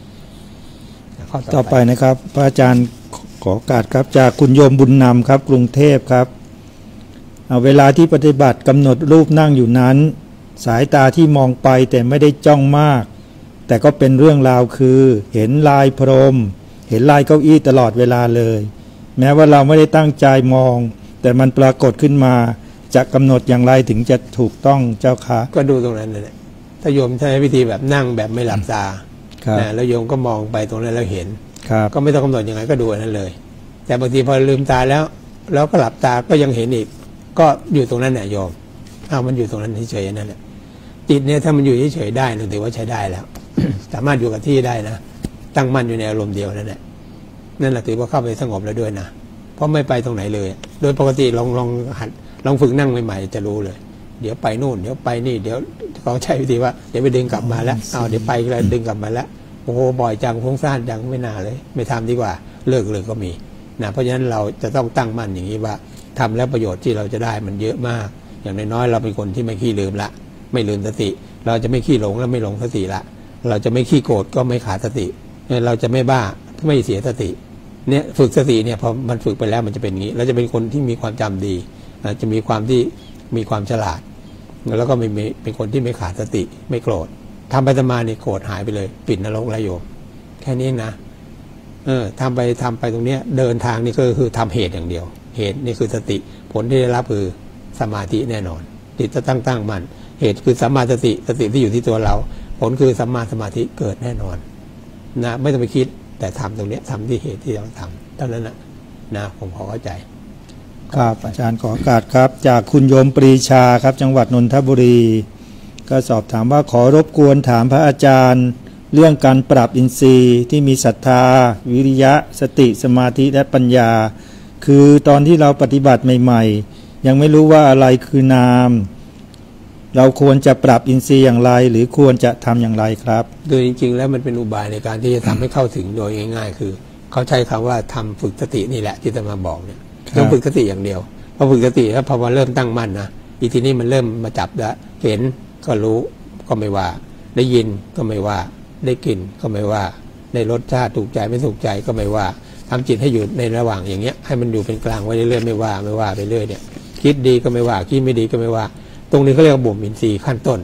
ต่อไปนะครับพระอาจารย์ขอโอกาสครับจากคุณโยมบุญนำครับกรุงเทพครับเวลาที่ปฏิบัติกำหนดรูปนั่งอยู่นั้นสายตาที่มองไปแต่ไม่ได้จ้องมากแต่ก็เป็นเรื่องราวคือเห็นลายพรมเห็นลายเก้าอี้ตลอดเวลาเลยแม้ว่าเราไม่ได้ตั้งใจมองแต่มันปรากฏขึ้นมาจะกำหนดอย่างไรถึงจะถูกต้องเจ้าคะก็ดูตรงนั้นเลยถ้าโยมใช้วิธีแบบนั่งแบบไม่หลับตาแล้วโยมก็มองไปตรงนั้นแล้วเห็นก็ไม่ต้องกำหนดยังไงก็ดูนั้นเลยแต่บางทีพอลืมตาแล้วก็หลับตาก็ยังเห็นอีกก็อยู่ตรงนั้นเนี่ยโยมมันอยู่ตรงนั้นเฉยๆนั่นแหละจิตเนี่ยถ้ามันอยู่เฉยๆได้ถือว่าใช้ได้แล้ว สามารถอยู่กับที่ได้นะตั้งมั่นอยู่ในอารมณ์เดียวนั่นแหละถือว่าเข้าไปสงบแล้วด้วยนะเพราะไม่ไปตรงไหนเลยโดยปกติลองฝึกนั่งใหม่ๆจะรู้เลยเดี๋ยวไปนู่นเดี๋ยวไปนี่เดี๋ยวเขาใช้วิธีว่าเดี๋ยวไปดึงกลับมาแล้วเดี๋ยวไปแล้วดึงกลับมาแล้วโอ้โหบ่อยจังฟุ้งซ่านจังไม่น่าเลยไม่ทำดีกว่าเลิกเลยก็มีนะเพราะฉะนั้นเราจะต้องตั้งมั่นอย่างนี้ว่าทำแล้วประโยชน์ที่เราจะได้มันเยอะมากอย่างน้อยๆเราเป็นคนที่ไม่ขี้ลืมละไม่ลืมสติเราจะไม่ขี้หลงและไม่หลงสติละเราจะไม่ขี้โกรธก็ไม่ขาดสติเราจะไม่บ้าไม่เสียสติเนี่ยฝึกสติเนี่ยพอมันฝึกไปแล้วมันจะเป็นอย่างนี้เราจะเป็นคนที่มีความจำดีจะมีความที่มีความฉลาดแล้วก็ไม่เป็นคนที่ไม่ขาดสติไม่โกรธทำไปทำมาเนี่ยโกรธหายไปเลยปิดนรกแล้วโยมแค่นี้นะทำไปตรงเนี้ยเดินทางนี่ก็คือทำเหตุอย่างเดียวเหตุนี่คือสติผลที่ได้รับคือสมาธิแน่นอนจิตจะตั้งมั่นเหตุคือสัมมาสติที่อยู่ที่ตัวเราผลคือสัมมาสมาธิเกิดแน่นอนนะไม่ต้องไปคิดแต่ทำตรงนี้ทำที่เหตุที่เราทำเท่านั้นนะผมขอเข้าใจครับอาจารย์ขอโอกาสครับจากคุณโยมปรีชาครับจังหวัดนนทบุรีก็สอบถามว่าขอรบกวนถามพระอาจารย์เรื่องการปรับอินทรีย์ที่มีศรัทธาวิริยะสติสมาธิและปัญญาคือตอนที่เราปฏิบัติใหม่ๆยังไม่รู้ว่าอะไรคือนามเราควรจะปรับอินทรีย์อย่างไรหรือควรจะทำอย่างไรครับโดยจริงๆแล้วมันเป็นอุบายในการที่จะทำให้เข้าถึงโดยง่ายๆคือเขาใช้คำว่าทำฝึกสตินี่แหละที่จะมาบอกเนี่ยต้องฝึกสติอย่างเดียวพอฝึกสติแล้วพอมันเริ่มตั้งมั่นนะอีทีนี้มันเริ่มมาจับแล้วเห็นก็รู้ก็ไม่ว่าได้ยินก็ไม่ว่าได้กลิ่นก็ไม่ว่าได้รสชาติถูกใจไม่ถูกใจก็ไม่ว่าทำจิตให้อยู่ในระหว่างอย่างเงี้ยให้มันอยู่เป็นกลางไว้เรื่อยๆไม่ว่าไปเรื่อยเนี่ยคิดดีก็ไม่ว่าคิดไม่ดีก็ไม่ว่าตรงนี้เขาเรียกว่าบ่มอินทรีย์ขั้นต้น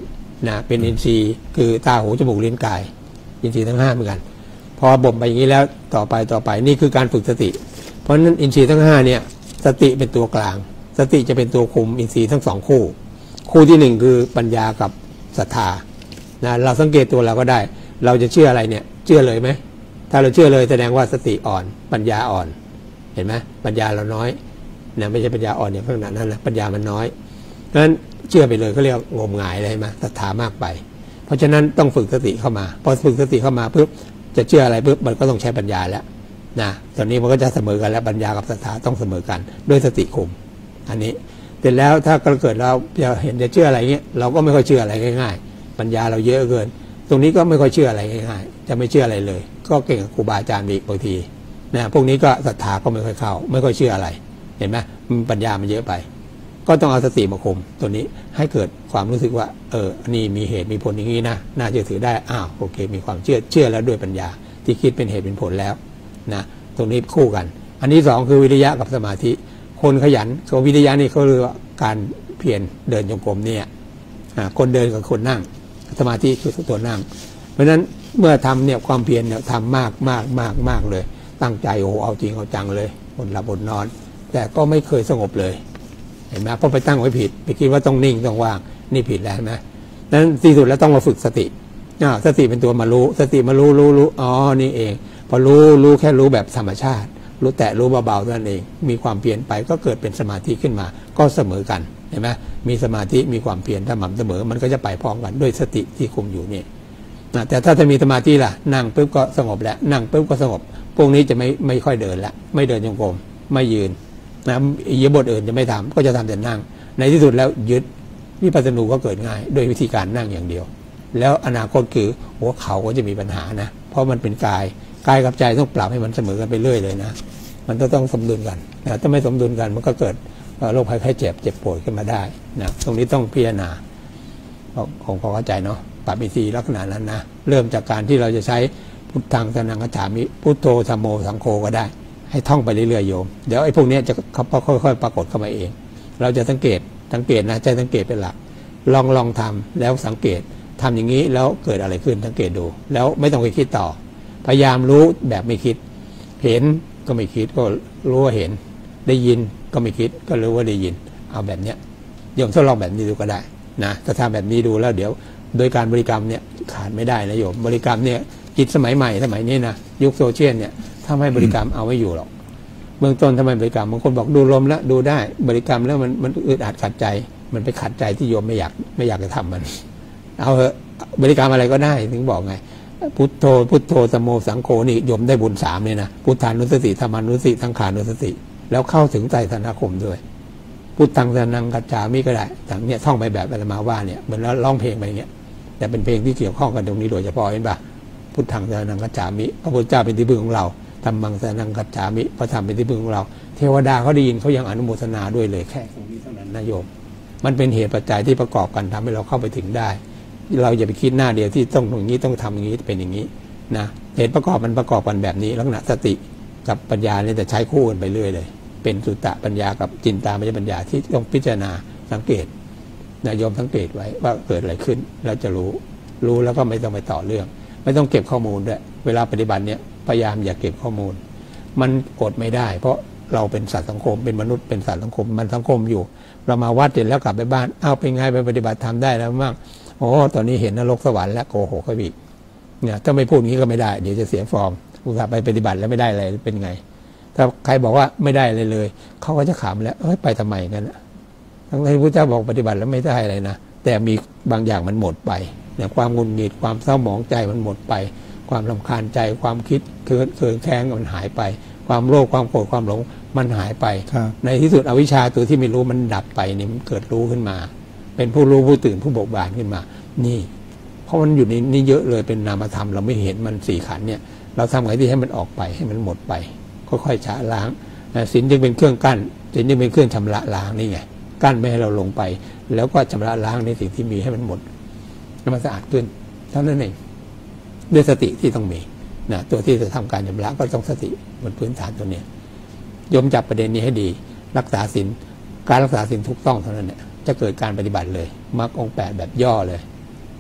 นะเป็นอินทรีย์คือตาหูจมูกลิ้นกายอินทรีย์ทั้ง5เหมือนกันพอบ่มไปอย่างนี้แล้วต่อไปนี่คือการฝึกสติเพราะฉะนั้นอินทรีย์ทั้ง5เนี่ยสติเป็นตัวกลางสติจะเป็นตัวคุมอินทรีย์ทั้ง2คู่ที่1คือปัญญากับศรัทธานะเราสังเกตตัวเราก็ได้เราจะเชื่ออะไรเนี่ยเชื่อเลยไหมถ้าเราเชื่อเลยแสดงว่าสติอ่อนปัญญาอ่อนเห็นไหมปัญญาเราน้อยนะไม่ใช่ปัญญาอ่อนอย่างขนาดนั้นนะปัญญามันน้อยเพราะฉะนั้นเชื่อไปเลยเขาเรียกงมงายอะไรไหมศรัทธามากไปเพราะฉะนั้นต้องฝึกสติเข้ามาพอฝึกสติเข้ามาปุ๊บจะเชื่ออะไรปุ๊บมันก็ต้องใช้ปัญญาแล้วนะตอนนี้มันก็จะเสมอกันแล้วปัญญากับศรัทธาต้องเสมอกันด้วยสติคุมอันนี้เสร็จแล้วถ้าเกิดเราจะเชื่ออะไรเงี้ยเราก็ไม่ค่อยเชื่ออะไรง่ายๆปัญญาเราเยอะเกินตรงนี้ก็ไม่ค่อยเชื่ออะไรง่ายๆจะไม่เชื่ออะไรเลยก็เก่งกับครูบาอาจารย์อีกบางทีนะพวกนี้ก็ศรัทธาก็ไม่ค่อยเข้าไม่ค่อยเชื่ออะไรเห็นไหมปัญญามันเยอะไปก็ต้องเอาสติมาคุมตัวนี้ให้เกิดความรู้สึกว่านี่มีเหตุมีผลอย่างนี้นะน่าเชื่อถือได้โอเคมีความเชื่อแล้วด้วยปัญญาที่คิดเป็นเหตุเป็นผลแล้วนะตรงนี้คู่กันอันที่2คือวิริยะกับสมาธิคนขยันตัววิริยะนี่เขาเรียกว่าการเพียรเดินจงกรมเนี่ยคนเดินกับคนนั่งสมาธิคือตัวนั่งเพราะฉะนั้นเมื่อทำเนี่ยความเพียรเนี่ยทำมากเลยตั้งใจเอาจริงเอาจังเลยอดหลับอดนอนแต่ก็ไม่เคยสงบเลยเห็นไหมเพราะไปตั้งไว้ผิดไปคิดว่าต้องนิ่งต้องว่างนี่ผิดแล้วนะนั้นที่สุดแล้วต้องมาฝึกสติสติเป็นตัวมารู้สติมารู้นี่เองพอรู้แค่รู้แบบธรรมชาติรู้แต่รู้เบาๆนั่นเองมีความเพียรไปก็เกิดเป็นสมาธิขึ้นมาก็เสมอกันเห็นไหมมีสมาธิมีความเพียรสม่ำเสมอมันก็จะไปพร้อมกันด้วยสติที่คุมอยู่นี่แต่ถ้าจะมีสมาธิล่ะนั่งปุ๊บก็สงบแล้วนั่งปุ๊บก็สงบพวกนี้จะไม่ค่อยเดินละไม่เดินจงกรมไม่ยืนนะอิริยาบถอื่นจะไม่ทำก็จะทำแต่นั่งในที่สุดแล้วยึดวิปัสสนูก็เกิดง่ายโดยวิธีการนั่งอย่างเดียวแล้วอนาคตคือหัวเข่าก็จะมีปัญหานะเพราะมันเป็นกายกับใจต้องปรับให้มันเสมอกันไปเรื่อยเลยนะมันต้องสมดุลกันนะถ้าไม่สมดุลกันมันก็เกิดโรคภัยไข้เจ็บป่วยขึ้นมาได้นะตรงนี้ต้องพิจารณาของพอเข้าใจเนาะปรับวิธีลักษณะนั้นนะเริ่มจากการที่เราจะใช้พุทธังสรณังคัจฉามิพุทโธธัมโมสังโฆก็ได้ให้ท่องไปเรื่อยๆโยมเดี๋ยวไอ้พวกนี้จะค่อยๆปรากฏเข้ามาเองเราจะสังเกตนะใจสังเกตเป็นหลักลองทำแล้วสังเกตทำอย่างนี้แล้วเกิดอะไรขึ้นสังเกตดูแล้วไม่ต้องไปคิดต่อพยายามรู้แบบไม่คิดเห็นก็ไม่คิดก็รู้ว่าเห็นได้ยินก็ไม่คิดก็รู้ว่าได้ยินเอาแบบเนี้ยโยมทดลองแบบนี้ดูก็ได้นะถ้าทำแบบนี้ดูแล้วเดี๋ยวโดยการบริกรรมเนี่ยขาดไม่ได้นะโยมบริกรรมเนี่ยจิตสมัยใหม่สมัยนี้นะยุคโซเชียลเนี่ยถ้าไม่บริกรรมเอาไม่อยู่หรอกเบื้องต้นทำไมบริกรรมบางคนบอกดูลมแล้วดูได้บริกรรมแล้วมันอึดอัดขัดใจมันไปขัดใจที่โยมไม่อยากจะทำมันเอาเถอะบริกรรมอะไรก็ได้ถึงบอกไงพุทโธธัมโมสังโฆนี่โยมได้บุญ3เลยนะพุทธานุสติธรรมานุสติสังขานุสติแล้วเข้าถึงไตรสรณคมด้วยพุทธังสรณังคัจฉามิก็ได้แต่เนี่ยท่องไปแบบอาตมาว่าเนี่ยเหมือนแล้วร้องเพลงไปอย่างเงี้ยแต่เป็นเพลงที่เกี่ยวข้องกันตรงนี้โดยเฉพาะเห็นป่ะพุทธังสรณังคัจฉามิพระพุทธเจ้าเป็นที่พึ่งของเราธัมมังสรณังคัจฉามิพระธรรมเป็นที่พึ่งของเราเทวดาเขาได้ยินเขายังอนุโมทนาด้วยเลยแค่ตรงนี้เท่านั้นนะโยมมันเป็นเหตุปัจจัยที่ประกอบกันทำให้เราเข้าไปถึงได้เราอย่าไปคิดหน้าเดียวที่ต้องอย่างนี้ต้องทำอย่างนี้เป็นอย่างนี้นะเหตุประกอบมันประกอบกันแบบนี้ลักษณะสติกับปัญญาเนี่ยจะใช้คู่กันไปเรื่อยเลยเป็นสุตตะปัญญากับจินตามยปัญญาที่ต้องพิจารณาสังเกตนายโยมสังเกตไว้ว่าเกิดอะไรขึ้นเราจะรู้แล้วก็ไม่ต้องไปต่อเรื่องไม่ต้องเก็บข้อมูลด้วยเวลาปฏิบัติเนี่ยพยายามอย่าเก็บข้อมูลมันอดไม่ได้เพราะเราเป็นสัตว์สังคมเป็นมนุษย์เป็นสัตว์สังคมมันสังคมอยู่เรามาวัดเสร็จแล้วกลับไปบ้านเป็นไงไปปฏิบัติทำได้แล้วมั่งตอนนี้เห็นนรกสวรรค์แล้วโกหกเขาอีกเนี่ยถ้าไม่พูดงี้ก็ไม่ได้เดี๋ยวจะเสียฟอร์มอุตส่าห์ไปปฏิบัติแล้วไม่ได้อะไรเป็นไงถ้าใครบอกว่าไม่ได้เลยเขาก็จะขำแล้วไปทำไมกันทั้งที่พระเจ้าบอกปฏิบัติแล้วไม่ได้อะไรนะแต่มีบางอย่างมันหมดไปเนี่ยความงุนงิดความเศร้าหมองใจมันหมดไปความรำคาญใจความคิดเกินแค้งมันหายไปความโลภความโกรธความหลงมันหายไปในที่สุดอวิชชาตัวที่ไม่รู้มันดับไปนี่มันเกิดรู้ขึ้นมาเป็นผู้รู้ผู้ตื่นผู้เบิกบานขึ้นมานี่เพราะมันอยู่ในนี้เยอะเลยเป็นนามธรรมเราไม่เห็นมัน4 ขันธ์เนี่ยเราทำไงที่ให้มันออกไปให้มันหมดไปค่อยๆชะล้างศีลจึงเป็นเครื่องกั้นศีลจึงเป็นเครื่องชำระล้างนี่ไงกั้นไม่ให้เราลงไปแล้วก็ชำระล้างในสิ่งที่มีให้มันหมดให้มันสะอาดขึ้นเท่านั้นเองด้วยสติที่ต้องมีนะตัวที่จะทำการชำระก็ต้องสติบนพื้นฐานตัวนี้โยมจับประเด็นนี้ให้ดีรักษาศีลการรักษาศีลถูกต้องเท่านั้นเนี่ยจะเกิดการปฏิบัติเลยมรรคองค์ 8แบบย่อเลย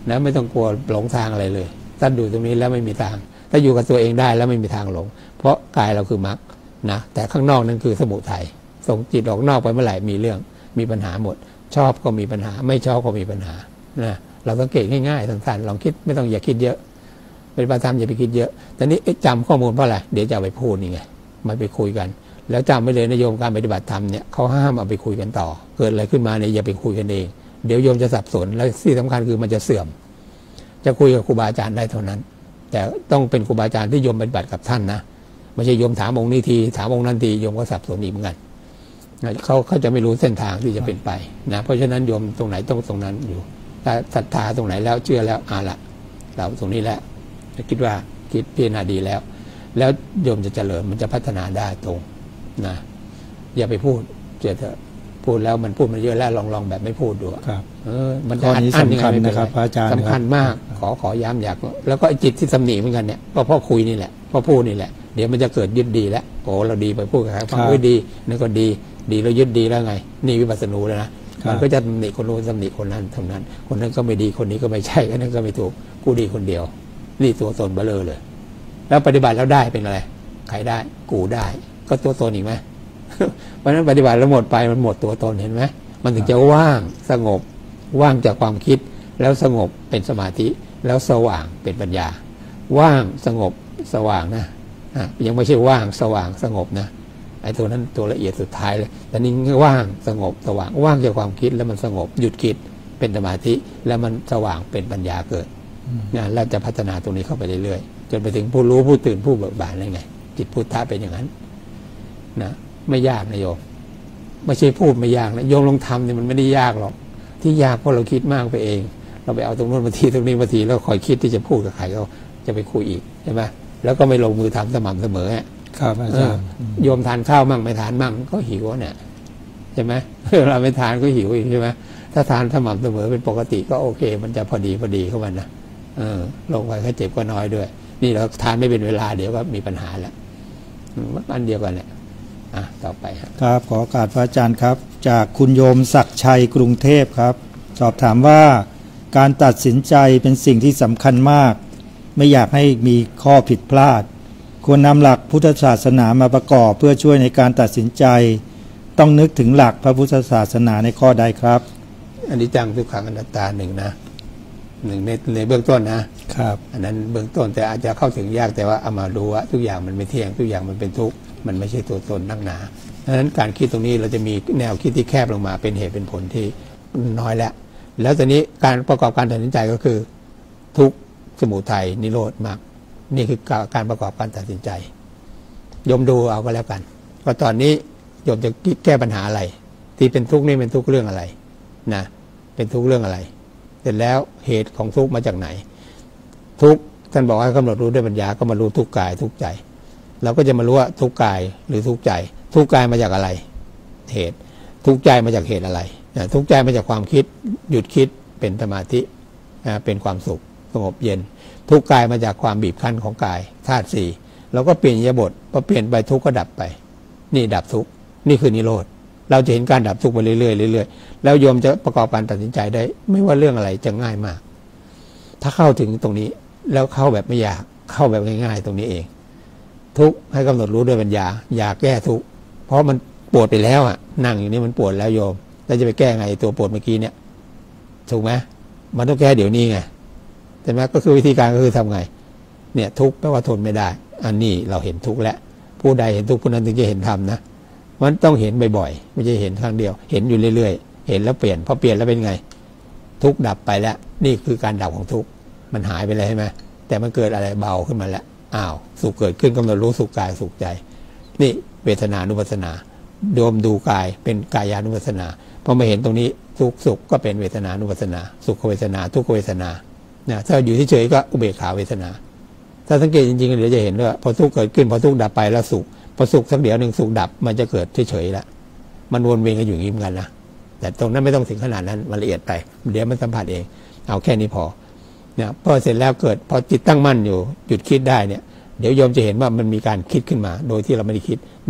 นะไม่ต้องกลัวหลงทางอะไรเลยถ้าดูตรงนี้แล้วไม่มีทางถ้าอยู่กับตัวเองได้แล้วไม่มีทางหลงเพราะกายเราคือมรรคนะแต่ข้างนอกนั้นคือสมุทัยส่งจิตออกนอกไปเมื่อไหร่มีเรื่องมีปัญหาหมดชอบก็มีปัญหาไม่ชอบก็มีปัญหานะเราสังเกตง่ายๆสั้นๆลองคิดไม่ต้องอย่าคิดเยอะเป็นประธรรมอย่าไปคิดเยอะแต่นี้จำข้อมูลเพราะอะไรเดี๋ยวจะเอาไปพูดนี่ไงมาไปคุยกันแล้วจำไว้เลยนะโยมการปฏิบัติธรรมเนี่ยเขาห้ามเอาไปคุยกันต่อเกิดอะไรขึ้นมาเนี่ยอย่าไปคุยกันเองเดี๋ยวโยมจะสับสนและที่สำคัญคือมันจะเสื่อมจะคุยกับครูบาอาจารย์ได้เท่านั้นแต่ต้องเป็นครูบาอาจารย์ที่โยมปฏิบัติกับท่านนะไม่ใช่โยมถามองค์นี้ทีถามองค์นั้นทีโยมก็สับสนอีกเหมือนกันเขาจะไม่รู้เส้นทางที่จะเป็นไปนะเพราะฉะนั้นโยมตรงไหนต้องตรงนั้นอยู่ถ้าศรัทธาตรงไหนแล้วเชื่อแล้วละเราตรงนี้แหละคิดว่าคิดพิจารณาดีแล้วโยมจะเจริญมันจะพัฒนาได้ตรงนะอย่าไปพูดเถอะพูดแล้วมันพูดมันเยอะแล้วลองแบบไม่พูดดูครับมันจะอันยังไงไม่เป็นไรสำคัญมากขอย้ำอยากแล้วก็จิตที่ตำหนิเหมือนกันเนี่ยก็เพราะคุยนี่แหละเพราะพูดนี่แหละเดี๋ยวมันจะเกิดยึดดีแล้วโอ้เราดีไปพูดกับใครฟังไว้ดีนั่นก็ดีแล้วยึดดีแล้วไงนี่วิปัสสนูแล้วนะมันก็จะตำหนิคนโน้นตำหนิคนนั้นเท่านั้นคนนั้นก็ไม่ดีคนนี้ก็ไม่ใช่คนนั้นก็ไม่ถูกกูดีคนเดียวนี่ตัวตนเบลอเลยแล้วปฏิบัติแล้วได้เป็นอะไรใครได้กูได้ก็ตัวตนอีกไหมเพราะฉะนั้นปฏิบัติแล้วหมดไปมันหมดตัวตนเห็นไหมมันถึงจะว่างสงบว่างจากความคิดแล้วสงบเป็นสมาธิแล้วสว่างเป็นปัญญาว่างสงบสว่างนะยังไม่ใช่ว่างสว่างสงบนะไอ้ตัวนั้นตัวละเอียดสุดท้ายเลยแต่นี้ว่างสงบสว่างว่างจากความคิดแล้วมันสงบหยุดคิดเป็นสมาธิแล้วมันสว่างเป็นปัญญาเกิดนะแล้วจะพัฒนาตรงนี้เข้าไปเรื่อยๆจนไปถึงผู้รู้ผู้ตื่นผู้เบิกบานได้ไงจิตพุทธะเป็นอย่างนั้นนะไม่ยากนะโยมไม่ใช่พูดไม่ยากนะโยมลองทำเนี่ยมันไม่ได้ยากหรอกที่ยากเพราะเราคิดมากไปเองเราไปเอาตรงนู้นมาทีตรงนี้มาทีแล้วคอยคิดที่จะพูดกับใครก็จะไปคุยอีกใช่ไหมแล้วก็ไม่ลงมือทำสม่ำเสมอครับอาจารย์โยมทานข้าวมั่งไม่ทานมั่งก็หิวเนี่ยใช่ไหมเราไม่ทานก็หิวอีกใช่ไหมถ้าทานสม่ำเสมอเป็นปกติก็โอเคมันจะพอดีเข้ามานะลงไปแค่เจ็บก็น้อยด้วยนี่เราทานไม่เป็นเวลาเดี๋ยวก็มีปัญหาแล้วอันเดียวกันแหละต่อไปครับขอโอกาสพระอาจารย์ครับจากคุณโยมศักดิ์ชัยกรุงเทพครับสอบถามว่าการตัดสินใจเป็นสิ่งที่สำคัญมากไม่อยากให้มีข้อผิดพลาดควรนำหลักพุทธศาสนามาประกอบเพื่อช่วยในการตัดสินใจต้องนึกถึงหลักพระพุทธศาสนาในข้อใดครับอนิจจังทุกขังอนัตตาหนึ่งในเบื้องต้นนะครับอันนั้นเบื้องต้นแต่อาจจะเข้าถึงยากแต่ว่าเอามาดูว่าทุกอย่างมันไม่เที่ยงทุกอย่างมันเป็นทุกข์มันไม่ใช่ตัวตนนักหนาดังนั้นการคิดตรงนี้เราจะมีแนวคิดที่แคบลงมาเป็นเหตุเป็นผลที่น้อยแล้วตอนนี้การประกอบการตัดสินใจก็คือทุกข์สมุทัยนิโรธมรรคนี่คือการประกอบการตัดสินใจโยมดูเอาก็แล้วกันว่าตอนนี้โยมจะแก้ปัญหาอะไรที่เป็นทุกข์นี่เป็นทุกข์เรื่องอะไรนะเป็นทุกข์เรื่องอะไรเสร็จแล้วเหตุของทุกข์มาจากไหนทุกข์ท่านบอกให้กำหนดรู้ด้วยปัญญาก็มารู้ทุกข์กายทุกข์ใจเราก็จะมารู้ว่าทุกข์กายหรือทุกข์ใจทุกข์กายมาจากอะไรเหตุทุกข์ใจมาจากเหตุอะไรทุกข์ใจมาจากความคิดหยุดคิดเป็นสมาธิเป็นความสุขสงบเย็นทุกข์กายมาจากความบีบคั้นของกายธาตุสี่เราก็เปลี่ยนอิริยาบถพอเปลี่ยนไปทุกข์ก็ดับไปนี่ดับทุกข์นี่คือนิโรธเราจะเห็นการดับทุกข์ไปเรื่อยๆแล้วโยมจะประกอบการตัดสินใจได้ไม่ว่าเรื่องอะไรจะง่ายมากถ้าเข้าถึงตรงนี้แล้วเข้าแบบไม่ยากเข้าแบบง่ายๆตรงนี้เองทุกข์ให้กำหนดรู้ด้วยปัญญาอย่าแก้ทุกข์เพราะมันปวดไปแล้วนั่งอยู่นี่มันปวดแล้วโยมแล้วจะไปแก้ไงตัวปวดเมื่อกี้เนี่ยถูกไหมมันต้องแก้เดี๋ยวนี้ไงแต่แม้ก็คือวิธีการก็คือทำไงเนี่ยทุกข์แปลว่าทนไม่ได้อันนี้เราเห็นทุกข์แล้วผู้ใดเห็นทุกข์ผู้นั้นถึงจะเห็นธรรมนะมันต้องเห็นบ่อยๆไม่ใช่เห็นครั้งเดียวเห็นอยู่เรื่อยๆเห็นแล้วเปลี่ยนพอเปลี่ยนแล้วเป็นไงทุกข์ดับไปแล้วนี่คือการดับของทุกข์มันหายไปเลยใช่ไหมแต่มันเกิดอะไรเบาขึ้นมาแล้วสุขเกิดขึ้นกำหนดรู้สุขกายสุขใจนี่เวทนานุปัสสนาโยมดูกายเป็นกายานุปัสสนาพอมาเห็นตรงนี้สุขก็เป็นเวทนานุปัสสนาสุขเวทนาทุกขเวทนาถ้าอยู่เฉยๆก็อุเบกขาเวทนาถ้าสังเกตจริงๆเดี๋ยวจะเห็นว่าพอทุกข์เกิดขึ้นพอทุกข์ดับไปแล้วสุขพอสุขสักเดี๋ยวหนึ่งสุขดับมันจะเกิดเฉยๆแล้วมันวนเวียนกันอยู่อย่างนี้เหมือนกันนะแต่ตรงนั้นไม่ต้องถึงขนาดนั้นมันละเอียดไปเดี๋ยวมันสัมผัสเองเอาแค่นี้พอพอเสร็จแล้วเกิดพอจิตตั้งมั่นอยู่หยุดคิดได้เนี่ยเดี๋ยวโยมจะเห็นว่ามันมีการคิดขึ้นมาโดยที่เราไม่ได้คิดเนี่ยจิ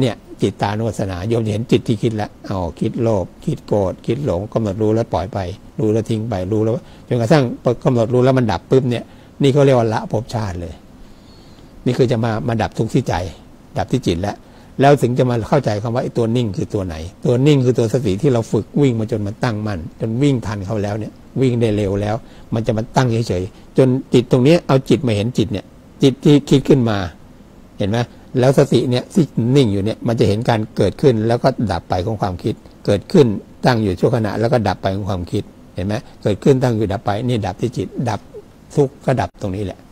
จิตตานุปัสสนาโยมจะเห็นจิตที่คิดแล้วคิดโลภคิดโกรธคิดหลงกำหนดรู้แล้วปล่อยไปรู้แล้วทิ้งไปรู้แล้วจนกระทั่งกำหนดรู้แล้วมันดับปุ๊บเนี่ยนี่เขาเรียกว่าละภพชาติเลยนี่คือจะมาดับทุกข์ที่ใจดับที่จิตแล้วถึงจะมาเข้าใจคำว่าไอ้ตัวนิ่งคือตัวไหนตัวนิ่งคือตัวสติที่เราฝึกวิ่งมาจนมันตั้งมั่นจนวิ่งทันเขาแล้วเนี่ยวิ่งได้เร็วแล้วมันจะมาตั้งเฉยๆจนจิตตรงนี้เอาจิตมาเห็นจิตเนี่ยจิตที่คิดขึ้นมาเห็นไหมแล้วสติเนี่ยที่นิ่งอยู่เนี่ยมันจะเห็นการเกิดขึ้นแล้วก็ดับไปของความคิดเกิดขึ้นตั้งอยู่ชั่วขณะแล้วก็ดับไปของความคิดเห็นไหมเกิดขึ้นตั้งอยู่ดับไปนี่ดับที่จิตดับทุกข์ก็ดับตรงนี้แหละ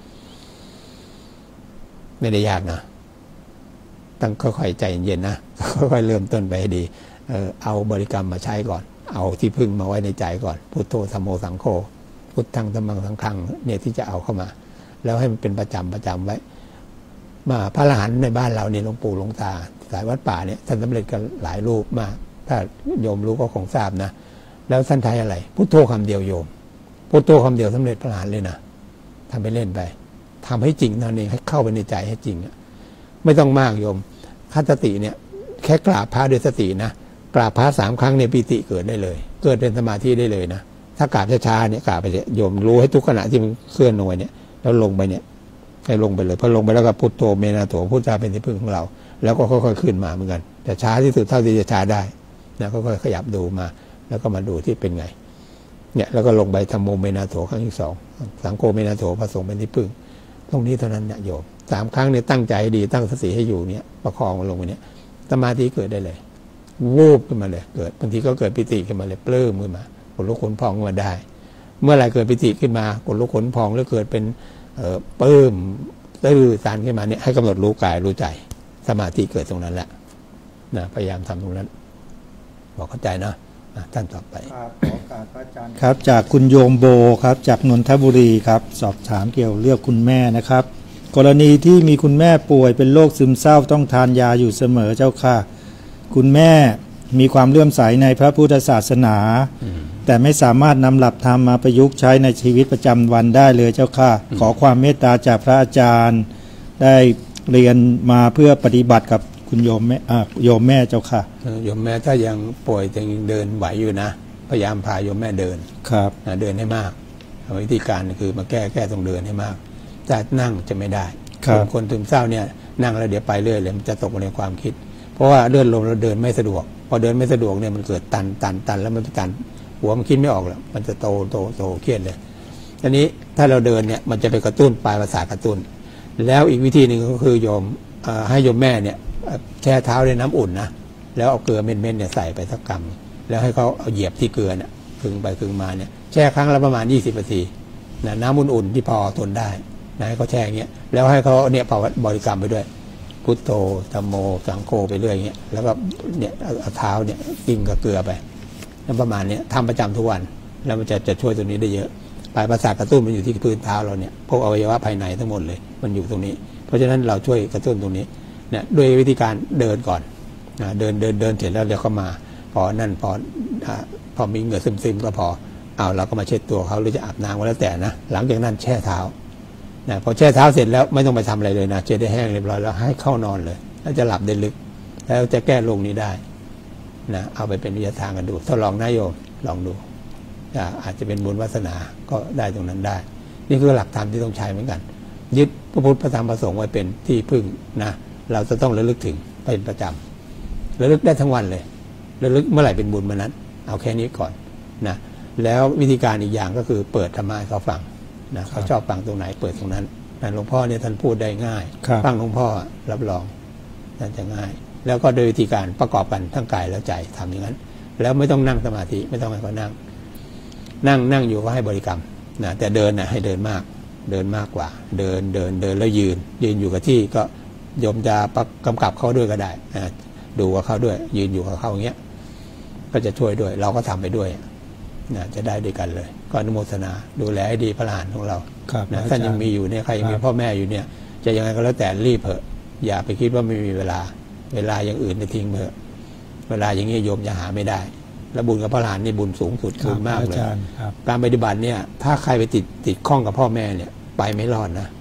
ไม่ได้ยากนะต้องค่อยๆใจเย็นๆนะค่อยๆเริ่มต้นไปให้ดีเอาบริกรรมมาใช้ก่อนเอาที่พึ่งมาไว้ในใจก่อนพุทโธธัมโมสังโฆพุทธังธัมมังสังฆังเนี่ยที่จะเอาเข้ามาแล้วให้มันเป็นประจำไว้มาพระอรหันต์ในบ้านเราเนี่ยหลวงปู่หลวงตาสายวัดป่าเนี่ยท่านสำเร็จกันหลายรูปมากถ้าโยมรู้ก็คงทราบนะแล้วท่านทายอะไรพุทโธคำเดียวโยมพุทโธคำเดียวสำเร็จพระอรหันต์เลยนะทำไปเล่นไปทำให้จริงนั่นเองให้เข้าไปในใจให้จริงไม่ต้องมากโยมขั้นสติเนี่ยแค่กราบพระด้วยสตินะกราบพระ3 ครั้งเนี่ยปีติเกิดได้เลยเกิดเป็นสมาธิได้เลยนะถ้ากราบช้าๆเนี่ยกราบไปโยมรู้ให้ทุกขณะที่มันเคลื่อนลงไปเนี่ยแล้วลงไปเนี่ยให้ลงไปเลยพอลงไปแล้วก็พุทโธเมนาโถพุทธาเป็นที่พึ่งของเราแล้วก็ค่อยๆขึ้นมาเหมือนกันแต่ช้าที่สุดเท่าที่จะช้าได้นะค่อยๆขยับดูมาแล้วก็มาดูที่เป็นไงเนี่ยแล้วก็ลงไปธัมโมเมนาโถครั้งที่2สังโฆเมนาโถพระสงฆ์เป็นที่พึ่งตรงนี้เท่านั้นเนี่ยโยม3 ครั้งเนี่ยตั้งใจให้ดีตั้งสติให้อยู่เนี่ยประคองมันลงไปเนี่ยสมาธิเกิดได้เลยวูบขึ้นมาเลยเกิดบางทีก็เกิดปิติขึ้นมาเลยปลื้มขึ้นมาขนลุกขนพองขึ้นมาได้เมื่อไหร่เกิดปิติขึ้นมาขนลุกขนพองหรือเกิดเป็นปลื้มตื้อสานขึ้นมาเนี่ยให้กำหนดรู้กายรู้ใจสมาธิเกิดตรงนั้นแหละนะพยายามทำตรงนั้นบอกเข้าใจนะท่านต่อไปครับขอการพระอาจารย์ครับจากคุณโยมโบครับจากนนทบุรีครับสอบถามเกี่ยวเรื่องคุณแม่นะครับกรณีที่มีคุณแม่ป่วยเป็นโรคซึมเศร้าต้องทานยาอยู่เสมอเจ้าค่ะคุณแม่มีความเลื่อมใสในพระพุทธศาสนาแต่ไม่สามารถนำหลักธรรมมาประยุกต์ใช้ในชีวิตประจำวันได้เลยเจ้าค่ะขอความเมตตาจากพระอาจารย์ได้เรียนมาเพื่อปฏิบัติกับคุณโยมแม่เจ้าค่ะโยมแม่ถ้ายังป่วยยังเดินไหวอยู่นะพยายามพาโยมแม่เดินครับเดินให้มากวิธีการคือมาแก้ตรงเดินให้มากจะนั่งจะไม่ได้คนซึมเศร้าเนี่ยนั่งแล้วเดี๋ยวไปเรื่อยเลยมันจะตกในความคิดเพราะว่าเลื่อนลมแล้วเดินไม่สะดวกพอเดินไม่สะดวกเนี่ยมันเกิดตันแล้วมันตันหัวมันคิดไม่ออกแล้วมันจะโตเครียดเลยทีนี้ถ้าเราเดินเนี่ยมันจะไปกระตุ้นปลายประสาทกระตุ้นแล้วอีกวิธีหนึ่งก็คือโยมให้โยมแม่เนี่ยแช่เท้าในน้ำอุ่นนะแล้วเอาเกลือเม็ดๆเนี่ยใส่ไปสักกำแล้วให้เขาเอาเหยียบที่เกลือเนี่ยคลึงไปคลึงมาเนี่ยแช่ครั้งละประมาณ20 นาทีนะน้ำอุ่นๆที่พอทนได้นะให้เขาแช่อย่างเงี้ยแล้วให้เขาเนี่ยภาวนาบริกรรมไปด้วยพุทโธธัมโมสังโฆไปเรื่อยอย่างเงี้ยแล้วก็เนี่ยเอาเท้าเนี่ยกิ้งกับเกลือไปนั่นประมาณนี้ทำประจำทุกวันแล้วมันจะช่วยตรงนี้ได้เยอะปลายประสาทกระตุ้นมันอยู่ที่พื้นเท้าเราเนี่ยพวกอวัยวะภายในทั้งหมดเลยมันอยู่ตรงนี้เพราะฉะนั้นเราช่วยกระตุ้นตรงนี้เนี่ยด้วยวิธีการเดินก่อนเดินเสร็จแล้วเดี๋ยวก็มาพอนั่นพอมีเหงื่อซึมก็พอเอาเราก็มาเช็ดตัวเขาหรือจะอาบน้ำก็แล้วแต่นะหลังจากนั้นแช่เท้านะพอแช่เท้าเสร็จแล้วไม่ต้องไปทำอะไรเลยนะเช็ดได้แห้งเรียบร้อยแล้วให้เข้านอนเลยแล้วจะหลับได้ลึกแล้วจะแก้โรคนี้ได้นะเอาไปเป็นวิทยาทานกันดูทดลองนะโยมลองดูอาจจะเป็นบุญวาสนาก็ได้ตรงนั้นได้นี่คือหลักธรรมที่ต้องใช้เหมือนกันยึดพระพุทธพระธรรมพระสงฆ์ไว้เป็นที่พึ่งนะเราจะต้องระลึกถึงเป็นประจำระลึกได้ทั้งวันเลยระลึกเมื่อไหร่เป็นบุญเมื่อนั้นเอาแค่นี้ก่อนนะแล้ววิธีการอีกอย่างก็คือเปิดธรรมะให้เขาฟังนะเขาชอบฟังตรงไหนเปิดตรงนั้นหลวงพ่อเนี่ยท่านพูดได้ง่ายฟังหลวงพ่อรับรองนั่นจะง่ายแล้วก็โดยวิธีการประกอบกันทั้งกายแล้วใจทำอย่างนั้นแล้วไม่ต้องนั่งสมาธิไม่ต้องให้เขานั่งอยู่ก็ให้บริกรรมนะแต่เดินนะให้เดินมากกว่าเดินแล้วยืนอยู่กับที่ก็โยมจะกำกับเขาด้วยก็ได้นะดูกับเขาด้วยยืนอยู่กับเขาอย่างเงี้ยก็จะช่วยด้วยเราก็ทำไปด้วยนะจะได้ด้วยกันเลยก็อนุโมทนาดูแลให้ดีพระอรหันต์ของเรานะท่านยังมีอยู่เนี่ยใครยังมีพ่อแม่อยู่เนี่ยจะยังไงก็แล้วแต่รีบเถอะอย่าไปคิดว่าไม่มีเวลาอย่างอื่นจะทิ้งเถอะเวลาอย่างนี้โยมจะหาไม่ได้แล้วบุญกับพระอรหันต์นี่บุญสูงสุดบุญมากเลยการปฏิบัติเนี่ยถ้าใครไปติดข้องกับพ่อแม่เนี่ยไปไม่รอดนะ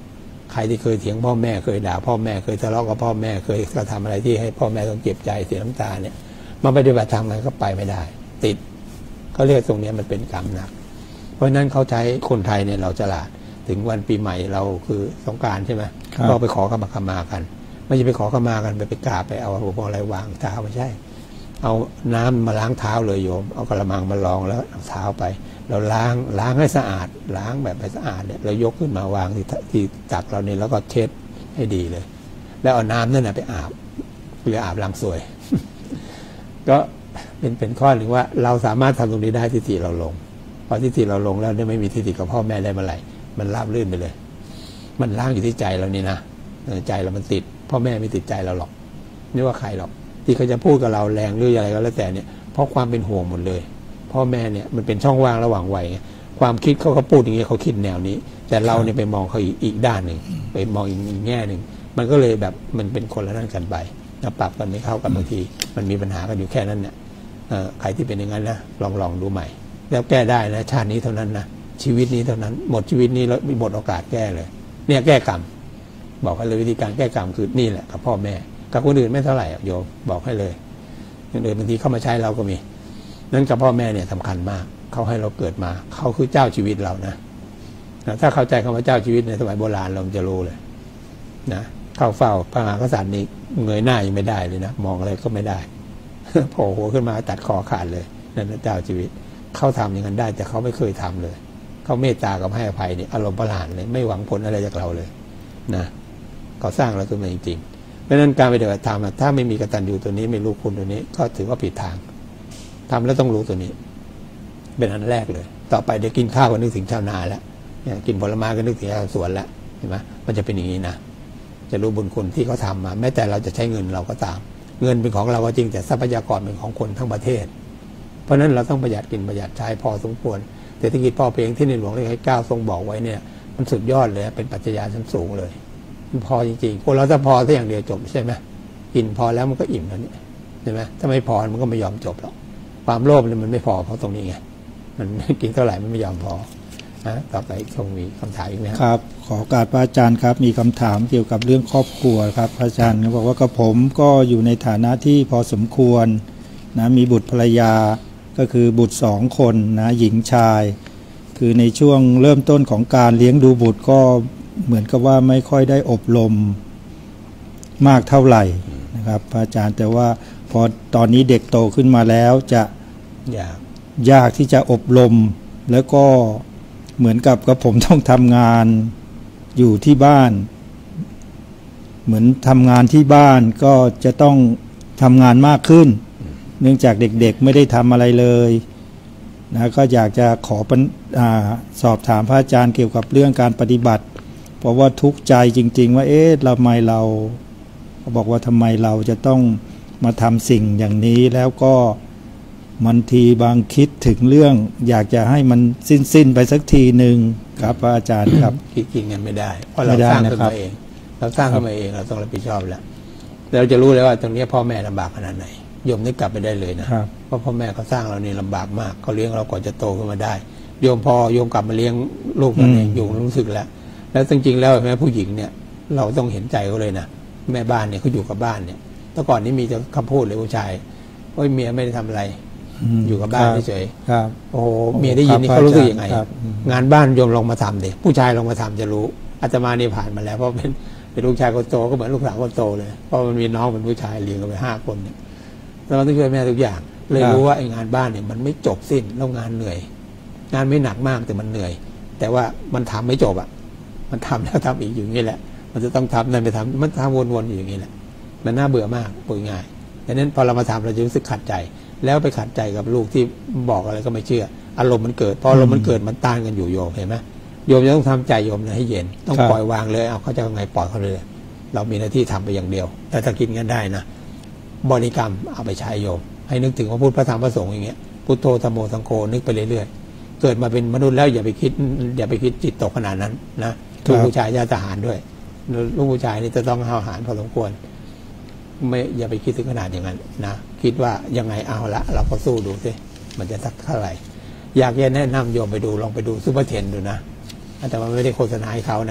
ใครที่เคยเถียงพ่อแม่เคยด่าพ่อแม่เคยทะเลาะกับพ่อแม่เคยกระทำอะไรที่ให้พ่อแม่ต้องเจ็บใจเสียน้ำตาเนี่ยมาปฏิบัติธรรมมันก็ไปไม่ได้ติดเขาเรียกตรงนี้มันเป็นกรรมหนักเพราะฉะนั้นเขาใช้คนไทยเนี่ยเราฉลาดถึงวันปีใหม่เราคือสงกรานต์ใช่ไหมก็ไปขอขมากันไม่ใช่ไปขอขมากันไปกราบไปเอาหัวพวงอะไรวางเท้าไม่ใช่เอาน้ำมาล้างเท้าเลยโยมเอากระมังมาลองแล้วเอาเท้าไปเราล้างให้สะอาดล้างแบบให้สะอาดเนี่ยเรายกขึ้นมาวางที่ตักเราเนี่ยแล้วก็เช็ดให้ดีเลยแล้วเอาน้ำนั่นไปอาบเพื่ออาบล้างสวย ก็เป็นข้อหนึ่งว่าเราสามารถทำตรงนี้ได้ทิฏฐิเราลงพอทิฏฐิเราลงแล้วเนี่ยไม่มีทิฏฐิกับพ่อแม่ได้เมื่อไหร่มันราบลื่นไปเลยมันล้างอยู่ที่ใจเรานี่นะใจเรามันติดพ่อแม่ไม่ติดใจเราหรอกไม่ว่าใครหรอกที่เขาจะพูดกับเราแรงหรืออะไรก็แล้วแต่เนี่ยเพราะความเป็นห่วงหมดเลยพ่อแม่เนี่ยมันเป็นช่องว่างระหว่างวัยความคิดเขาพูดอย่างนี้เขาคิดแนวนี้แต่เราเนี่ยไปมองเขาอีกด้านหนึ่งไปมองอีกแง่หนึ่งมันก็เลยแบบมันเป็นคนละด้านกันไปปรับกันไม่เข้ากันบางทีมันมีปัญหากันอยู่แค่นั้นเนี่ยใครที่เป็นอย่างนั้นนะลองดูใหม่แล้วแก้ได้นะชาตินี้เท่านั้นนะชีวิตนี้เท่านั้นหมดชีวิตนี้แล้วหมดโอกาสแก้เลยเนี่ยแก้กรรมบอกให้เลยวิธีการแก้กรรมคือนี่แหละกับพ่อแม่กับคนอื่นไม่เท่าไหร่โยมบอกให้เลยคนอื่นบางทีเข้ามาใช้เราก็มีนั้นกับพ่อแม่เนี่ยสำคัญมากเขาให้เราเกิดมาเขาคือเจ้าชีวิตเรานะถ้าเข้าใจคำว่าเจ้าชีวิตในสมัยโบราณเราจะรู้เลยนะเข้าเฝ้าพระมหากษัตริย์นี่เงยหน้ายังไม่ได้เลยนะมองอะไรก็ไม่ได้โผล่หัวขึ้นมาตัดคอขาดเลยนั่นเจ้าชีวิตเขาทำอย่างนั้นได้แต่เขาไม่เคยทำเลยเขาเมตตากับให้อภัยนี่อารมณ์ประหลาดเลยไม่หวังผลอะไรจากเราเลยนะเขาสร้างเราขึ้นมาจริงๆเพราะฉะนั้นการปฏิบัติธรรมถ้าไม่มีกตัญญูตัวนี้ไม่รู้คุณตัวนี้ก็ถือว่าผิดทางทำแล้วต้องรู้ตัวนี้เป็นอันแรกเลยต่อไปเดี๋ยวกินข้าวก็นึกถึงชาวนาแล้วเนี่ยกินผลไม้ก็นึกถึงชาวสวนแล้วเห็นไหมมันจะเป็นอย่างนี้นะจะรู้บุญคุณที่เขาทำมาแม้แต่เราจะใช้เงินเราก็ตามเงินเป็นของเราก็จริงแต่ทรัพยากรเป็นของคนทั้งประเทศเพราะนั้นเราต้องประหยัดกินประหยัดใช้พอสมควรเศรษฐกิจพอเพียงที่ในหลวงรัชกาลที่ 9ทรงบอกไว้เนี่ยมันสุดยอดเลยเป็นปรัชญาชั้นสูงเลยมันพอจริงๆคนเราถ้าพอแค่อย่างเดียวจบใช่ไหมกินพอแล้วมันก็อิ่มแล้วเนี่ยใช่ไหมถ้าไม่พอมันก็ไม่ยอมจบหรอกความโลภเนี่ยมันไม่พอเพราะตรงนี้ไงมันกินเท่าไหร่มันไม่ยอมพอนะต่อไปคงมีคำถามอีกไหมครับขอโอกาสพระอาจารย์ครับมีคำถามเกี่ยวกับเรื่องครอบครัวครับพระอาจารย์บอกว่ากระผมก็อยู่ในฐานะที่พอสมควรนะมีบุตรภรรยาก็คือบุตร2 คนนะหญิงชายคือในช่วงเริ่มต้นของการเลี้ยงดูบุตรก็เหมือนกับว่าไม่ค่อยได้อบรมมากเท่าไหร่นะครับพระอาจารย์แต่ว่าพอตอนนี้เด็กโตขึ้นมาแล้วจะยากที่จะอบรมแล้วก็เหมือนกับผมต้องทำงานอยู่ที่บ้านเหมือนทำงานที่บ้านก็จะต้องทำงานมากขึ้นเนื่องจากเด็กๆไม่ได้ทำอะไรเลยนะก็อยากจะขอสอบถามพระอาจารย์เกี่ยวกับเรื่องการปฏิบัติเพราะว่าทุกข์ใจจริงๆว่าทำไมเราบอกว่าทำไมเราจะต้องมาทำสิ่งอย่างนี้แล้วก็มันทีบางคิดถึงเรื่องอยากจะให้มันสิ้นไปสักทีหนึ่งครับพระอาจารย์ครับคิดจริงกันไม่ได้เพราะเราสร้างขึ้นมาเองเราสร้างขึ้นมาเองเราต้องรับผิดชอบแล้วเราจะรู้เลยว่าตรงนี้พ่อแม่ลำบากขนาดไหนโยมนึกกลับไปได้เลยนะเพราะพ่อแม่เขาสร้างเรานี่ลำบากมากเขาเลี้ยงเราก่อนจะโตขึ้นมาได้โยมกลับมาเลี้ยงลูกตัวเองโยมรู้สึกแล้วจริงๆแล้วแม่ผู้หญิงเนี่ยเราต้องเห็นใจเขาเลยนะแม่บ้านเนี่ยเขาอยู่กับบ้านเนี่ยแต่ก่อนนี้มีจะคำพูดเลยผู้ชายว่าเมียไม่ได้ทำอะไรอยู่กับบ้านเฉยๆโอ้เมียได้ยินนี่เขารู้สึกยังไงงานบ้านโยมลองมาทำดิผู้ชายลองมาทำจะรู้อาตมานี่ผ่านมาแล้วเพราะเป็นลูกชายคนโตก็เหมือนลูกสาวคนโตเลยเพราะมันมีน้องเป็นผู้ชายเลี้ยงกันไป5 คนเนี่ยเราต้องช่วยแม่ทุกอย่างเลยรู้ว่าไอ้งานบ้านเนี่ยมันไม่จบสิ้นแล้วงานเหนื่อยงานไม่หนักมากแต่มันเหนื่อยแต่ว่ามันทำไม่จบอ่ะมันทำแล้วทำอีกอย่างนี้แหละมันจะต้องทำนั่นไปทำมันทำวนๆอยู่อย่างนี้แหละมันน่าเบื่อมากพูดง่ายดังนั้นพอเรามาทำเราจะรู้สึกขัดใจแล้วไปขัดใจกับลูกที่บอกอะไรก็ไม่เชื่ออารมณ์มันเกิดพออารมณ์มันเกิดมันต้านกันอยู่โยมเห็นไหมโยมจะต้องทำใจโยมให้เย็นต้องปล่อยวางเลยเอาเขาจะยังไงปล่อยเขาเลยเรามีหน้าที่ทำไปอย่างเดียวแต่ถ้ากินกันได้นะบริกรรมเอาไปใช้โยมให้นึกถึงว่าพุทธพระธรรมพระสงฆ์อย่างเงี้ยพุทโธธัมโมสังโฆนึกไปเรื่อยๆเกิดมาเป็นมนุษย์แล้วอย่าไปคิดจิตตกขนาดนั้นนะลูกผู้ชายญาติทหารด้วยลูกผู้ชายนี่จะต้องห้าวหาญพอสมควรไม่อย่าไปคิดถึงขนาดอย่างนั้นนะคิดว่ายังไงเอาละเราก็สู้ดูสิมันจะสักเท่าไหร่อยากจะแนะนำโยมไปดูลองไปดูซุปเปอร์เทนดูนะแต่ว่าไม่ได้โฆษณาให้เขานะ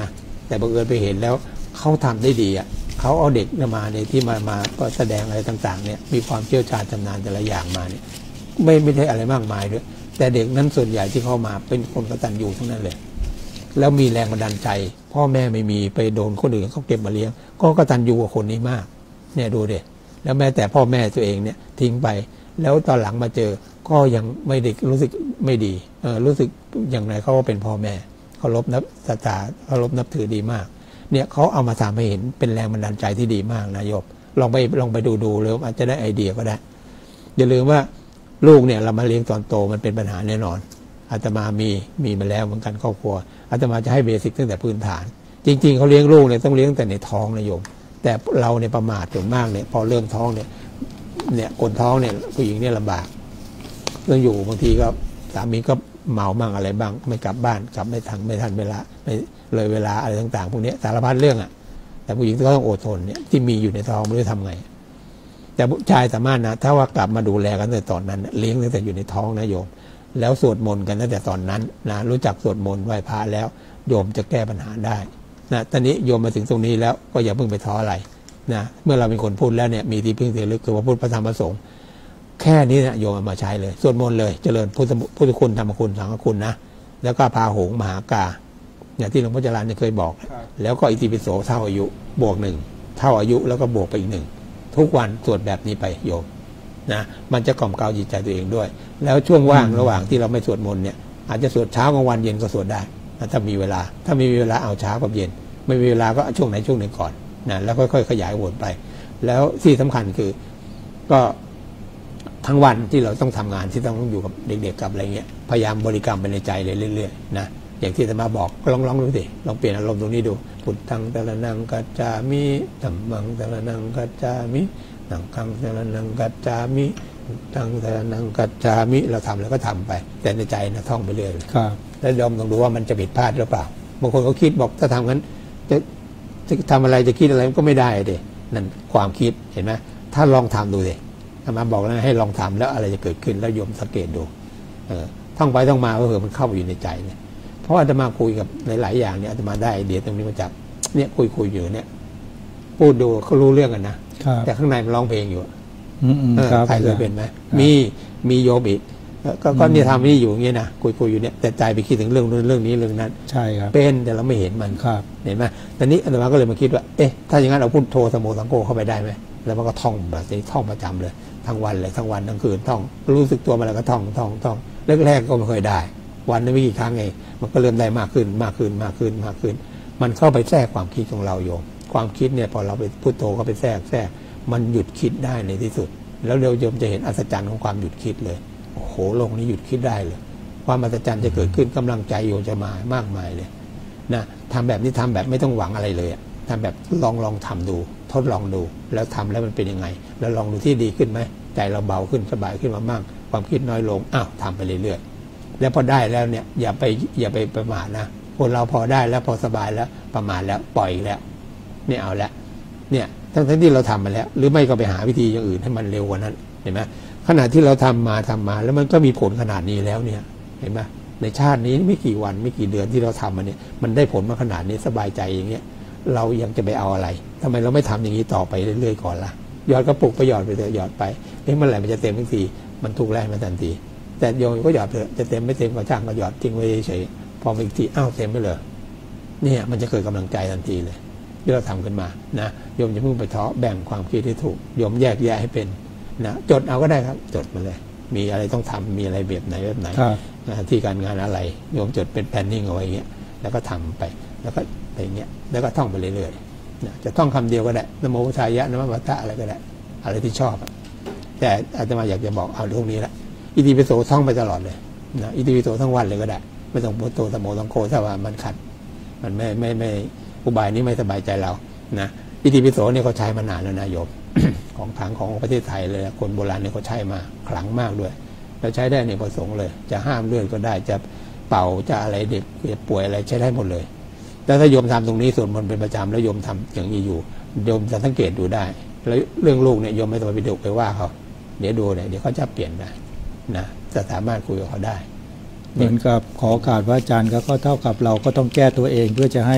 แต่บังเอิญไปเห็นแล้วเขาทำได้ดีอ่ะเขาเอาเด็กมาในที่มาก็แสดงอะไรต่างๆเนี่ยมีความเชี่ยวชาญชำนาญแต่ละอย่างมาเนี่ยไม่ใช่อะไรมากมายด้วยแต่เด็กนั้นส่วนใหญ่ที่เข้ามาเป็นคนกตัญญูทั้งนั้นเลยแล้วมีแรงบันดาลใจพ่อแม่ไม่มีไปโดนคนอื่นเขาเก็บมาเลี้ยงก็กตัญญูกับคนนี้มากเนี่ยดูดิแล้วแม้แต่พ่อแม่ตัวเองเนี่ยทิ้งไปแล้วตอนหลังมาเจอก็ยังไม่ได้รู้สึกไม่ดีรู้สึกอย่างไรเขาก็เป็นพ่อแม่เคารพนับศรัทธาเคารพนับถือดีมากเนี่ยเขาเอามาทำให้เห็นเป็นแรงบันดาลใจที่ดีมากนะโยมลองไปดูแล้วอาจจะได้ไอเดียก็ได้อย่าลืมว่าลูกเนี่ยเรามาเลี้ยงตอนโตมันเป็นปัญหาแน่นอนอาตมามีมาแล้วเหมือนกันครอบครัวอาตมาจะให้เบสิกตั้งแต่พื้นฐานจริงๆเขาเลี้ยงลูกเนี่ยต้องเลี้ยงแต่ในท้องนะโยมแต่เราเนี่ยประมาทส่วนมากเนี่ยพอเริ่มท้องเนี่ยคนท้องเนี่ยผู้หญิงเนี่ยลำบากเรื่องอยู่บางทีก็สามีก็เมาบ้างอะไรบ้างไม่กลับบ้านกลับไม่ทันเวลาไม่เลยเวลาอะไรต่างๆพวกนี้สารพัดเรื่องอ่ะแต่ผู้หญิงก็ต้องอดทนเนี่ยที่มีอยู่ในท้องไม่รู้ทำไงแต่ผู้ชายสามารถนะถ้าว่ากลับมาดูแลกันตั้งแต่ตอนนั้นเลี้ยงตั้งแต่อยู่ในท้องนะโยมแล้วสวดมนต์กันตั้งแต่ตอนนั้นนะรู้จักสวดมนต์ไหว้พระแล้วโยมจะแก้ปัญหาได้นะตอนนี้โยมมาถึงตรงนี้แล้วก็อย่าเพิ่งไปท้ออะไรนะเมื่อเราเป็นคนพูดแล้วเนี่ยมีที่พึ่งที่ระลึกคือว่าพุทธพระธรรมพระสงฆ์แค่นี้นะโยมเอามาใช้เลยสวดมนต์เลยเจริญพุทธคุณธรรมคุณสังฆคุณนะแล้วก็พาหงมหากาเนี่ยที่หลวงพ่อจรัญเนี่ยเคยบอกแล้วก็อิติปิโสเท่าอายุบวก1เท่าอายุแล้วก็บวกไปอีก1ทุกวันสวดแบบนี้ไปโยมนะมันจะกล่อมเกลาจิตใจตัวเองด้วยแล้วช่วงว่างระหว่างที่เราไม่สวดมนต์เนี่ยอาจจะสวดเช้ากลางวันเย็นก็สวดได้ถ้ามีเวลาเอาเช้ากับเย็นไม่มีเวลาก็ช่วงไหนช่วงหนึ่งก่อนนะแล้วค่อยๆขยายวนไปแล้วที่สำคัญคือก็ทั้งวันที่เราต้องทำงานที่ต้องอยู่กับเด็กๆกับอะไรเงี้ยพยายามบริกรรมไปในใจเลยเรื่อยๆนะอย่างที่อาตมาบอกก็ลองดูสิลองเปลี่ยนอารมณ์ตรงนี้ดูพุทธังสรณังกัจฉามิธัมมังสรณังกัจฉามิสังฆังสรณังกัจฉามิพุทธังสรณังกัจฉามิเราทำแล้วก็ทำไปแต่ในใจนะท่องไปเรื่อยแล้วยอมต้องดูว่ามันจะผิดพลาดหรือเปล่าบางคนเขาคิดบอกถ้าทำงั้นจะทำอะไรจะคิดอะไรก็ไม่ได้เด็นั่นความคิดเห็นไหมถ้าลองทำดูสิอามาบอกแล้วให้ลองทำแล้วอะไรจะเกิดขึ้นแล้วโยมสังเกตดูท่องไปท่องมาก็คือมันเข้าไปอยู่ในใจเนี่ยเพราะอาตมาคุยกับหลายๆอย่างเนี่ยอาตมาได้ไอเดียตรงนี้มาจากเนี่ยคุยอยู่เนี่ยพูดดูเขารู้เรื่องกันนะแต่ข้างในมันร้องเพลงอยู่ใครเคยเป็นไหมมีโยมอีกก็เนี่ยทำนี่อยู่อย่างเงี้ยนะคุยอยู่เนี่ยแต่ใจไปคิดถึงเรื่องนู้นเรื่องนี้เรื่องนั้นใช่ครับเป็นแต่เราไม่เห็นมันเห็นไหมตอนนี้อาตมาก็เลยมาคิดว่าถ้าอย่างนั้นเอาพุทโธสโมสังโฆเข้าไปได้ไหมแล้วมันก็ท่องแบบนี้ท่องประจำเลยทั้งวันเลยทั้งวันทั้งคืนท่องรู้สึกตัวมาแล้วก็ท่องแรกๆก็ไม่เคยได้วันนึงไม่กี่ครั้งเองมันก็เริ่มได้มากขึ้นมันเข้าไปแทรกความคิดของเราโยมความคิดเนี่ยพอเราไปพุทโธก็ไปแทรกมันหยุดคิดได้ในที่สุดแล้วเดี๋ยวโยมจะเห็นอัศจรรย์ของความหยุดคิดเลยโอ้โหโลกนี้หยุดคิดได้เลยความอัศจรรย์จะเกิดขึ้นกำลังใจโยมจะมามากมายเลยนะทำแบบนี้ทำแบบไม่ต้องหวังอะไรเลยทำแบบลองทำดูทดลองดูแล้วทำแล้วมันเป็นยังไงแล้วลองดูที่ดีขึ้นไหมใจเราเบาขึ้นสบายขึ้นมาบ้างความคิดน้อยลงทำไปเรื่อยๆแล้วพอได้แล้วเนี่ยอย่าไปประมาทนะคนเราพอได้แล้วพอสบายแล้วประมาทแล้วปล่อยแล้วไม่เอาแล้วเนี่ยทั้งที่เราทำมาแล้วหรือไม่ก็ไปหาวิธีอย่างอื่นให้มันเร็วกว่านั้นเห็นไหมขณะที่เราทำมาแล้วมันก็มีผลขนาดนี้แล้วเนี่ยเห็นไหมในชาตินี้ไม่กี่วันไม่กี่เดือนที่เราทำมาเนี่ยมันได้ผลมาขนาดนี้สบายใจอย่างเงี้ยเรายังจะไปเอาอะไรทำไมเราไม่ทำอย่างนี้ต่อไปเรื่อยๆก่อนล่ะหยอดกระปุกไปหยอดไปเถอะหยอดไปเมื่อไหร่มันจะเต็มทันทีมันถูกแรงมาทันทีแต่โยมก็หยอดเถอะจะเต็มไม่เต็มก็ช่างก็หยอดทิ้งไว้เฉยพออีกทีเต็มไปเลยเนี่ยมันจะเกิดกำลังใจทันทีเลยที่เราทำขึ้นมานะโยมจะเพิ่งไปท้อแบ่งความคิดให้ถูกโยมแยกแยะให้เป็นนะจดเอาก็ได้ครับจดมาเลยมีอะไรต้องทำมีอะไรแบบไหนที่การงานอะไรโยมจดเป็นแพลนนิ่งเอาไว้อย่างเงี้ยแล้วก็ทำไปแล้วก็อย่างเงี้ยแล้วก็ท่องไปเรื่อยๆนะจะท่องคำเดียวก็ได้นโมพุทธายะนโมพุทธะอะไรก็ได้อะไรที่ชอบแต่อาตมาอยากจะบอกเอาเรื่องนี้ละอิติปิโสท่องไปตลอดเลยนะอิติปิโสทั้งวันเลยก็ได้ไม่ต้องพุทโธสโมสังโฆถ้าว่ามันขัดมันไม่อุบายนี้ไม่สบายใจเรานะอิติปิโสเนี่ยเขาใช้มานานแล้วนะโยม ของขลังของประเทศไทยเลยคนโบราณเนี่ยเขาใช้มาขลังมากด้วยแล้วใช้ได้ในประสงค์เลยจะห้ามเลือดก็ได้จะเป่าจะอะไรเด็กป่วยอะไรใช้ได้หมดเลยแต่ถ้าโยมทำตรงนี้ส่วนมันเป็นประจำแล้วโยมทำอย่างนี้อยู่โยมจะสังเกตดูได้แล้วเรื่องลูกเนี่ยโยมไม่ต้องไปดุไปว่าเขาเดี๋ยวดูเนี่ยเดี๋ยวเขาจะเปลี่ยนได้นะจะสามารถคุยกับเขาได้เหมือนกับขอโอกาสพระอาจารย์ก็เท่ากับเราก็ต้องแก้ตัวเองเพื่อจะให้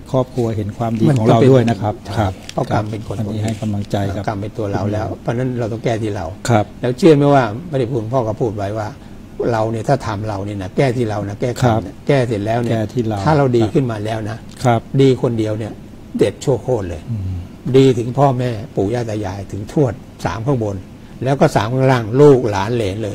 ครอบครัวเห็นความดีของเราด้วยนะครับครับเพราะกรรมเป็นคนนี้ให้กำลังใจครับกรรมเป็นตัวเราแล้วเพราะนั้นเราต้องแก้ที่เราครับแล้วเชื่อไหมว่าพระเดชคุณพ่อก็พูดไว้ว่าเราเนี่ยถ้าทำเราเนี่ยนะแก้ที่เรานะแก้กรรมแก้เสร็จแล้วเนี่ยถ้าเราดีขึ้นมาแล้วนะครับดีคนเดียวเนี่ยเด็ดชั่วโคตรเลยดีถึงพ่อแม่ปู่ย่าตายายถึงทวด3ข้างบนแล้วก็3ข้างล่างลูกหลานเหลนเลย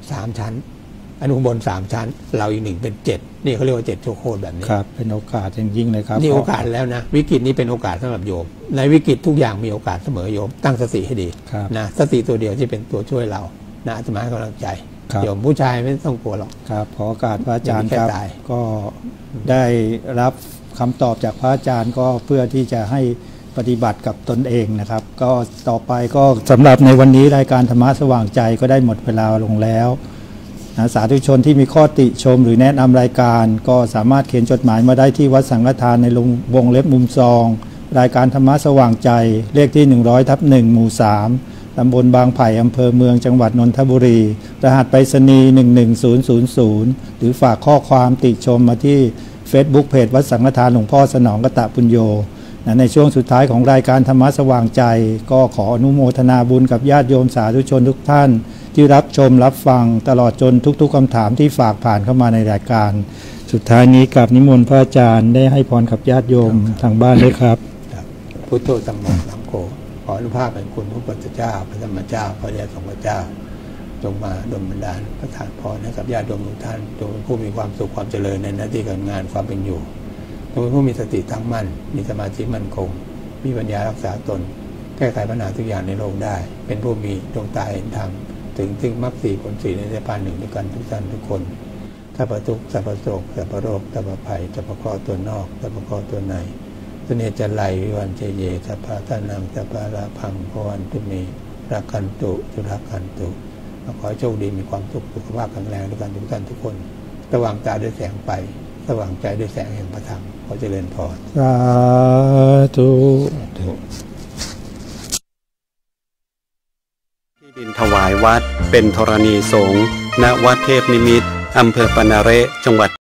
3ชั้นอนุบน3ชั้นเราอีก1เป็น7นี่เขาเรียกว่า7ชั่วโคตรแบบนี้ครับเป็นโอกาสอย่างยิ่งเลยครับนี่โอกาสแล้วนะวิกฤตนี้เป็นโอกาสสำหรับโยมในวิกฤตทุกอย่างมีโอกาสเสมอโยมตั้งสติให้ดีนะสติตัวเดียวที่เป็นตัวช่วยเรานะอาตมาให้กำลังใจโยมผู้ชายไม่ต้องกลัวหรอกครับขอโอกาสพระอาจารย์ครับก็ได้รับคำตอบจากพระอาจารย์ก็เพื่อที่จะให้ปฏิบัติกับตนเองนะครับก็ต่อไปก็สำหรับในวันนี้รายการธรรมะสว่างใจก็ได้หมดเวลาลงแล้วสาธุชนที่มีข้อติชมหรือแนะนำรายการก็สามารถเขียนจดหมายมาได้ที่วัดสังฆทานในวงเล็บมุมซองรายการธรรมะสว่างใจเลขที่100/1หมู่3ตำบลบางไผ่อำเภอเมืองจังหวัดนนทบุรีรหัสไปรษณีย์11000หรือฝากข้อความติชมมาที่ Facebook เพจวัดสังฆทานหลวงพ่อสนองกตปุญโญในช่วงสุดท้ายของรายการธรรมะสว่างใจก็ขออนุโมทนาบุญกับญาติโยมสาธุชนทุกท่านที่รับชมรับฟังตลอดจนทุกๆคำถามที่ฝากผ่านเข้ามาในรายการสุดท้ายนี้กราบนิมนต์พระอาจารย์ได้ให้พรกับญาติโยมทางบ้านด้วยครับพุทโธธัมโมสังโฆขออนุภาพแห่งคุณพระพุทธเจ้าพระธรรมเจ้าพระอริยสงฆ์เจ้าจงมาดลบันดาลประทานพรให้กับญาติโยมทุกท่านจงเป็นผู้มีความสุขความเจริญในหน้าที่การงานความเป็นอยู่จงเป็นผู้มีสติตั้งมั่นมีสมาธิมั่นคงมีปัญญารักษาตนแก้ไขปัญหาทุกอย่างในโลกได้เป็นผู้มีดวงตาเห็นธรรมถึงมรรค4ผล4ในนิพพาน1ด้วยกันทุกท่านทุกคนสัพพทุกข์สัพพโศกสัพพโรคสัพพภัยสัพพข้อตัวนอกสัพพข้อตัวในเสน่ห์จะไหลวิวันเจเยสัพพะทานังสัพพะลาภังพวันตุเมรักขันตุจุรักขันตุขอให้โชคดีมีความสุขสุขภาพแข็งแรงด้วยกันทุกท่านทุกคนสว่างตาด้วยแสงไฟสว่างใจด้วยแสงแห่งพระธรรมขอเจริญพรสาธุที่ดินถวายวัดเป็นธรณีสงฆ์ณวัดเทพนิมิตรอำเภอปณเระจังหวัด